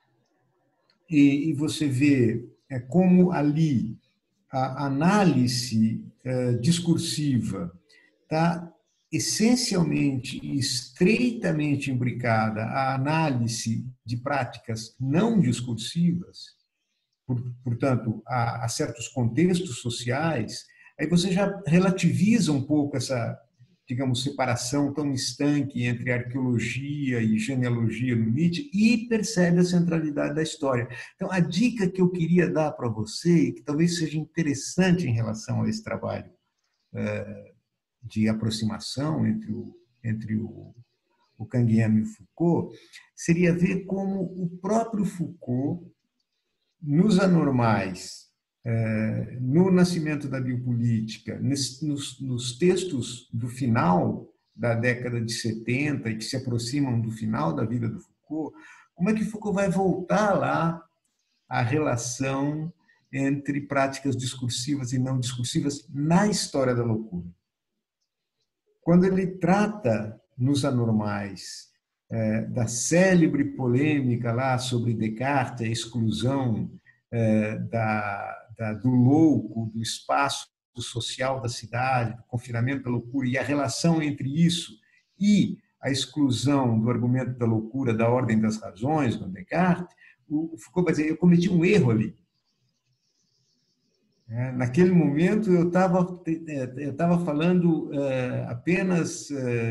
e, e você vê é, como ali a análise eh, discursiva está essencialmente e estreitamente imbricada à análise de práticas não discursivas, por, portanto, a, a certos contextos sociais, aí você já relativiza um pouco essa, digamos, separação tão estanque entre arqueologia e genealogia no Nietzsche e percebe a centralidade da história. Então, a dica que eu queria dar para você, que talvez seja interessante em relação a esse trabalho é, de aproximação entre o, entre o, o Canguilhem e o Foucault, seria ver como o próprio Foucault, nos Anormais, no Nascimento da Biopolítica, nos, nos textos do final da década de setenta e que se aproximam do final da vida do Foucault, como é que Foucault vai voltar lá à relação entre práticas discursivas e não discursivas na história da loucura. Quando ele trata nos Anormais da célebre polêmica lá sobre Descartes, a exclusão da, da, do louco, do espaço social da cidade, do confinamento da loucura, e a relação entre isso e a exclusão do argumento da loucura da ordem das razões, no Descartes, o Foucault vai dizer, eu cometi um erro ali. Naquele momento, eu estava eu estava falando apenas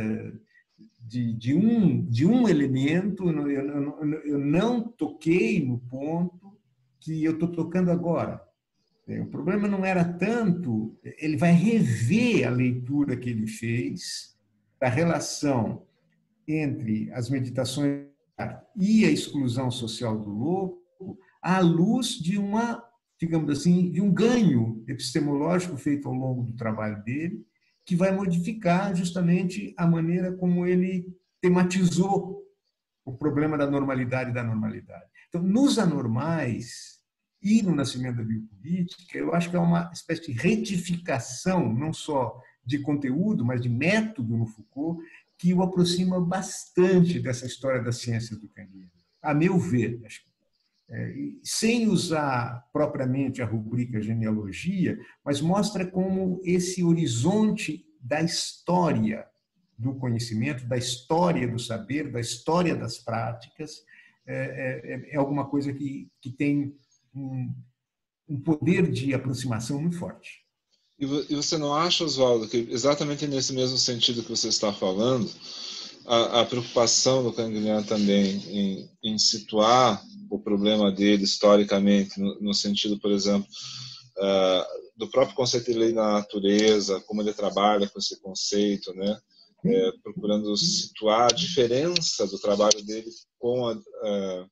de, de, um, de um elemento, eu, eu, eu não toquei no ponto que eu estou tocando agora. O problema não era tanto, ele vai rever a leitura que ele fez da relação entre as meditações e a exclusão social do louco à luz de uma, digamos assim, de um ganho epistemológico feito ao longo do trabalho dele, que vai modificar justamente a maneira como ele tematizou o problema da normalidade e da normalidade. Então, nos Anormais e no Nascimento da Biopolítica, eu acho que é uma espécie de retificação, não só de conteúdo, mas de método no Foucault, que o aproxima bastante dessa história das ciências do Canguilhem. A meu ver, acho que sem usar propriamente a rubrica genealogia, mas mostra como esse horizonte da história do conhecimento, da história do saber, da história das práticas, é, é, é alguma coisa que, que tem um, um poder de aproximação muito forte. E você não acha, Oswaldo, que exatamente nesse mesmo sentido que você está falando, a, a preocupação do Canguilhem também em, em situar o problema dele historicamente, no, no sentido, por exemplo, uh, do próprio conceito de lei da natureza, como ele trabalha com esse conceito, né? É, procurando situar a diferença do trabalho dele com, a, uh,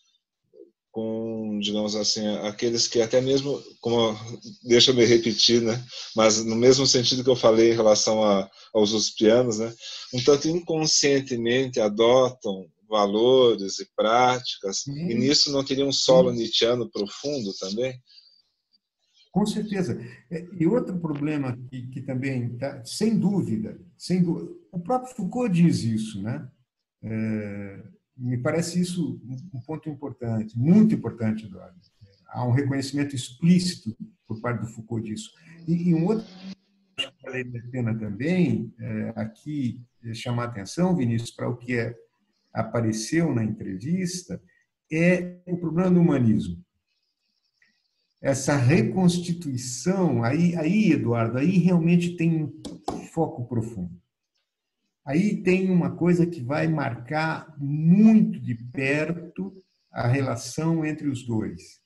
com, digamos assim, aqueles que até mesmo, como, deixa eu me repetir, né? Mas no mesmo sentido que eu falei em relação a, aos uspianos, né? Um tanto inconscientemente adotam valores e práticas, Sim. e nisso não teria um solo Sim. nietzschiano profundo também? Com certeza. E outro problema que, que também, tá, sem dúvida, sem dúvida, o próprio Foucault diz isso, né? É, me parece isso um ponto importante, muito importante, Eduardo. Há um reconhecimento explícito por parte do Foucault disso. E, e um outro vale a pena também aqui chamar a atenção, Vinícius, para o que é, apareceu na entrevista, é o problema do humanismo. Essa reconstituição, aí, aí, Eduardo, aí realmente tem um foco profundo. Aí tem uma coisa que vai marcar muito de perto a relação entre os dois.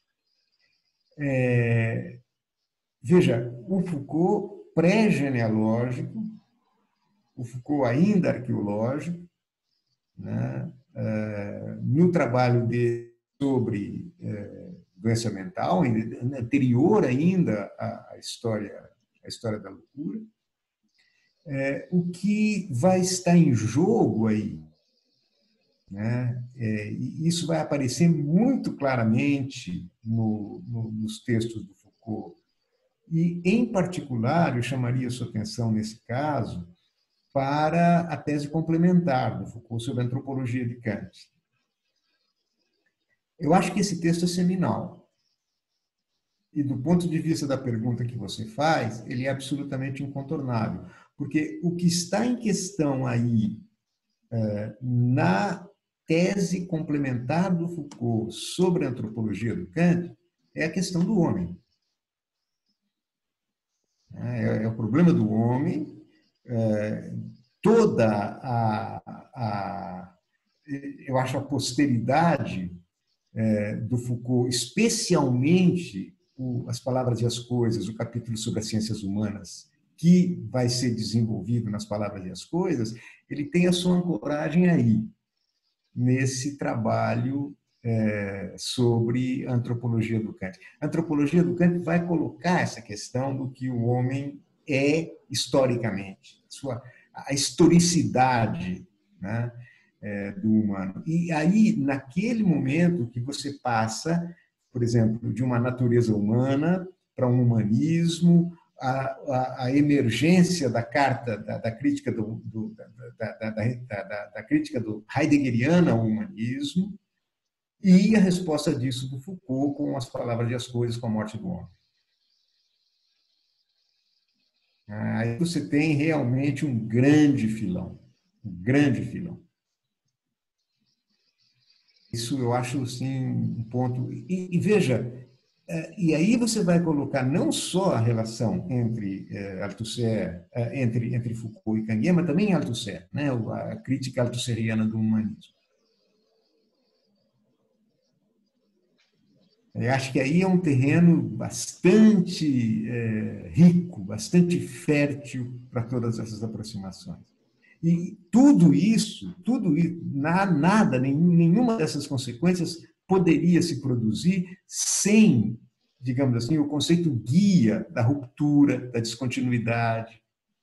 É, veja, o Foucault pré-genealógico, o Foucault ainda arqueológico, né, é, no trabalho dele sobre é, doença mental, anterior ainda à história, à história da loucura, é, o que vai estar em jogo aí, né? É, e isso vai aparecer muito claramente no, no, nos textos do Foucault. E, em particular, eu chamaria a sua atenção, nesse caso, para a tese complementar do Foucault sobre a antropologia de Kant. Eu acho que esse texto é seminal. E, do ponto de vista da pergunta que você faz, ele é absolutamente incontornável. Porque o que está em questão aí, na tese complementar do Foucault sobre a antropologia do Kant, é a questão do homem. É, é o problema do homem, é, toda a, a, eu acho, a posteridade é, do Foucault, especialmente o, as palavras e as coisas, o capítulo sobre as ciências humanas, que vai ser desenvolvido nas palavras e as coisas, ele tem a sua ancoragem aí, nesse trabalho é, sobre a antropologia do Kant. A antropologia do Kant vai colocar essa questão do que o homem é historicamente, sua, a historicidade, né, é, do humano. E aí, naquele momento que você passa, por exemplo, de uma natureza humana para um humanismo, A, a, a emergência da carta, da, da crítica do, do, da, da, da, da, da crítica do heideggeriana ao humanismo, e a resposta disso do Foucault com as palavras e as coisas, com a morte do homem. Aí você tem realmente um grande filão, um grande filão. Isso eu acho, assim, um ponto... E, e veja... E aí você vai colocar não só a relação entre Althusser, entre, entre Foucault e Canguia, mas também Althusser, né? A crítica althusserriana do humanismo. Eu acho que aí é um terreno bastante é, rico, bastante fértil para todas essas aproximações. E tudo isso, tudo isso, nada, nenhuma dessas consequências poderia se produzir sem, digamos assim, o conceito guia da ruptura, da descontinuidade,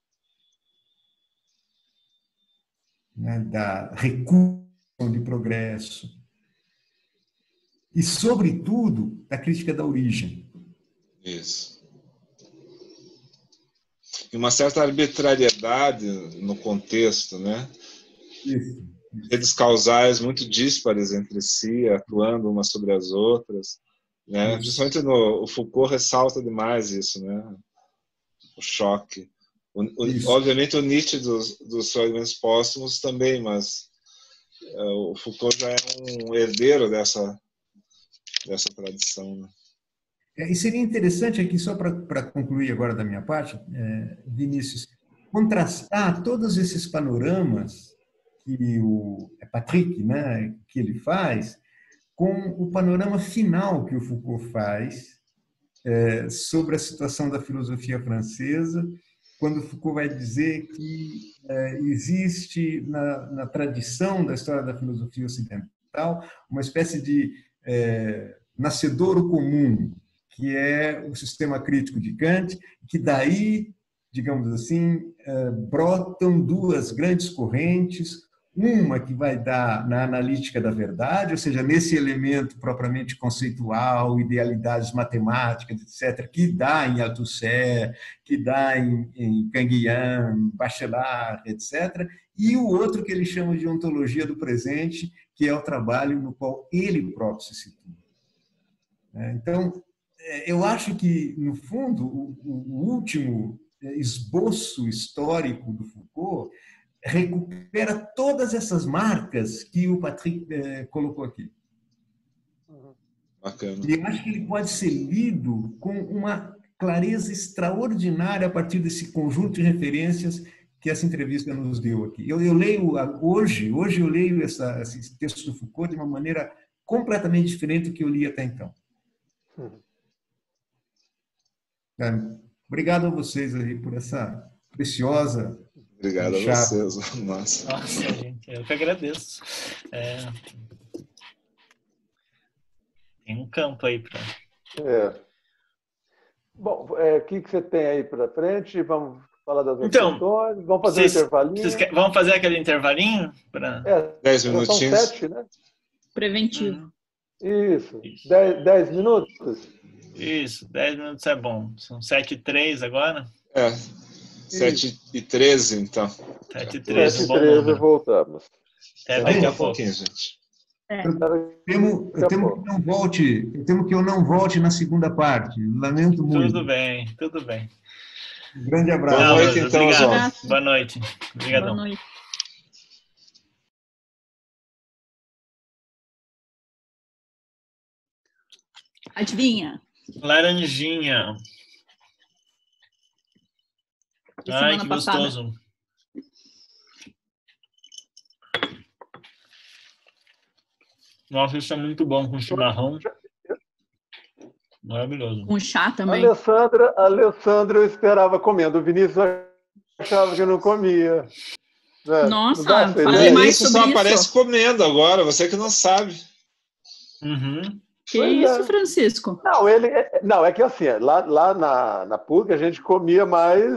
né, da recuo de progresso e, sobretudo, da crítica da origem. Isso. E uma certa arbitrariedade no contexto, né? Isso. Redes causais muito díspares entre si, atuando umas sobre as outras, né? Principalmente no o Foucault ressalta demais isso, né? O choque. O, o, obviamente o Nietzsche dos, dos fragmentos póstumos também, mas uh, o Foucault já é um herdeiro dessa dessa tradição, né? É, e seria interessante aqui, só para concluir agora da minha parte, é, Vinícius, contrastar todos esses panoramas que o é Patrick, né, que ele faz, com o panorama final que o Foucault faz é, sobre a situação da filosofia francesa, quando Foucault vai dizer que é, existe na, na tradição da história da filosofia ocidental uma espécie de é, nascedouro comum, que é o sistema crítico de Kant, que daí, digamos assim, é, brotam duas grandes correntes. Uma que vai dar na analítica da verdade, ou seja, nesse elemento propriamente conceitual, idealidades matemáticas, etcétera, que dá em Althusser, que dá em, em Canguilhem, Bachelard, etcétera, e o outro que ele chama de ontologia do presente, que é o trabalho no qual ele próprio se situa. Então, eu acho que, no fundo, o, o último esboço histórico do Foucault recupera todas essas marcas que o Patrick eh, colocou aqui. Bacana. E eu acho que ele pode ser lido com uma clareza extraordinária a partir desse conjunto de referências que essa entrevista nos deu aqui. Eu, eu leio hoje, hoje eu leio essa, esse texto do Foucault de uma maneira completamente diferente do que eu li até então. É, obrigado a vocês aí por essa preciosa... Obrigado a vocês. Nossa. Nossa, gente, eu que agradeço. É... Tem um campo aí para... É. Bom, o é, que, que você tem aí para frente? Vamos falar das outras Então, questões? Vamos fazer vocês, um intervalinho? Vocês querem, vamos fazer aquele intervalinho? Pra... É, Dez são minutinhos. sete, né? Preventivo. Isso. Isso. Dez, dez minutos? Isso, dez minutos é bom. São sete e três agora? É, sete e treze, então. sete e treze, sete um e bom treze número. voltamos. Até Daqui daqui a a pouco. pouquinho, gente. É. Eu temo, eu temo que não volte, eu temo que eu não volte na segunda parte. Lamento muito. Tudo bem, tudo bem. Um grande abraço. Boa Não, noite, mas então, obrigado. Oswaldo. Boa noite. Obrigadão. Boa noite. Adivinha? Laranjinha. De Ai, semana que passada. gostoso. Nossa, isso é muito bom com chimarrão. Maravilhoso. Com chá A também. Alessandra, a Alessandra eu esperava comendo. O Vinícius achava que não comia. Né? Nossa, Não dá essa fale ideia? mais Isso sobre só isso. aparece comendo agora, você que não sabe. Uhum. Que Pois isso, é. Francisco? Não, ele, não, é que assim, lá, lá na, na PUC a gente comia mais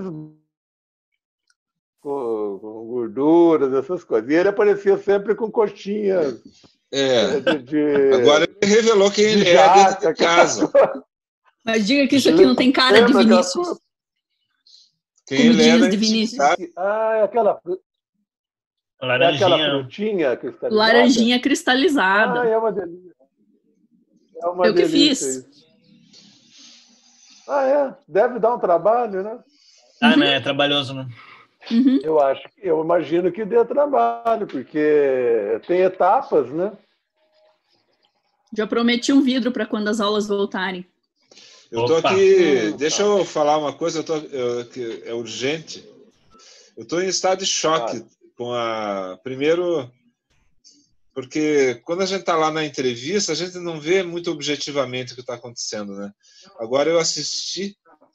com, com gorduras, essas coisas. E ele aparecia sempre com coxinhas É. de, de, Agora ele revelou quem de ele é jaca, dentro de casa. Mas diga que isso aqui não tem cara de Lembra aquela Vinícius. fruta? Quem ele é Comidinhas na de Vinícius. intimidade. Ah, é aquela, fru- é aquela Laranjinha. frutinha cristalizada? Laranjinha cristalizada. Ah, é uma delícia. É uma Eu que delícia fiz. isso. Ah, é? Deve dar um trabalho, né? Ah, né? É trabalhoso, né? Uhum. Eu acho, eu imagino que dê trabalho, porque tem etapas, né? Já prometi um vidro para quando as aulas voltarem. Eu tô Opa. aqui. Deixa eu falar uma coisa, eu tô, eu, que é urgente. Eu estou em estado de choque com a. Primeiro, porque quando a gente está lá na entrevista, a gente não vê muito objetivamente o que está acontecendo, né? Agora eu assisti.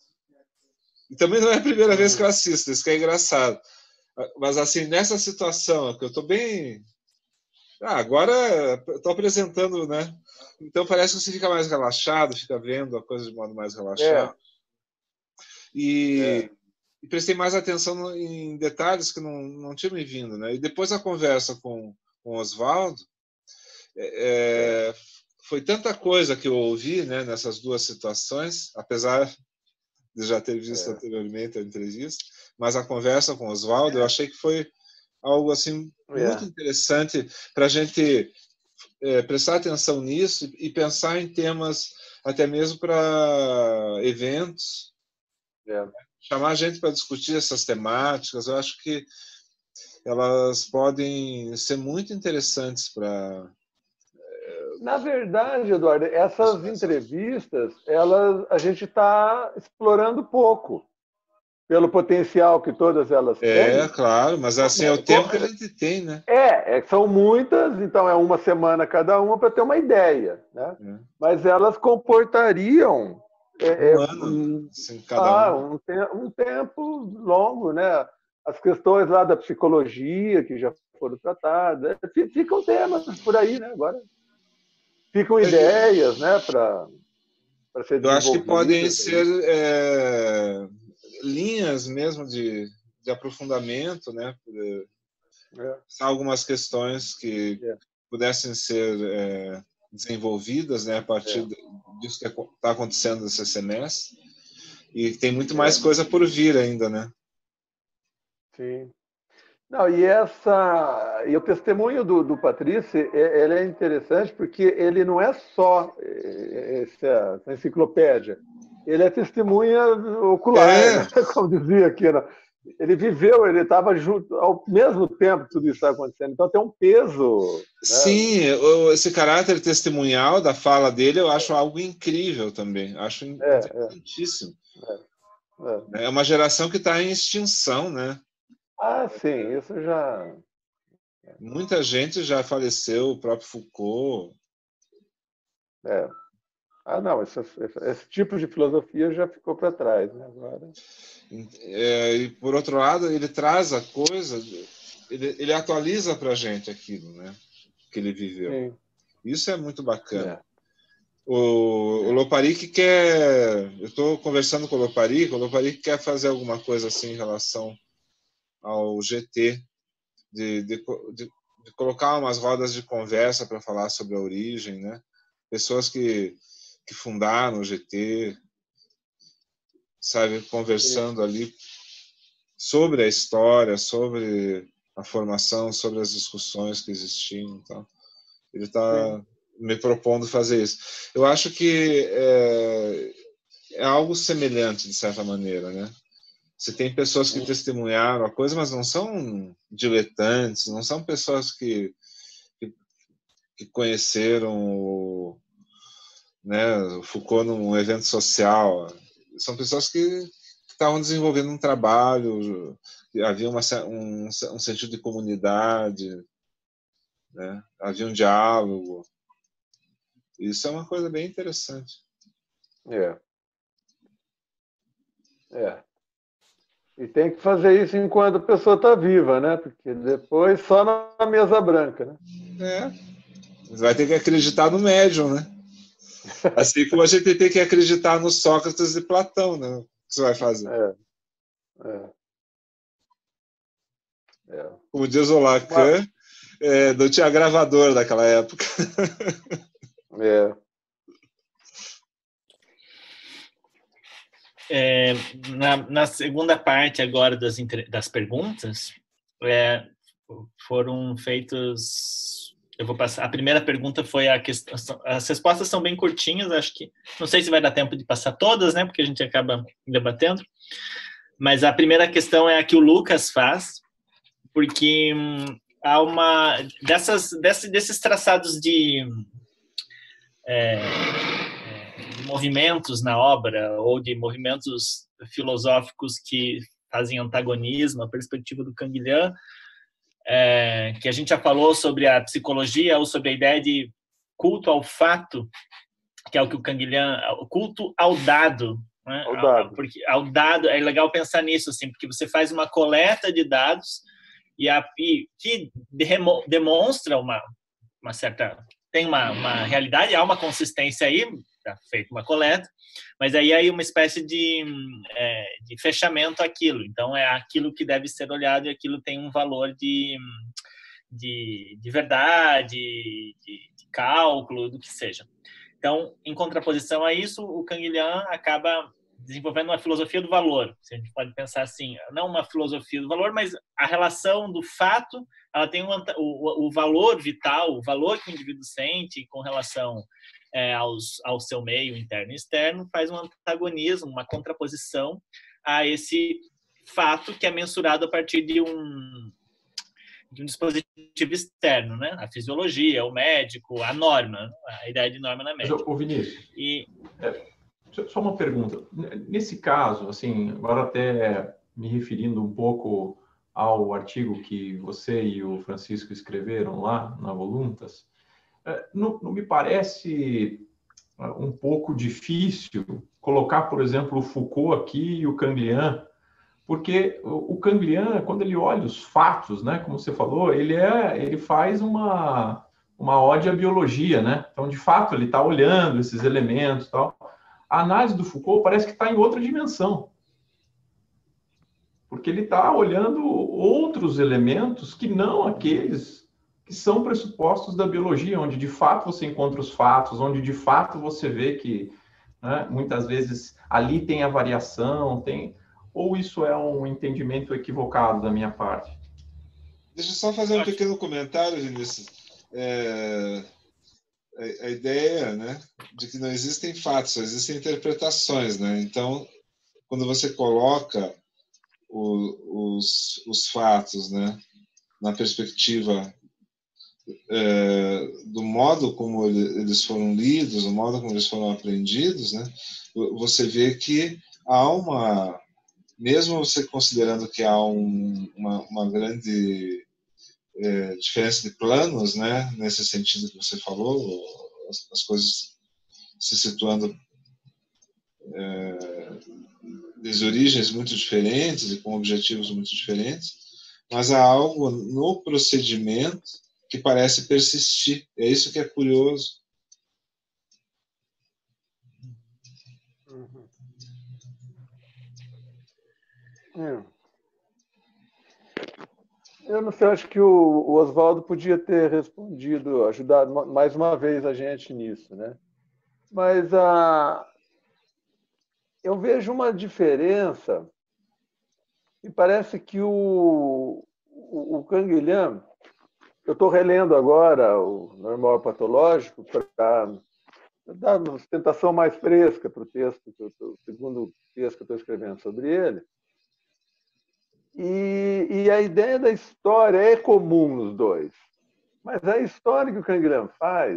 E também não é a primeira vez que eu assisto, isso que é engraçado. Mas, assim, nessa situação, que eu estou bem... Ah, agora estou apresentando, né? Então, parece que você fica mais relaxado, fica vendo a coisa de modo mais relaxado. É. E, É. e prestei mais atenção no, em detalhes que não, não tinham me vindo, né? E depois a conversa com, com o Oswaldo, é, é, foi tanta coisa que eu ouvi, né, nessas duas situações, apesar de já ter visto É. anteriormente a entrevista, mas a conversa com o Oswaldo, eu achei que foi algo assim É. muito interessante para a gente é, prestar atenção nisso e pensar em temas até mesmo para eventos, É. chamar a gente para discutir essas temáticas. Eu acho que elas podem ser muito interessantes para... Na verdade, Eduardo, essas entrevistas, elas, a gente está explorando pouco, pelo potencial que todas elas É, têm. claro, mas assim é o tempo que a gente tem, né? É, é, são muitas, então é uma semana cada uma para ter uma ideia, né? É. Mas elas comportariam é, Um ano, um, assim, cada ah, um. um, te- um tempo longo, né? As questões lá da psicologia que já foram tratadas, fi- ficam temas por aí, né? Agora ficam ideias, né? Para para ser Eu acho que podem desenvolvidas. ser é, linhas mesmo de, de aprofundamento, né? É. São algumas questões que É. pudessem ser é, desenvolvidas, né, a partir É. disso que está acontecendo esse semestre. E tem muito mais coisa por vir ainda, né? Sim. Não, e essa e o testemunho do, do Patrício, é- ele é interessante porque ele não é só é, essa, essa enciclopédia. ele é testemunha ocular, É. né? Como dizia aqui, né? Ele viveu, ele estava junto ao mesmo tempo que tudo isso está acontecendo. Então tem um peso. Né? Sim, esse caráter testemunhal da fala dele eu acho algo incrível também. Acho É, interessantíssimo. é, é. É uma geração que está em extinção, né? Ah, sim, isso já. Muita gente já faleceu, o próprio Foucault. É. Ah, não, esse, esse tipo de filosofia já ficou para trás, né? Agora. É, e por outro lado, ele traz a coisa, ele, ele atualiza para a gente aquilo, né? Que ele viveu. Sim. Isso é muito bacana. É. O, o Loparic quer. Eu estou conversando com o Loparic, o Loparic quer fazer alguma coisa assim em relação ao G T, de, de, de, de colocar umas rodas de conversa para falar sobre a origem, né? Pessoas que, que fundaram o G T, sabe, conversando ali sobre a história, sobre a formação, sobre as discussões que existiam. Então, ele está me propondo fazer isso. Eu acho que é, é algo semelhante, de certa maneira, né? Você tem pessoas que testemunharam a coisa, mas não são diletantes, não são pessoas que, que, que conheceram o, né, o Foucault num evento social. São pessoas que estavam desenvolvendo um trabalho, havia uma, um, um sentido de comunidade, né? Havia um diálogo. Isso é uma coisa bem interessante. É. É. E tem que fazer isso enquanto a pessoa está viva, né? Porque depois só na mesa branca, né? É. Você vai ter que acreditar no médium, né? Assim como a gente tem que acreditar no Sócrates e Platão, né? O que você vai fazer? É. É. É. Como diz o Lacan, é, não tinha gravador naquela época. É. É, na, na segunda parte agora das, das perguntas, é, foram feitos... Eu vou passar. A primeira pergunta foi a questão... As respostas são bem curtinhas, acho que... Não sei se vai dar tempo de passar todas, né? Porque a gente acaba debatendo. Mas a primeira questão é a que o Lucas faz, porque hum, há uma... Dessas, desse, desses traçados de... É, de movimentos na obra ou de movimentos filosóficos que fazem antagonismo à perspectiva do Canguilhem, é, que a gente já falou sobre a psicologia ou sobre a ideia de culto ao fato, que é o que o Canguilhem, o culto ao dado, né? Ao dado. Porque ao dado é legal pensar nisso, assim, porque você faz uma coleta de dados e, a, e que demonstra uma, uma certa tem uma, uma realidade, há uma consistência aí, está feita uma coleta, mas aí há uma espécie de, é, de fechamento àquilo. Então, é aquilo que deve ser olhado e aquilo tem um valor de, de, de verdade, de, de cálculo, do que seja. Então, em contraposição a isso, o Canguilhem acaba desenvolvendo uma filosofia do valor. A gente pode pensar assim, não uma filosofia do valor, mas a relação do fato, ela tem um, o, o valor vital, o valor que o indivíduo sente com relação é, aos, ao seu meio interno e externo, faz um antagonismo, uma contraposição a esse fato que é mensurado a partir de um, de um dispositivo externo, né? A fisiologia, o médico, a norma, a ideia de norma na médica. Ô, Vinícius, e... é, só uma pergunta. Nesse caso, assim, agora até me referindo um pouco ao artigo que você e o Francisco escreveram lá na Voluntas, não, não me parece um pouco difícil colocar, por exemplo, o Foucault aqui e o Canguilhem, porque o Canguilhem, quando ele olha os fatos, né, como você falou, ele, é, ele faz uma, uma ode à biologia, né? Então, de fato, ele está olhando esses elementos e tal. A análise do Foucault parece que está em outra dimensão, porque ele está olhando outros elementos que não aqueles que são pressupostos da biologia, onde de fato você encontra os fatos, onde de fato você vê que, né, muitas vezes ali tem a variação, tem... ou isso é um entendimento equivocado da minha parte? Deixa eu só fazer um pequeno comentário, Vinícius. É... a ideia, né, de que não existem fatos, só existem interpretações, né? Então, quando você coloca o, os, os fatos, né, na perspectiva é, do modo como eles foram lidos, do modo como eles foram aprendidos, né, você vê que há uma, mesmo você considerando que há um, uma, uma grande é, diferença de planos, né, nesse sentido que você falou, as, as coisas se situando é, desde origens muito diferentes e com objetivos muito diferentes, mas há algo no procedimento que parece persistir. É isso que é curioso. Uhum. É. Eu não sei, acho que o, o Oswaldo podia ter respondido, ajudado mais uma vez a gente nisso, né? Mas a, eu vejo uma diferença e parece que o, o, o Canguilhem, eu estou relendo agora o Normal Patológico para dar uma sustentação mais fresca para o texto, que eu tô, o segundo texto que eu estou escrevendo sobre ele. E, e a ideia da história é comum nos dois. Mas a história que o Canguilhem faz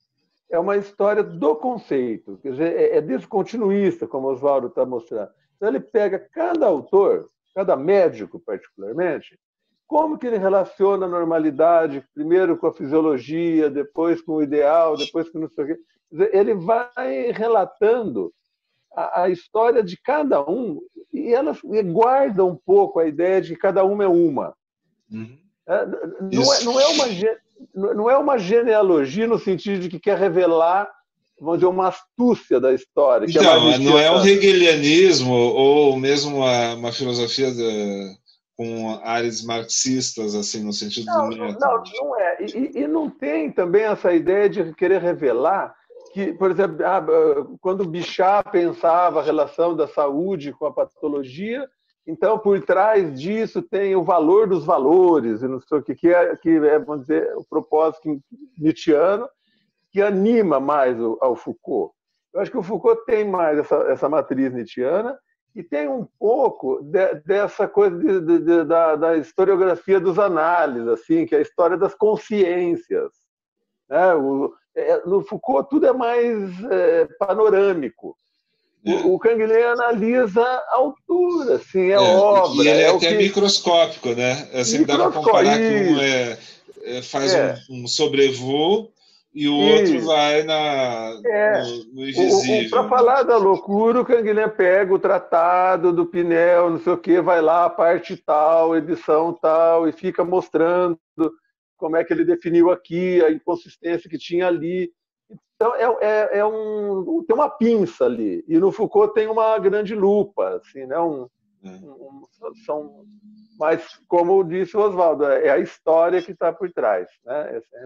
é uma história do conceito, quer dizer, é, é descontinuista, como o Oswaldo está mostrando. Então, ele pega cada autor, cada médico particularmente, como que ele relaciona a normalidade, primeiro com a fisiologia, depois com o ideal, depois com não sei o quê. Quer dizer, ele vai relatando a, a história de cada um e ela guarda um pouco a ideia de que cada uma é uma. Uhum. É, não, é, não, é uma, não é uma genealogia no sentido de que quer revelar, vamos dizer, uma astúcia da história. Que então, é não é um hegelianismo ou mesmo uma, uma filosofia de, com áreas marxistas, assim, no sentido não, do método. Não, não é. E, e não tem também essa ideia de querer revelar que, por exemplo, quando Bichat pensava a relação da saúde com a patologia, então, por trás disso tem o valor dos valores, e não sei o que, que é, que é, vamos dizer, o propósito nietzschiano, que anima mais o, ao Foucault. Eu acho que o Foucault tem mais essa, essa matriz nietzschiana e tem um pouco de, dessa coisa de, de, de, da, da historiografia dos análises, assim, que é a história das consciências. Né? O, é, no Foucault tudo é mais é, panorâmico. O, o Canguilhem analisa a altura, assim, é, é obra. E ele é, é até o que... microscópico, né? Assim, dá para comparar que um é, é, faz é. Um, um sobrevoo e o Isso. outro vai na, é. no, no invisível. Para falar da loucura, o Canguilhem pega o tratado do Pinel, não sei o que, vai lá, parte tal, edição tal, e fica mostrando como é que ele definiu aqui, a inconsistência que tinha ali. Então, é, é, é um, tem uma pinça ali. E no Foucault tem uma grande lupa. Assim, né? um, um, são, mas, como disse o Oswaldo, é a história que está por trás. Né? É,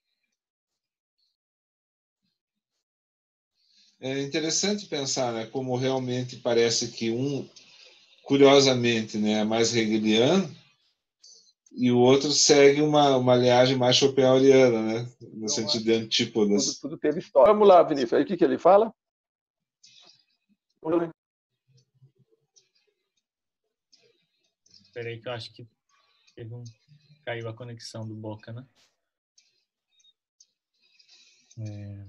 é interessante pensar, né, como realmente parece que um, curiosamente, né, é mais hegeliano e o outro segue uma, uma linhagem mais schopenhaueriana, né? No então, sentido de antípodas. Tudo, tudo teve história. Vamos lá, Vinícius. Aí o que, que ele fala? Espera aí que eu acho que teve um... caiu a conexão do Boca, né? É...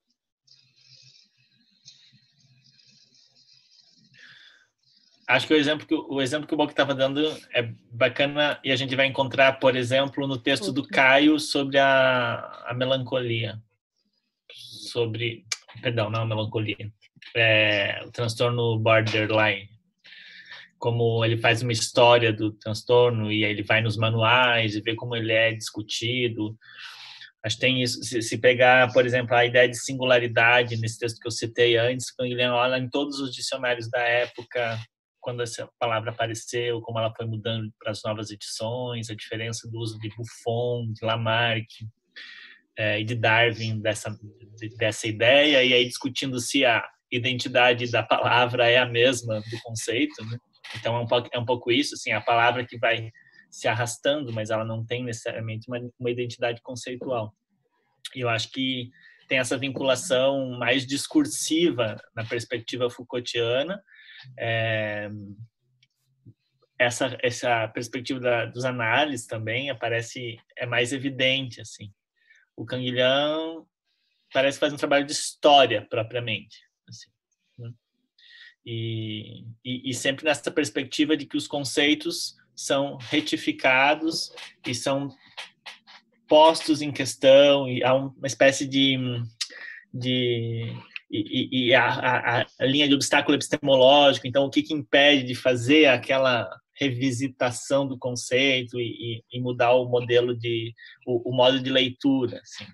Acho que o exemplo que o exemplo que o Boca estava dando é bacana e a gente vai encontrar, por exemplo, no texto do Caio sobre a, a melancolia, sobre, perdão, não a melancolia, é, o transtorno borderline, como ele faz uma história do transtorno e aí ele vai nos manuais e vê como ele é discutido. Acho que tem isso. Se, se pegar, por exemplo, a ideia de singularidade nesse texto que eu citei antes, quando ele olha em todos os dicionários da época, quando essa palavra apareceu, como ela foi mudando para as novas edições, a diferença do uso de Buffon, de Lamarck é, e de Darwin dessa, de, dessa ideia, e aí discutindo se a identidade da palavra é a mesma do conceito, né? Então é um pouco, é um pouco isso, assim, a palavra que vai se arrastando, mas ela não tem necessariamente uma, uma identidade conceitual. E eu acho que tem essa vinculação mais discursiva na perspectiva Foucaultiana. É, essa, essa perspectiva da, dos análises também aparece, é mais evidente, assim. O Canguilhem parece fazer um trabalho de história, propriamente. Assim, né? e, e, e sempre nessa perspectiva de que os conceitos são retificados e são postos em questão, e há uma espécie de... de e, e a, a, a linha de obstáculo epistemológico, então o que, que impede de fazer aquela revisitação do conceito e, e, e mudar o modelo de o, o modo de leitura, assim.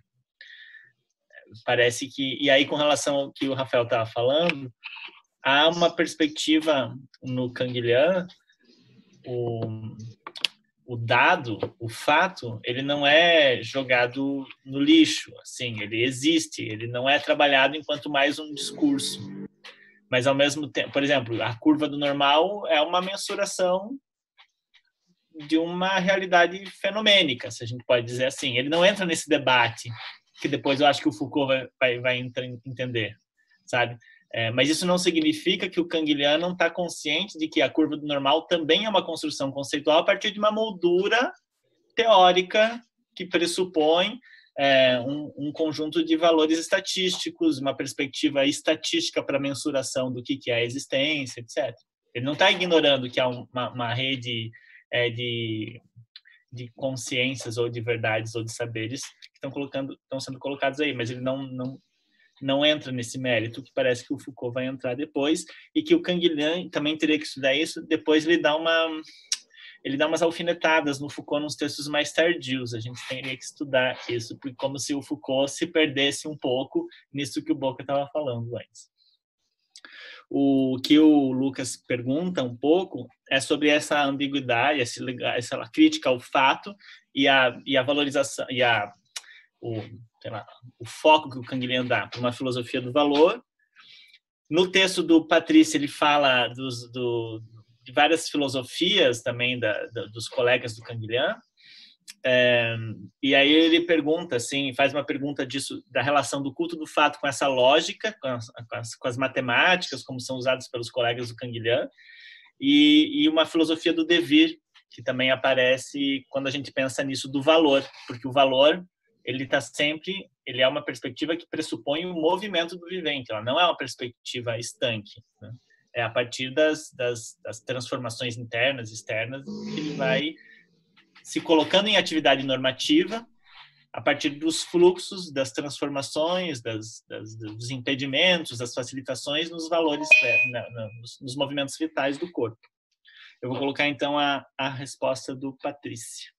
Parece que, e aí com relação ao que o Rafael estava falando, há uma perspectiva no Canguilhem, o, o dado, o fato, ele não é jogado no lixo, assim, ele existe, ele não é trabalhado enquanto mais um discurso. Mas, ao mesmo tempo, por exemplo, a curva do normal é uma mensuração de uma realidade fenomênica, se a gente pode dizer assim. Ele não entra nesse debate, que depois eu acho que o Foucault vai, vai, vai entender, sabe? É, mas isso não significa que o Canguilhem não está consciente de que a curva do normal também é uma construção conceitual a partir de uma moldura teórica que pressupõe é, um, um conjunto de valores estatísticos, uma perspectiva estatística para mensuração do que, que é a existência, etcétera. Ele não está ignorando que há uma, uma rede é, de, de consciências ou de verdades ou de saberes que estão, colocando, estão sendo colocados aí, mas ele não, não, não entra nesse mérito, que parece que o Foucault vai entrar depois, e que o Canguilhem também teria que estudar isso. Depois ele dá uma... ele dá umas alfinetadas no Foucault nos textos mais tardios. A gente teria que estudar isso, porque como se o Foucault se perdesse um pouco nisso que o Boca estava falando antes. O que o Lucas pergunta um pouco é sobre essa ambiguidade, essa, essa crítica ao fato e a, e a valorização, e a, o, sei lá, o foco que o Canguilhem dá para uma filosofia do valor. No texto do Patrício, ele fala dos, do, de várias filosofias também da, da, dos colegas do Canguilhem, é, e aí ele pergunta, assim, faz uma pergunta disso, da relação do culto do fato com essa lógica, com as, com as, com as matemáticas, como são usadas pelos colegas do Canguilhem, e, e uma filosofia do devir, que também aparece quando a gente pensa nisso do valor, porque o valor, ele está sempre, ele é uma perspectiva que pressupõe o movimento do vivente, ela não é uma perspectiva estanque, né? É a partir das, das, das transformações internas e externas que ele vai se colocando em atividade normativa a partir dos fluxos, das transformações, das, das, dos impedimentos, das facilitações nos valores, na, na, nos, nos movimentos vitais do corpo. Eu vou colocar, então, a, a resposta do Patrício.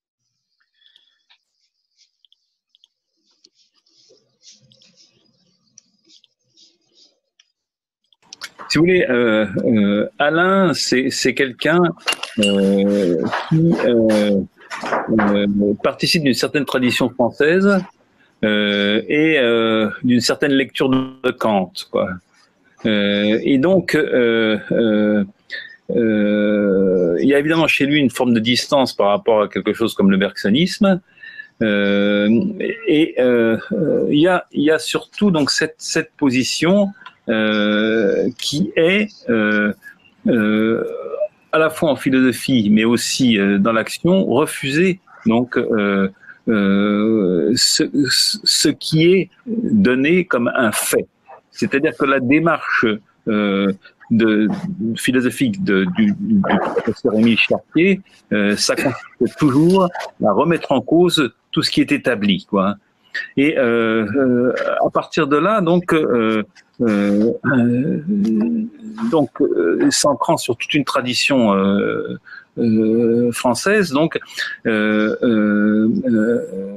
Si vous voulez, euh, euh, Alain, c'est quelqu'un euh, qui euh, euh, participe d'une certaine tradition française euh, et euh, d'une certaine lecture de Kant, quoi. Euh, et donc, euh, euh, euh, il y a évidemment chez lui une forme de distance par rapport à quelque chose comme le bergsonisme. Euh, et euh, il y a, il y a surtout donc cette, cette position Euh, qui est euh, euh, à la fois en philosophie mais aussi euh, dans l'action refuser donc euh, euh, ce, ce qui est donné comme un fait, c'est-à-dire que la démarche euh, de, de philosophique de, du, du professeur Émile Chartier, euh, ça consiste toujours à remettre en cause tout ce qui est établi, quoi. Et euh, euh, à partir de là, donc, euh, euh, euh, donc euh, s'ancrant sur toute une tradition euh, euh, française, donc, euh, euh, euh,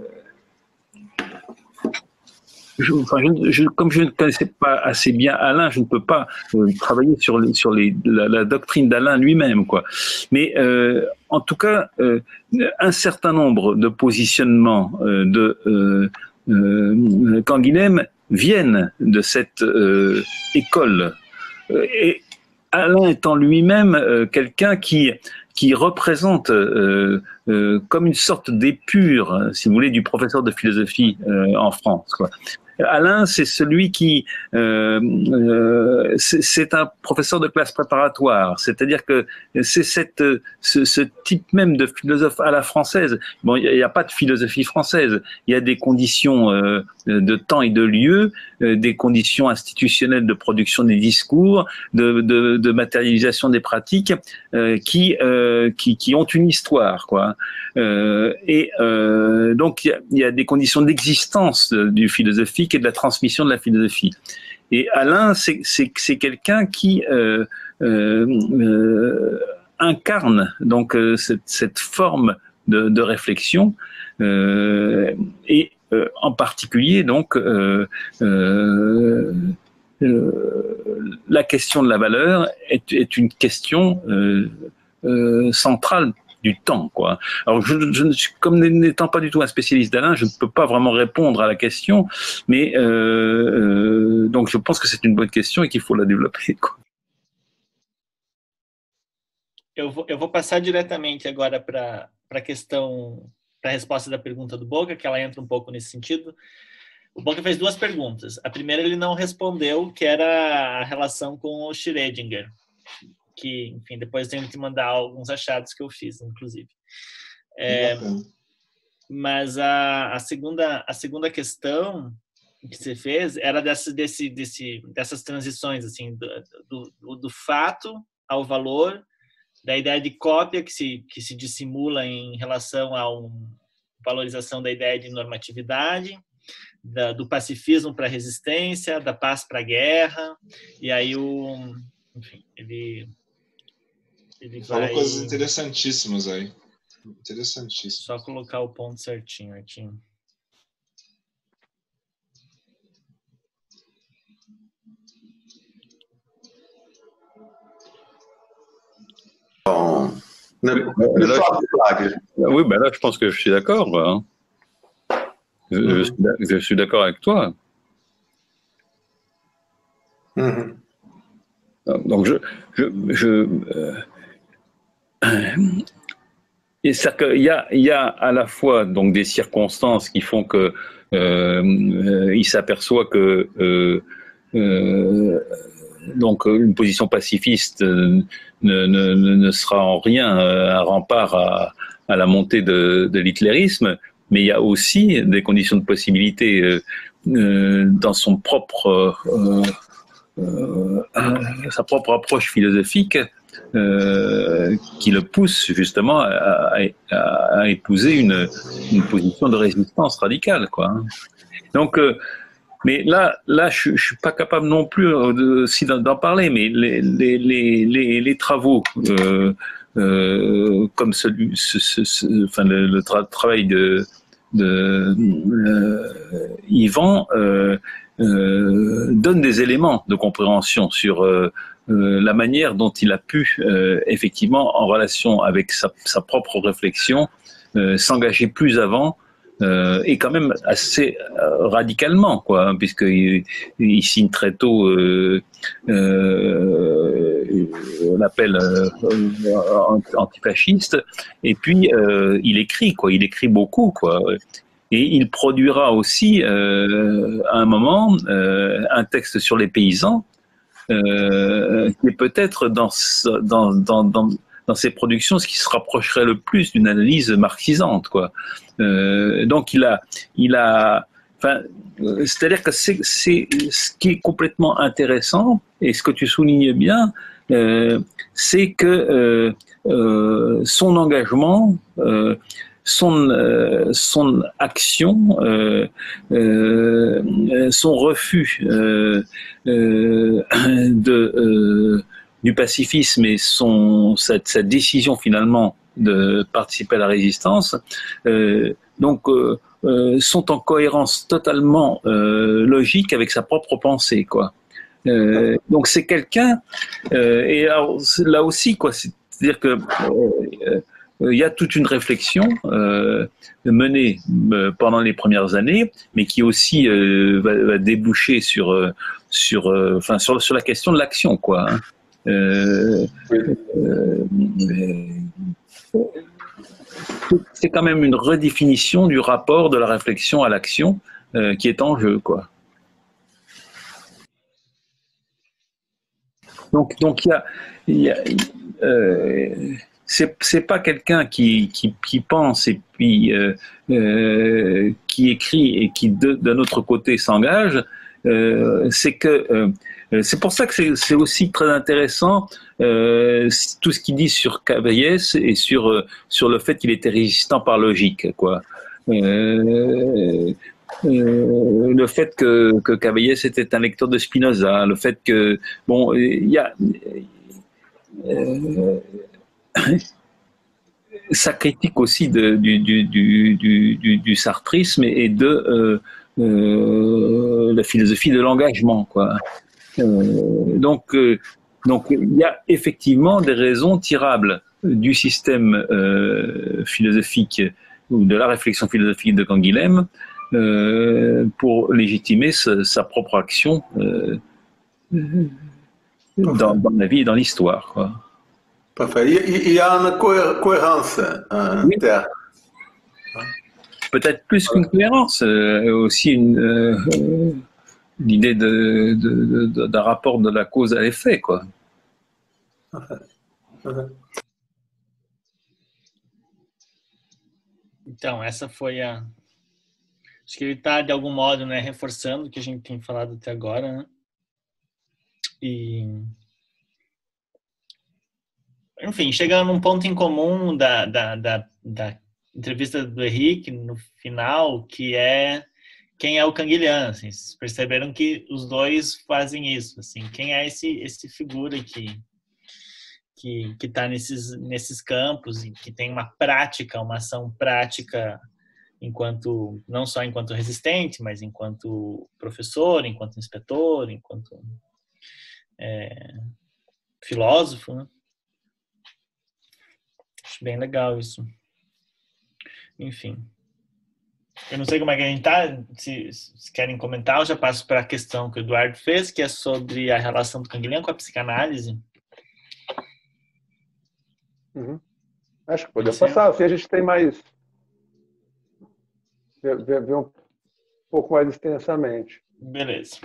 je, enfin, je, je, comme je ne connaissais pas assez bien Alain, je ne peux pas euh, travailler sur, les, sur les, la, la doctrine d'Alain lui-même, quoi. Mais euh, en tout cas, euh, un certain nombre de positionnements euh, de euh, euh, Canguilhem viennent de cette euh, école. Et Alain étant lui-même euh, quelqu'un qui, qui représente euh, euh, comme une sorte d'épure, si vous voulez, du professeur de philosophie euh, en France, quoi. Alain, c'est celui qui, euh, euh, c'est un professeur de classe préparatoire, c'est-à-dire que c'est cette, ce, ce type même de philosophe à la française. Bon, il n'y a pas de philosophie française, il y a des conditions euh, de temps et de lieu, euh, des conditions institutionnelles de production des discours, de, de, de matérialisation des pratiques euh, qui, euh, qui, qui ont une histoire, quoi. Euh, et euh, donc il y a, il y a des conditions d'existence du philosophique et de la transmission de la philosophie. Et Alain, c'est quelqu'un qui euh, euh, euh, incarne donc euh, cette, cette forme de, de réflexion euh, et euh, en particulier donc euh, euh, euh, la question de la valeur est, est une question euh, euh, centrale du temps, quoi. Alors, je, je, comme n'étant pas du tout un spécialiste d'Alain, je ne peux pas vraiment répondre à la question, mais euh, euh, donc je pense que c'est une bonne question et qu'il faut la développer, quoi. Eu vou, eu vou passar diretamente agora para a questão, para a resposta da pergunta do Boca, que ela entra um pouco nesse sentido. O Boca fez duas perguntas. A primeira ele não respondeu, que era a relação com o Schrödinger, que, enfim, depois tenho que mandar alguns achados que eu fiz, inclusive. É, mas a, a, segunda, a segunda questão que você fez era dessa, desse, desse, dessas transições, assim, do, do, do fato ao valor, da ideia de cópia que se, que se dissimula em relação à um, valorização da ideia de normatividade, da, do pacifismo para a resistência, da paz para a guerra, e aí o, enfim, ele... Ele falou vai... coisas interessantíssimas aí. Interessantíssimas. Só colocar o ponto certinho, Artinho. Bon. Là, je... Oui, ben là, je pense que je suis d'accord. Hein. Je, mmh. je suis d'accord avec toi. Mmh. Donc, je... je, je euh... Et c'est qu'il y a, il y a à la fois donc des circonstances qui font que euh, il s'aperçoit que euh, euh, donc une position pacifiste ne, ne, ne sera en rien un rempart à, à la montée de, de l'hitlérisme, mais il y a aussi des conditions de possibilité euh, euh, dans son propre euh, euh, sa propre approche philosophique. Euh, qui le pousse justement à, à, à épouser une, une position de résistance radicale, quoi. Donc, euh, mais là, là, je, je suis pas capable non plus de, si d'en parler, mais les, les, les, les, les travaux euh, euh, comme celui, ce, ce, ce, enfin le, le tra travail de, de euh, Yvan euh, euh, donne des éléments de compréhension sur euh, Euh, la manière dont il a pu, euh, effectivement, en relation avec sa, sa propre réflexion, euh, s'engager plus avant euh, et quand même assez euh, radicalement, quoi, hein, puisqu'il il signe très tôt euh, euh, l'appel euh, antifasciste, et puis euh, il écrit, quoi, il écrit beaucoup, quoi. Et il produira aussi, euh, à un moment, euh, un texte sur les paysans, Euh, qui est peut-être dans, dans, dans, dans, dans ses productions ce qui se rapprocherait le plus d'une analyse marxisante, quoi. Euh, donc il a, il a, enfin, c'est-à-dire que c'est ce qui est complètement intéressant et ce que tu soulignes bien, euh, c'est que euh, euh, son engagement, euh, son, euh, son action, euh, euh, son refus euh, euh, de, euh, du pacifisme et son, cette, cette décision finalement de participer à la résistance, euh, donc euh, euh, sont en cohérence totalement euh, logique avec sa propre pensée, quoi. Euh, donc c'est quelqu'un, euh, et alors, là aussi, quoi, c'est-à-dire que euh, il y a toute une réflexion euh, menée euh, pendant les premières années, mais qui aussi euh, va, va déboucher sur, euh, sur, euh, enfin, sur, sur la question de l'action, quoi. Hein. Euh, euh, c'est quand même une redéfinition du rapport de la réflexion à l'action euh, qui est en jeu, quoi. Donc, donc il y a, il y a euh, c'est c'est pas quelqu'un qui, qui qui pense et puis euh, euh, qui écrit et qui d'un autre côté s'engage. Euh, c'est que euh, c'est pour ça que c'est c'est aussi très intéressant euh, tout ce qu'il dit sur Cavaillès et sur euh, sur le fait qu'il était résistant par logique, quoi. Euh, euh, le fait que, que Cavaillès était un lecteur de Spinoza, le fait que bon, il y a euh, sa critique aussi de, du, du, du, du, du sartrisme et de euh, euh, la philosophie de l'engagement, quoi. Euh, donc, euh, donc, il y a effectivement des raisons tirables du système euh, philosophique ou de la réflexion philosophique de Canguilhem euh, pour légitimer sa, sa propre action euh, dans, dans la vie et dans l'histoire, quoi. Parfait. Il y a une cohérence hein, oui. Terre. Peut-être plus qu'une cohérence, euh, aussi une, euh, une idée de, de, de, d'un rapport de la cause à l'effet, quoi. Então, essa foi a... Acho que ele está, de algum modo, né, reforçando o que a gente tem falado até agora, né? E... Enfim, chegando num ponto em comum da, da, da, da entrevista do Henrique, no final, que é quem é o Canguilhem. Assim, vocês perceberam que os dois fazem isso. Assim, quem é esse, esse figura que que que está nesses, nesses campos e que tem uma prática, uma ação prática, enquanto não só enquanto resistente, mas enquanto professor, enquanto inspetor, enquanto é, filósofo, né? Acho bem legal isso. Enfim. Eu não sei como é que a gente tá, se, se querem comentar, eu já passo para a questão que o Eduardo fez, que é sobre a relação do Canguilhem com a psicanálise. Uhum. Acho que podemos passar, assim a gente tem mais... Ver, ver, ver um pouco mais extensamente. Beleza.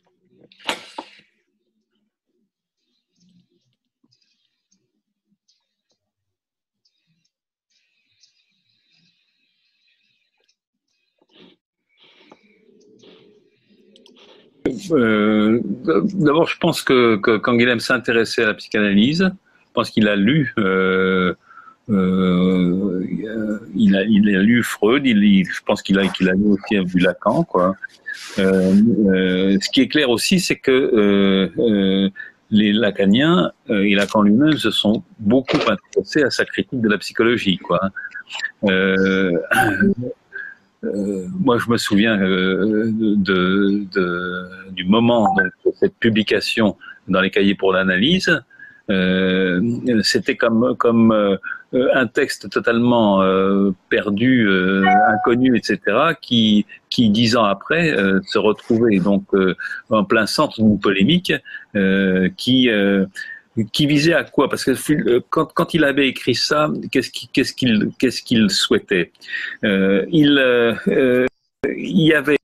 Euh, D'abord, je pense que, que Canguilhem s'intéressait à la psychanalyse. Je pense qu'il a lu, euh, euh, il a, il a lu Freud. Il, il, je pense qu'il a, qu'il a lu aussi vu Lacan, quoi. Euh, euh, ce qui est clair aussi, c'est que euh, euh, les Lacaniens euh, et Lacan lui-même se sont beaucoup intéressés à sa critique de la psychologie, quoi. Euh, Euh, moi, je me souviens euh, de, de, du moment donc, de cette publication dans les cahiers pour l'analyse. Euh, C'était comme, comme euh, un texte totalement euh, perdu, euh, inconnu, et cetera, qui, qui dix ans après euh, se retrouvait donc euh, en plein centre d'une polémique euh, qui euh, qui visait à quoi? Parce que quand, quand il avait écrit ça, qu'est-ce qu'il qu'est-ce qu'il qu'est-ce qu'il souhaitait? euh, il, euh, il y avait...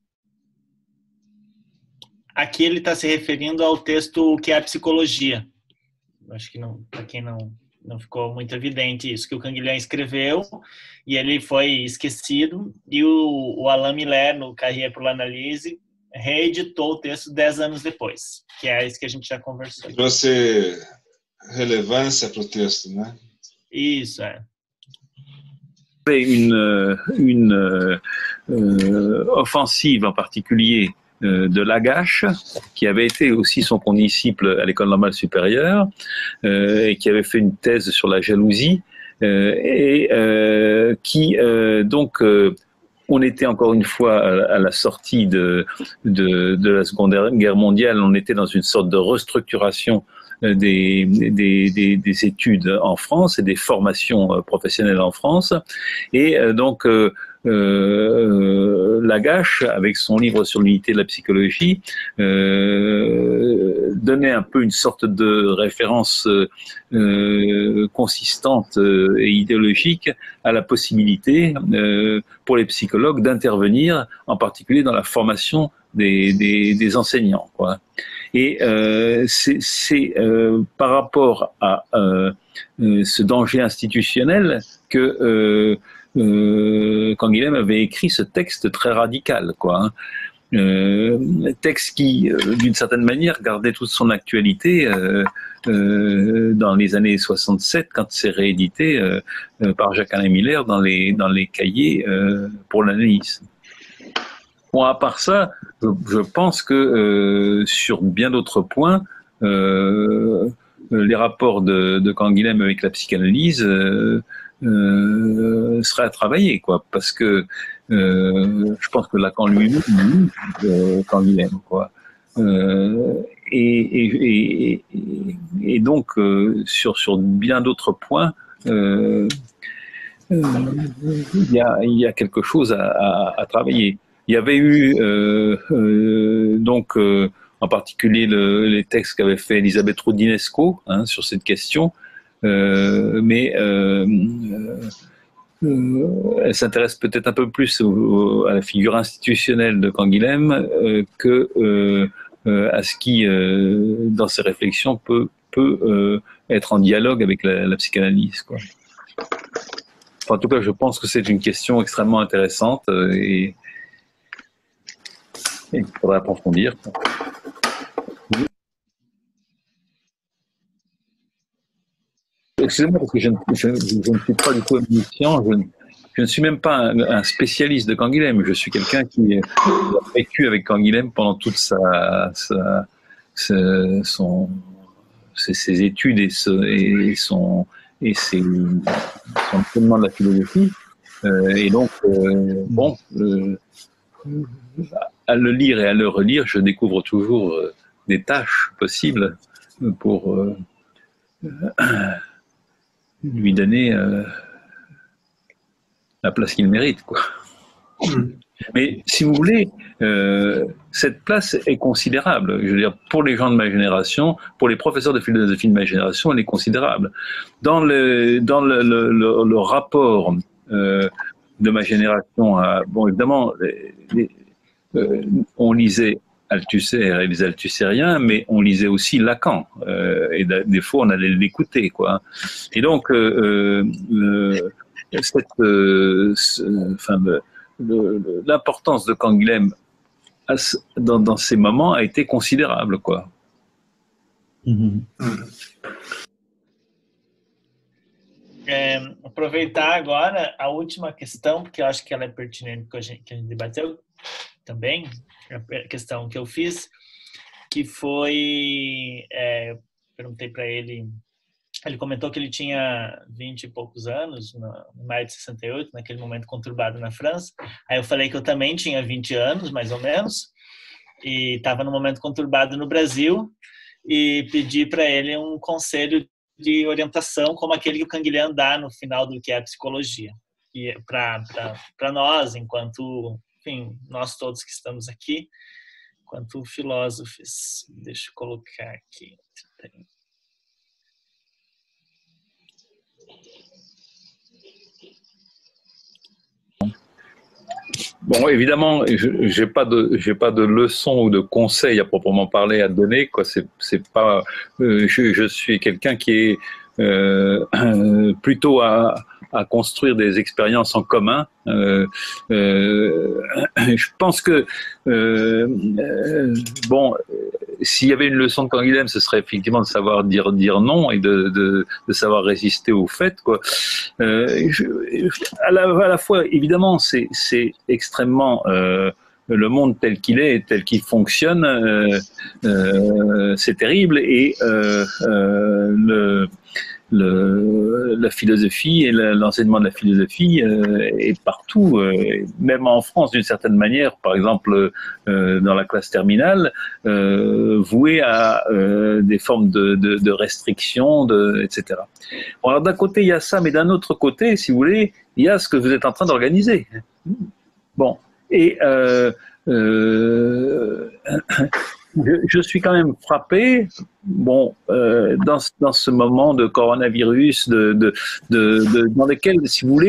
Aqui ele está se referindo ao texto que é a psicologia. Acho que não, para quem não não ficou muito evidente isso, que o Canguilhem escreveu e ele foi esquecido, e o, o Alain Miller, no Cahiers pour l'analyse, reeditou o texto dez anos depois, que é isso que a gente já conversou. Trouxe relevância para o texto, né? Isso, é. Une, une euh, offensive en particulier euh, de Lagache, qui avait été aussi son condisciple à l'école normale supérieure euh, et qui avait fait une thèse sur la jalousie euh, et euh, qui euh, donc euh, on était encore une fois à la sortie de, de, de la Seconde Guerre mondiale, on était dans une sorte de restructuration Des, des, des, des études en France et des formations professionnelles en France. Et donc, euh, euh, Lagache, avec son livre sur l'unité de la psychologie, euh, donnait un peu une sorte de référence euh, consistante et idéologique à la possibilité euh, pour les psychologues d'intervenir, en particulier dans la formation des, des, des enseignants, quoi. Et euh, c'est euh, par rapport à euh, euh, ce danger institutionnel que euh, euh, Canguilhem avait écrit ce texte très radical, quoi. Hein. Euh, texte qui, euh, d'une certaine manière, gardait toute son actualité euh, euh, dans les années soixante-sept, quand c'est réédité euh, euh, par Jacques-Alain Miller dans les, dans les cahiers euh, pour l'analyse. Bon, à part ça, je, je pense que euh, sur bien d'autres points, euh, les rapports de, de Canguilhem avec la psychanalyse euh, euh, seraient à travailler, quoi, parce que euh, je pense que Lacan lui-même lit euh, Canguilhem, quoi. Euh, et, et, et, et donc euh, sur sur bien d'autres points, euh, euh, il y a il y a quelque chose à, à, à travailler. Il y avait eu euh, euh, donc euh, en particulier le, les textes qu'avait fait Elisabeth Roudinesco hein, sur cette question, euh, mais euh, euh, elle s'intéresse peut-être un peu plus au, à la figure institutionnelle de Canguilhem euh, que euh, euh, à ce qui, euh, dans ses réflexions, peut, peut euh, être en dialogue avec la, la psychanalyse, quoi. Enfin, en tout cas, je pense que c'est une question extrêmement intéressante euh, et il faudrait approfondir. Excusez-moi, parce que je ne, je, je ne suis pas du tout omniscient, je, je ne suis même pas un, un spécialiste de Canguilhem, je suis quelqu'un qui a vécu avec Canguilhem pendant toute sa, sa, sa son, ses, ses études et, ce, et, son, et ses, son enseignement de la philosophie. Euh, et donc, euh, bon, euh, à le lire et à le relire, je découvre toujours euh, des tâches possibles pour euh, lui donner euh, la place qu'il mérite, quoi. Mais si vous voulez, euh, cette place est considérable. Je veux dire, pour les gens de ma génération, pour les professeurs de philosophie de ma génération, elle est considérable. Dans le, dans le, le, le, le rapport euh, de ma génération, à, bon, évidemment, les, les, euh, on lisait Althusser et les Althussériens, mais on lisait aussi Lacan, euh, et des fois on allait l'écouter, quoi. Et donc, euh, euh, cette, euh, ce, enfin, l'importance de Canguilhem dans, dans ces moments a été considérable, quoi. Uhum. É, aproveitar agora a última questão, porque eu acho que ela é pertinente que a gente, que a gente debateu também, a questão que eu fiz, que foi, é, perguntei para ele, ele comentou que ele tinha vinte e poucos anos, no maio de sessenta e oito, naquele momento conturbado na França. Aí eu falei que eu também tinha vinte anos, mais ou menos, e estava num momento conturbado no Brasil, e pedi para ele um conselho de orientação como aquele que o Canguilhem dá no final do que é a psicologia. E para nós, enquanto, enfim, nós todos que estamos aqui, enquanto filósofos. Deixa eu colocar aqui. Bon, évidemment, je n'ai pas de, j'ai pas de leçons ou de conseils à proprement parler à donner, quoi. C'est, c'est pas, euh, je, je suis quelqu'un qui est euh, plutôt à, à construire des expériences en commun. Euh, euh, je pense que euh, euh, bon, s'il y avait une leçon de Canguilhem, ce serait effectivement de savoir dire dire non et de de, de savoir résister aux faits, quoi. Euh, je, à, la, à la fois, évidemment, c'est c'est extrêmement euh, le monde tel qu'il est, tel qu'il fonctionne, euh, euh, c'est terrible, et euh, euh, le Le, la philosophie et l'enseignement de la philosophie euh, est partout, euh, même en France d'une certaine manière, par exemple euh, dans la classe terminale, euh, voué à euh, des formes de, de, de restrictions, de, et cetera. Bon, alors d'un côté il y a ça, mais d'un autre côté, si vous voulez, il y a ce que vous êtes en train d'organiser. Bon, et euh, euh, Je, je suis quand même frappé, bon, euh, dans, dans ce moment de coronavirus, de, de, de, de, dans lequel, si vous voulez,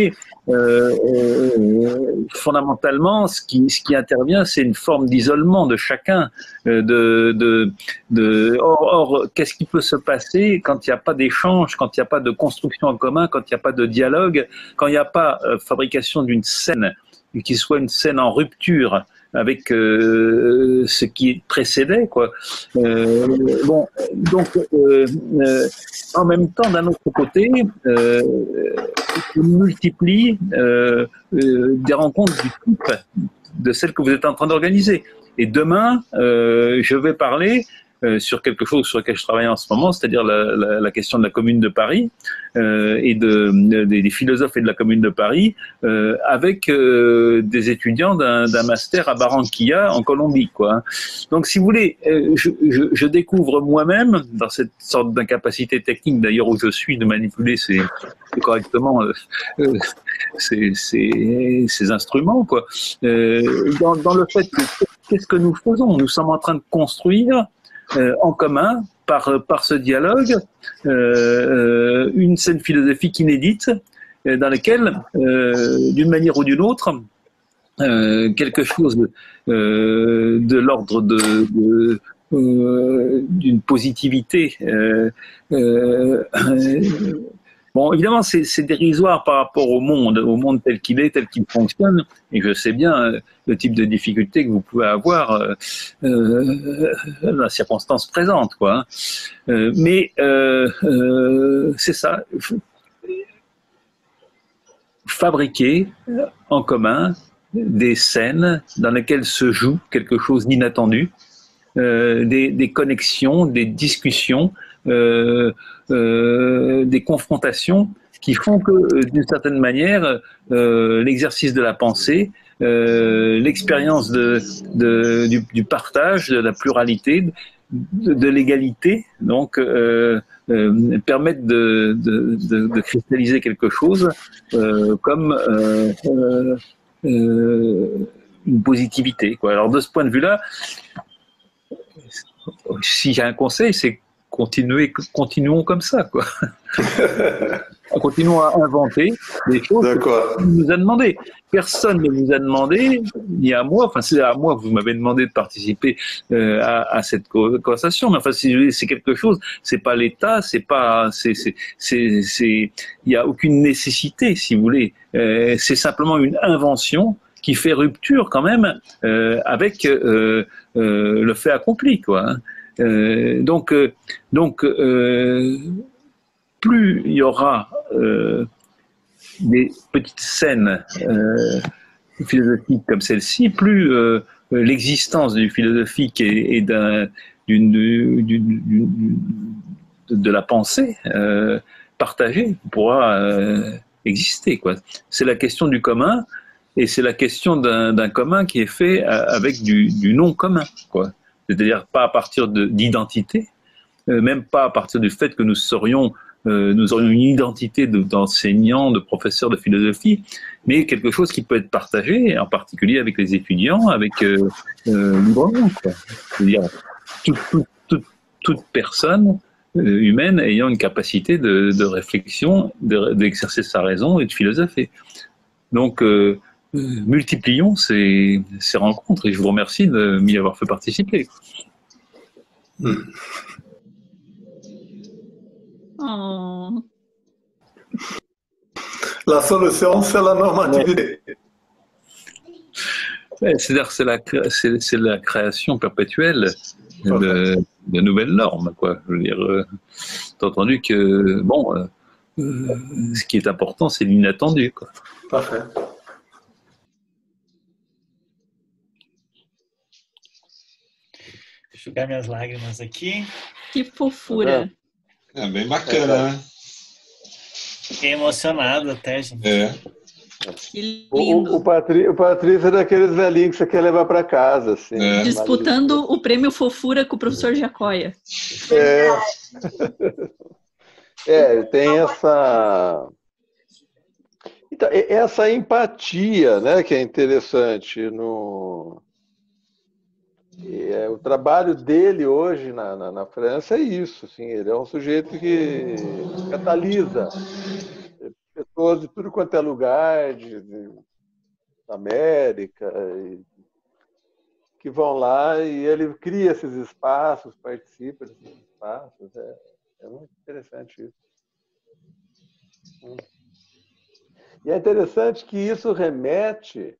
euh, euh, fondamentalement, ce qui, ce qui intervient, c'est une forme d'isolement de chacun. Euh, de, de, de, or, or qu'est-ce qui peut se passer quand il n'y a pas d'échange, quand il n'y a pas de construction en commun, quand il n'y a pas de dialogue, quand il n'y a pas euh, fabrication d'une scène, qui soit une scène en rupture avec euh, ce qui précédait, quoi. Euh, bon, donc, euh, euh, en même temps, d'un autre côté, euh, on multiplie euh, euh, des rencontres du type de celles que vous êtes en train d'organiser. Et demain, euh, je vais parler euh, sur quelque chose sur lequel je travaille en ce moment, c'est-à-dire la, la, la question de la Commune de Paris euh, et de, de, des philosophes et de la Commune de Paris euh, avec euh, des étudiants d'un, d'un master à Barranquilla en Colombie, quoi. Donc, si vous voulez, euh, je, je, je découvre moi-même, dans cette sorte d'incapacité technique d'ailleurs où je suis de manipuler ces, correctement euh, euh, ces, ces, ces instruments, quoi. Euh, dans, dans le fait que qu'est-ce que nous faisons? Nous sommes en train de construire euh, en commun, par, par ce dialogue, euh, une scène philosophique inédite euh, dans laquelle, euh, d'une manière ou d'une autre, euh, quelque chose de, euh, de l'ordre de, de, euh, d'une positivité euh, euh, bon, évidemment, c'est, c'est dérisoire par rapport au monde, au monde tel qu'il est, tel qu'il fonctionne. Et je sais bien euh, le type de difficulté que vous pouvez avoir euh, euh, dans la circonstance présente, quoi. Euh, mais euh, euh, c'est ça. Fabriquer en commun des scènes dans lesquelles se joue quelque chose d'inattendu, euh, des, des connexions, des discussions, euh, euh, des confrontations qui font que, euh, d'une certaine manière, euh, l'exercice de la pensée, euh, l'expérience de, de, du, du partage, de la pluralité, de, de l'égalité, donc euh, euh, permettent de, de, de, de cristalliser quelque chose euh, comme euh, euh, euh, une positivité, quoi. Alors de ce point de vue-là, si j'ai un conseil, c'est continuer, continuons comme ça, quoi. Continuons à inventer des choses D'accord. qu'on nous a demandé. Personne ne vous a demandé, ni à moi, enfin c'est à moi que vous m'avez demandé de participer euh, à, à cette conversation, mais enfin c'est, c'est quelque chose, c'est pas l'État, c'est pas, c'est, c'est, c'est, c'est, il y a aucune nécessité, si vous voulez, euh, c'est simplement une invention qui fait rupture quand même euh, avec euh, euh, le fait accompli, quoi. Hein. Euh, donc, euh, donc euh, plus il y aura euh, des petites scènes euh, philosophiques comme celle-ci, plus euh, l'existence du philosophique et, et d'un, d'une, d'une, d'une, de la pensée euh, partagée pourra euh, exister, quoi. C'est la question du commun, et c'est la question d'un, d'un commun qui est fait avec du, du non commun, quoi. C'est-à-dire pas à partir de, d'identité, euh, même pas à partir du fait que nous serions, euh, nous aurions une identité de, d'enseignants, de professeurs de philosophie, mais quelque chose qui peut être partagé, en particulier avec les étudiants, avec euh, euh, librement, quoi. C'est-à-dire toute, toute, toute, toute personne euh, humaine ayant une capacité de, de réflexion, de, d'exercer sa raison et de philosopher. Donc, euh, Euh, multiplions ces, ces rencontres, et je vous remercie de m'y avoir fait participer. Oh. La solution, c'est la normativité. Ouais, c'est-à-dire que c'est la, c'est, c'est la création perpétuelle de, de nouvelles normes, quoi. Je veux dire, euh, t'as entendu que, bon, euh, euh, ce qui est important, c'est l'inattendu, quoi. Parfait. Enxugar minhas lágrimas aqui. Que fofura. É bem bacana, né? Fiquei emocionado até, gente. É. Que O, lindo. o, Patrí, o Patrício é daqueles velhinhos que você quer levar para casa. Assim, É. Disputando o prêmio Fofura com o professor Jacóia. É, é, tem essa, então, essa empatia, né, que é interessante. No, é, o trabalho dele hoje na, na, na França é isso. Assim, ele é um sujeito que catalisa pessoas pessoas de tudo quanto é lugar, de, de da América, e, que vão lá e ele cria esses espaços, participa desses espaços. É, é muito interessante isso. E é interessante que isso remete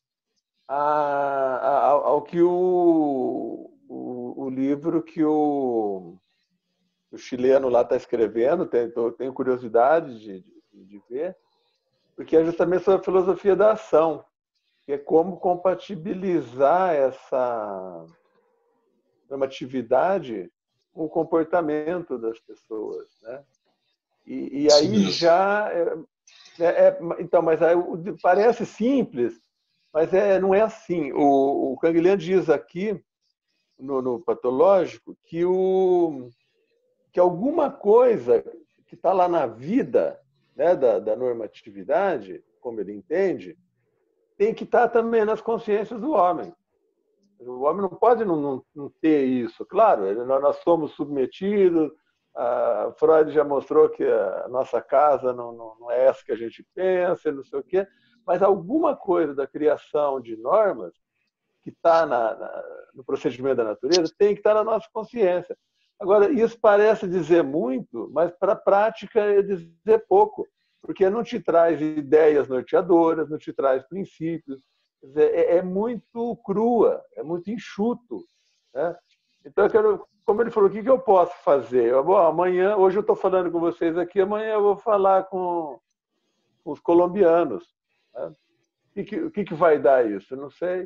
a, a, ao que o, o, o livro que o, o chileno lá está escrevendo, tenho, tenho curiosidade de, de, de ver, porque é justamente sobre a filosofia da ação, que é como compatibilizar essa normatividade com o comportamento das pessoas, né? E, e aí já é, é, então, mas aí, parece simples, mas é, não é assim. O, o Canguilhem diz aqui no, no Patológico que o que alguma coisa que está lá na vida, né, da, da normatividade, como ele entende, tem que estar também nas consciências do homem. O homem não pode não, não, não ter isso. Claro, nós somos submetidos. A Freud já mostrou que a nossa casa não, não, não é essa que a gente pensa, não sei o quê, mas alguma coisa da criação de normas que está no procedimento da natureza tem que estar na nossa consciência. Agora, isso parece dizer muito, mas para a prática é dizer pouco, porque não te traz ideias norteadoras, não te traz princípios. Quer dizer, é, é muito crua, é muito enxuto, né? Então, eu quero, como ele falou, o que eu posso fazer? Eu, bom, amanhã, hoje eu estou falando com vocês aqui, amanhã eu vou falar com, com os colombianos. Né? O, que, que, o que, que vai dar isso? Eu não sei.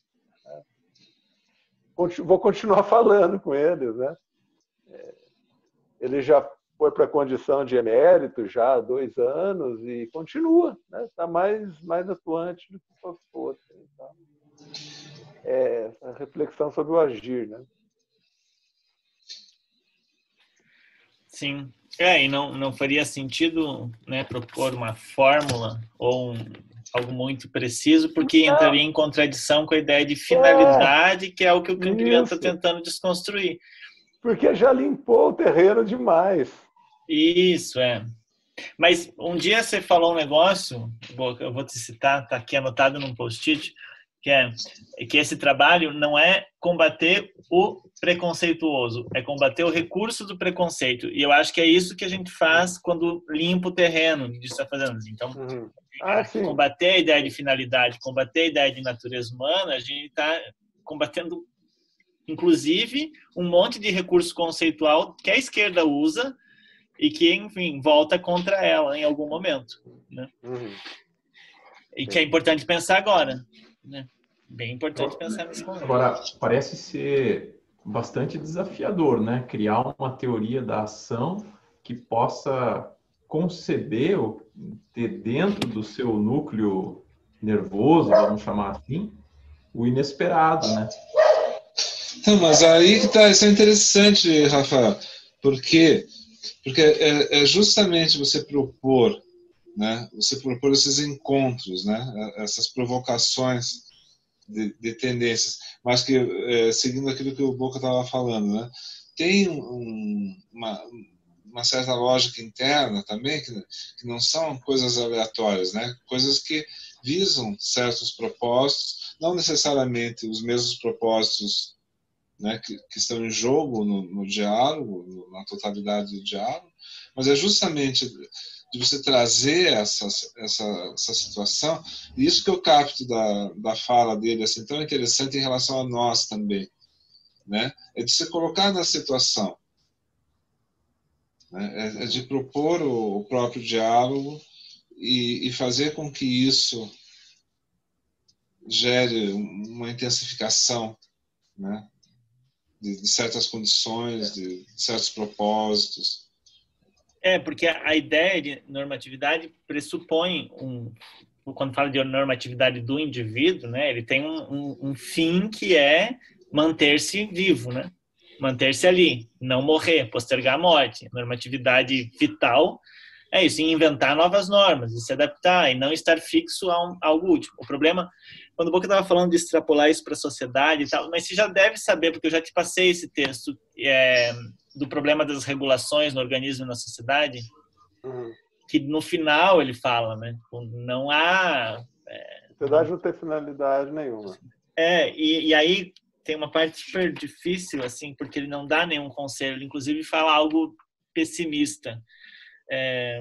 Vou continuar falando com eles, né? Ele já foi para a condição de emérito já há dois anos e continua, né? Está mais, mais atuante do que fosse. Então, é essa reflexão sobre o agir, né? Sim. É, e não, não faria sentido, né, propor uma fórmula ou um, algo muito preciso, porque não. entraria em contradição com a ideia de finalidade, é. que é o que o Canguilhem está tentando desconstruir. Porque já limpou o terreno demais. Isso, é. Mas um dia você falou um negócio, eu vou te citar, está aqui anotado num post-it, que é que esse trabalho não é combater o preconceituoso, é combater o recurso do preconceito. E eu acho que é isso que a gente faz quando limpa o terreno que está fazendo. Então, uhum. ah, combater a ideia de finalidade, combater a ideia de natureza humana, a gente está combatendo, inclusive, um monte de recurso conceitual que a esquerda usa e que, enfim, volta contra ela em algum momento, né? Uhum. E que é importante pensar agora, né? Bem importante pensar nesse momento. Agora, parece ser bastante desafiador, né? Criar uma teoria da ação que possa conceber ou ter dentro do seu núcleo nervoso, vamos chamar assim, o inesperado, né? Não, mas aí que tá, isso é interessante, Rafael, porque porque é, é justamente você propor, né? Você propor esses encontros, né? Essas provocações de, de tendências, mas que é, seguindo aquilo que o Boca estava falando, né? Tem um, uma, uma certa lógica interna também que, que não são coisas aleatórias, né? Coisas que visam certos propósitos, não necessariamente os mesmos propósitos, né, que, que estão em jogo no, no diálogo, no, na totalidade do diálogo, mas é justamente de você trazer essa, essa, essa situação, e isso que eu capto da, da fala dele, assim, tão interessante em relação a nós também, né, é de se colocar na situação, né, é, é de propor o, o próprio diálogo e, e fazer com que isso gere uma intensificação, né, de, de certas condições, de, de certos propósitos. É, porque a ideia de normatividade pressupõe um, quando fala de normatividade do indivíduo, né, ele tem um, um, um fim que é manter-se vivo, né, manter-se ali, não morrer, postergar a morte. Normatividade vital é isso, inventar novas normas, e se adaptar, e não estar fixo a, um, a algo último. O problema, quando o Boca estava falando de extrapolar isso para a sociedade e tal, mas você já deve saber, porque eu já te passei esse texto, é, do problema das regulações no organismo e na sociedade, uhum. que no final ele fala, né? Não há... É, a sociedade não tem finalidade nenhuma. É, e, e aí tem uma parte super difícil, assim, porque ele não dá nenhum conselho, ele inclusive fala algo pessimista. É,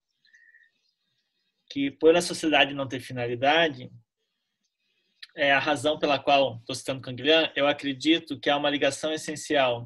que por a sociedade não ter finalidade, é a razão pela qual, estou citando Canguilhem, eu acredito que há uma ligação essencial.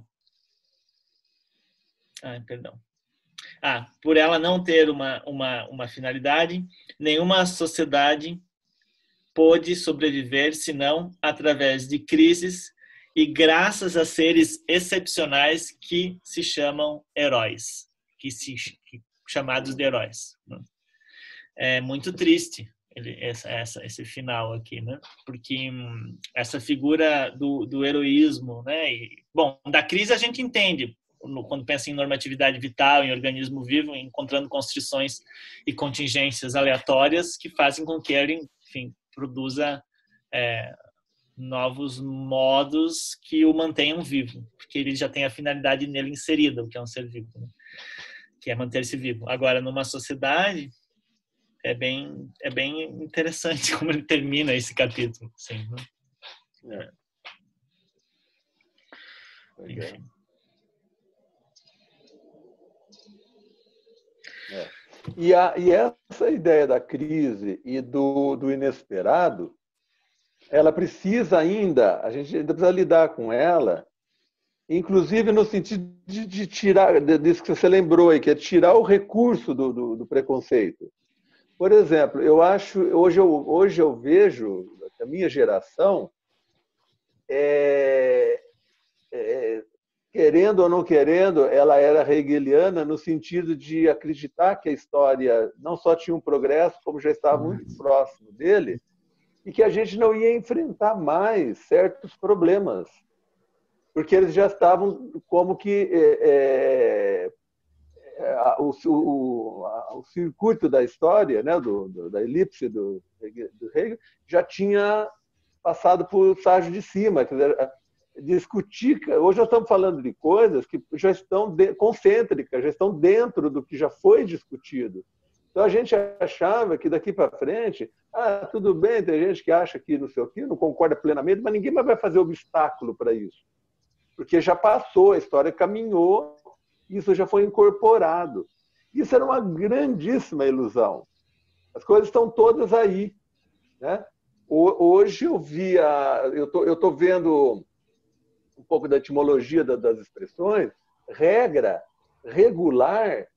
Ah, perdão. Ah, por ela não ter uma, uma, uma finalidade, nenhuma sociedade pôde sobreviver senão através de crises e graças a seres excepcionais que se chamam heróis, que se que, chamados de heróis. É muito triste ele, essa, essa, esse final aqui, né? Porque hum, essa figura do, do heroísmo, né? E, bom, da crise a gente entende, quando pensa em normatividade vital, em organismo vivo, encontrando constrições e contingências aleatórias que fazem com que ele, enfim, produza é, novos modos que o mantenham vivo, porque ele já tem a finalidade nele inserida, o que é um ser vivo, né? Que é manter-se vivo. Agora, numa sociedade, é bem, é bem interessante como ele termina esse capítulo. Assim, né? É. Enfim. É. E, a, e essa ideia da crise e do, do inesperado, ela precisa ainda, a gente ainda precisa lidar com ela, inclusive no sentido de, de tirar, disso que você lembrou aí, que é tirar o recurso do, do, do preconceito. Por exemplo, eu acho, hoje eu, hoje eu vejo, a minha geração, é, é, querendo ou não querendo, ela era hegeliana no sentido de acreditar que a história não só tinha um progresso, como já estava muito próximo dele, e que a gente não ia enfrentar mais certos problemas, porque eles já estavam como que é, é, o, o, a, o circuito da história, né, do, do, da elipse do, do Hegel, já tinha passado por o estágio de cima, quer dizer, discutir. Hoje nós estamos falando de coisas que já estão de, concêntricas, já estão dentro do que já foi discutido. Então a gente achava que daqui para frente, ah, tudo bem, tem gente que acha que não sei o quê, não concorda plenamente, mas ninguém mais vai fazer obstáculo para isso. Porque já passou, a história caminhou, isso já foi incorporado. Isso era uma grandíssima ilusão. As coisas estão todas aí, né? Hoje eu vi, a, eu tô, eu tô vendo um pouco da etimologia das expressões. Regra, regular,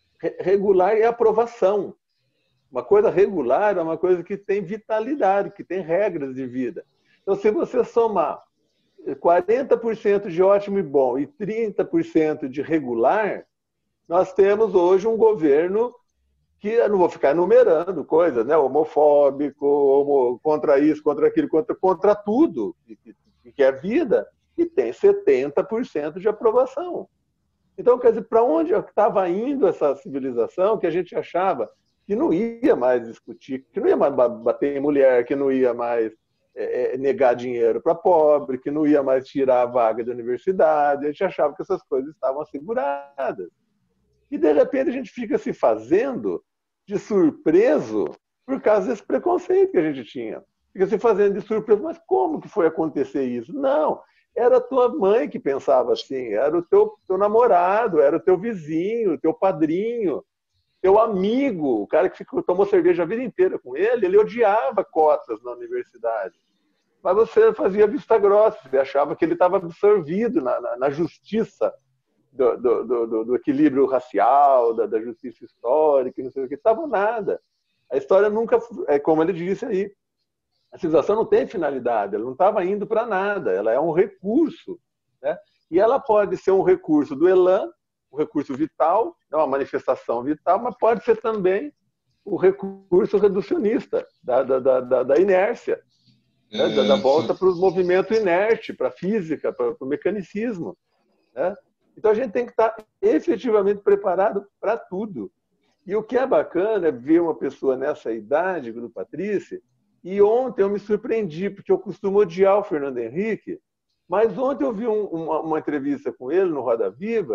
regular é aprovação. Uma coisa regular é uma coisa que tem vitalidade, que tem regras de vida. Então, se você somar quarenta por cento de ótimo e bom e trinta por cento de regular, nós temos hoje um governo que, eu não vou ficar enumerando coisas, né? Homofóbico, homo, contra isso, contra aquilo, contra, contra tudo, que, que é vida, e tem setenta por cento de aprovação. Então, quer dizer, para onde estava indo essa civilização que a gente achava que não ia mais discutir, que não ia mais bater em mulher, que não ia mais é, negar dinheiro para pobre, que não ia mais tirar a vaga da universidade, a gente achava que essas coisas estavam asseguradas. E, de repente, a gente fica se fazendo de surpreso por causa desse preconceito que a gente tinha. Fica se fazendo de surpreso, mas como que foi acontecer isso? Não, era a tua mãe que pensava assim, era o teu, teu namorado, era o teu vizinho, o teu padrinho, teu amigo, o cara que ficou, tomou cerveja a vida inteira com ele, ele odiava cotas na universidade. Mas você fazia vista grossa, você achava que ele estava absorvido na, na, na justiça do, do, do, do equilíbrio racial, da, da justiça histórica, não sei o que, estava nada. A história nunca, é como ele disse aí, a civilização não tem finalidade, ela não estava indo para nada, ela é um recurso, né? E ela pode ser um recurso do elan, um recurso vital, é uma manifestação vital, mas pode ser também o recurso reducionista, da, da, da, da inércia, né? da, da volta para o movimento inerte, para a física, para o mecanicismo, né? Então a gente tem que estar efetivamente preparado para tudo. E o que é bacana é ver uma pessoa nessa idade do Patrício. E ontem eu me surpreendi, porque eu costumo odiar o Fernando Henrique, mas ontem eu vi um, uma, uma entrevista com ele no Roda Viva,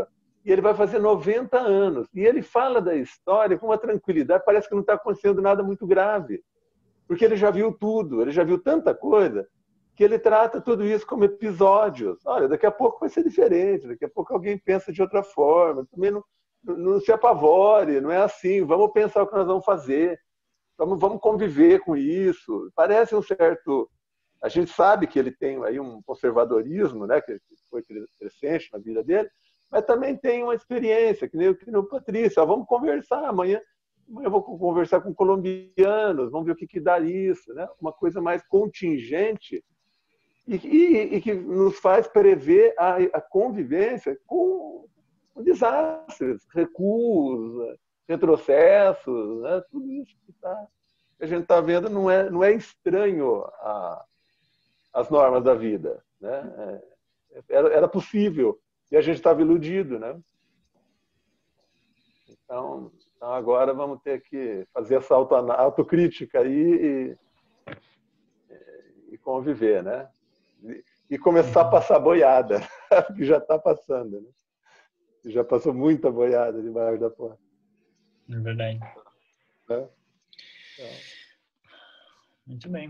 e ele vai fazer noventa anos. E ele fala da história com uma tranquilidade, parece que não está acontecendo nada muito grave. Porque ele já viu tudo, ele já viu tanta coisa, que ele trata tudo isso como episódios. Olha, daqui a pouco vai ser diferente, daqui a pouco alguém pensa de outra forma. Também não, não se apavore, não é assim. Vamos pensar o que nós vamos fazer. Vamos, vamos conviver com isso. Parece um certo... A gente sabe que ele tem aí um conservadorismo, né, que foi crescente na vida dele, mas também tem uma experiência, que nem o, que nem o Patrício. Ah, vamos conversar amanhã. Amanhã eu vou conversar com colombianos, vamos ver o que, que dá isso. Né? Uma coisa mais contingente e, e, e que nos faz prever a, a convivência com desastres, recuos, retrocessos, né? Tudo isso que, tá, que a gente está vendo não é, não é estranho a, às normas da vida. Né? Era, era possível e a gente estava iludido. Né? Então, então, agora vamos ter que fazer essa auto, autocrítica aí e, e conviver, né? E, e começar a passar boiada, que já está passando, né? Já passou muita boiada debaixo da porta. É verdade. É. Então, muito bem.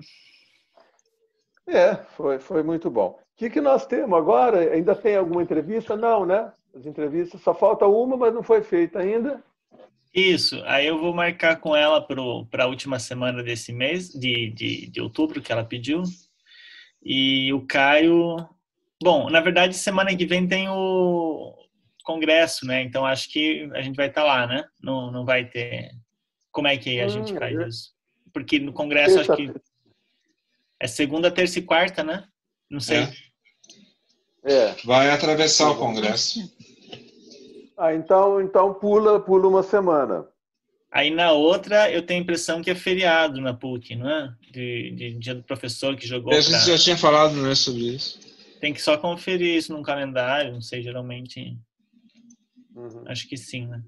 É, foi, foi muito bom. O que, que nós temos agora? Ainda tem alguma entrevista? Não, né? As entrevistas, só falta uma, mas não foi feita ainda. Isso, aí eu vou marcar com ela para a última semana desse mês, de, de, de outubro, que ela pediu. E o Caio... Bom, na verdade, semana que vem tem o congresso, né? Então, acho que a gente vai estar lá, né? Não, não vai ter... Como é que a gente hum, faz é. isso? Porque no congresso, acho que é segunda, terça e quarta, né? Não sei. É. É. Vai atravessar o congresso. Ah, então, então pula, pula uma semana. Aí na outra eu tenho a impressão que é feriado na P U C, não é? De, de dia do professor que jogou. A gente pra... já tinha falado, né, sobre isso. Tem que só conferir isso num calendário, não sei, geralmente. Uhum. Acho que sim, né?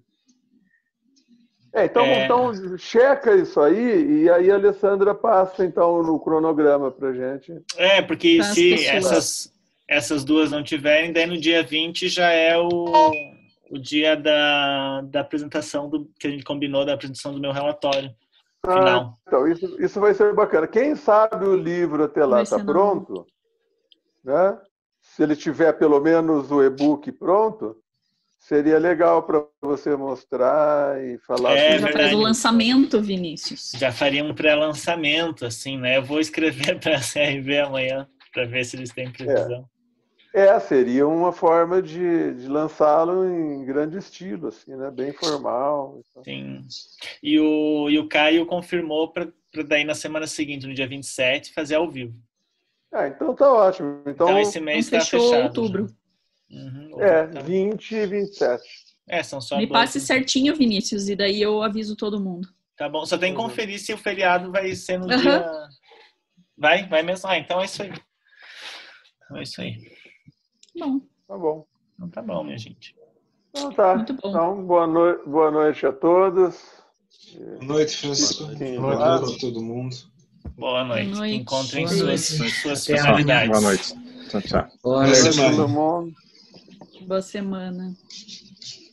É, então, É... então, checa isso aí e aí a Alessandra passa então no cronograma pra gente. É, porque Para as se pessoas. essas, essas duas não tiverem, daí no dia vinte já é o, o dia da, da apresentação, do, que a gente combinou, da apresentação do meu relatório final. Ah, então, isso, isso vai ser bacana. Quem sabe o livro até lá Vai está ser na pronto, né? Se ele tiver pelo menos o e-book pronto, seria legal para você mostrar e falar. É, Já faz verdade. o lançamento, Vinícius. Já faria um pré-lançamento, assim, né? Eu vou escrever para a C R V amanhã, para ver se eles têm previsão. É, é seria uma forma de, de lançá-lo em grande estilo, assim, né? Bem formal. Então. Sim. E o, e o Caio confirmou para daí na semana seguinte, no dia vinte e sete, fazer ao vivo. Ah, então tá ótimo. Então, Então esse mês Então, está fechou fechado. outubro. Uhum, é, tá. vinte e vinte e sete. É, são só Me dois, passe certinho, Vinícius, e daí eu aviso todo mundo. Tá bom, só tem que Uhum. conferir se o feriado vai ser no Uhum. dia... Vai? Vai mesmo? Ah, então é isso aí. Então é isso aí. Bom, Tá bom. Então tá bom, minha gente. Então tá. Muito bom. Então, boa, no... boa noite a todos. Boa noite, Francisco. Sim, Boa claro. noite a todo mundo. Boa noite. Boa noite. Que encontrem Boa suas, noite. suas Até finalidades. Boa noite. Tchau, tchau. Boa Boa noite. semana. Todo mundo. boa semana.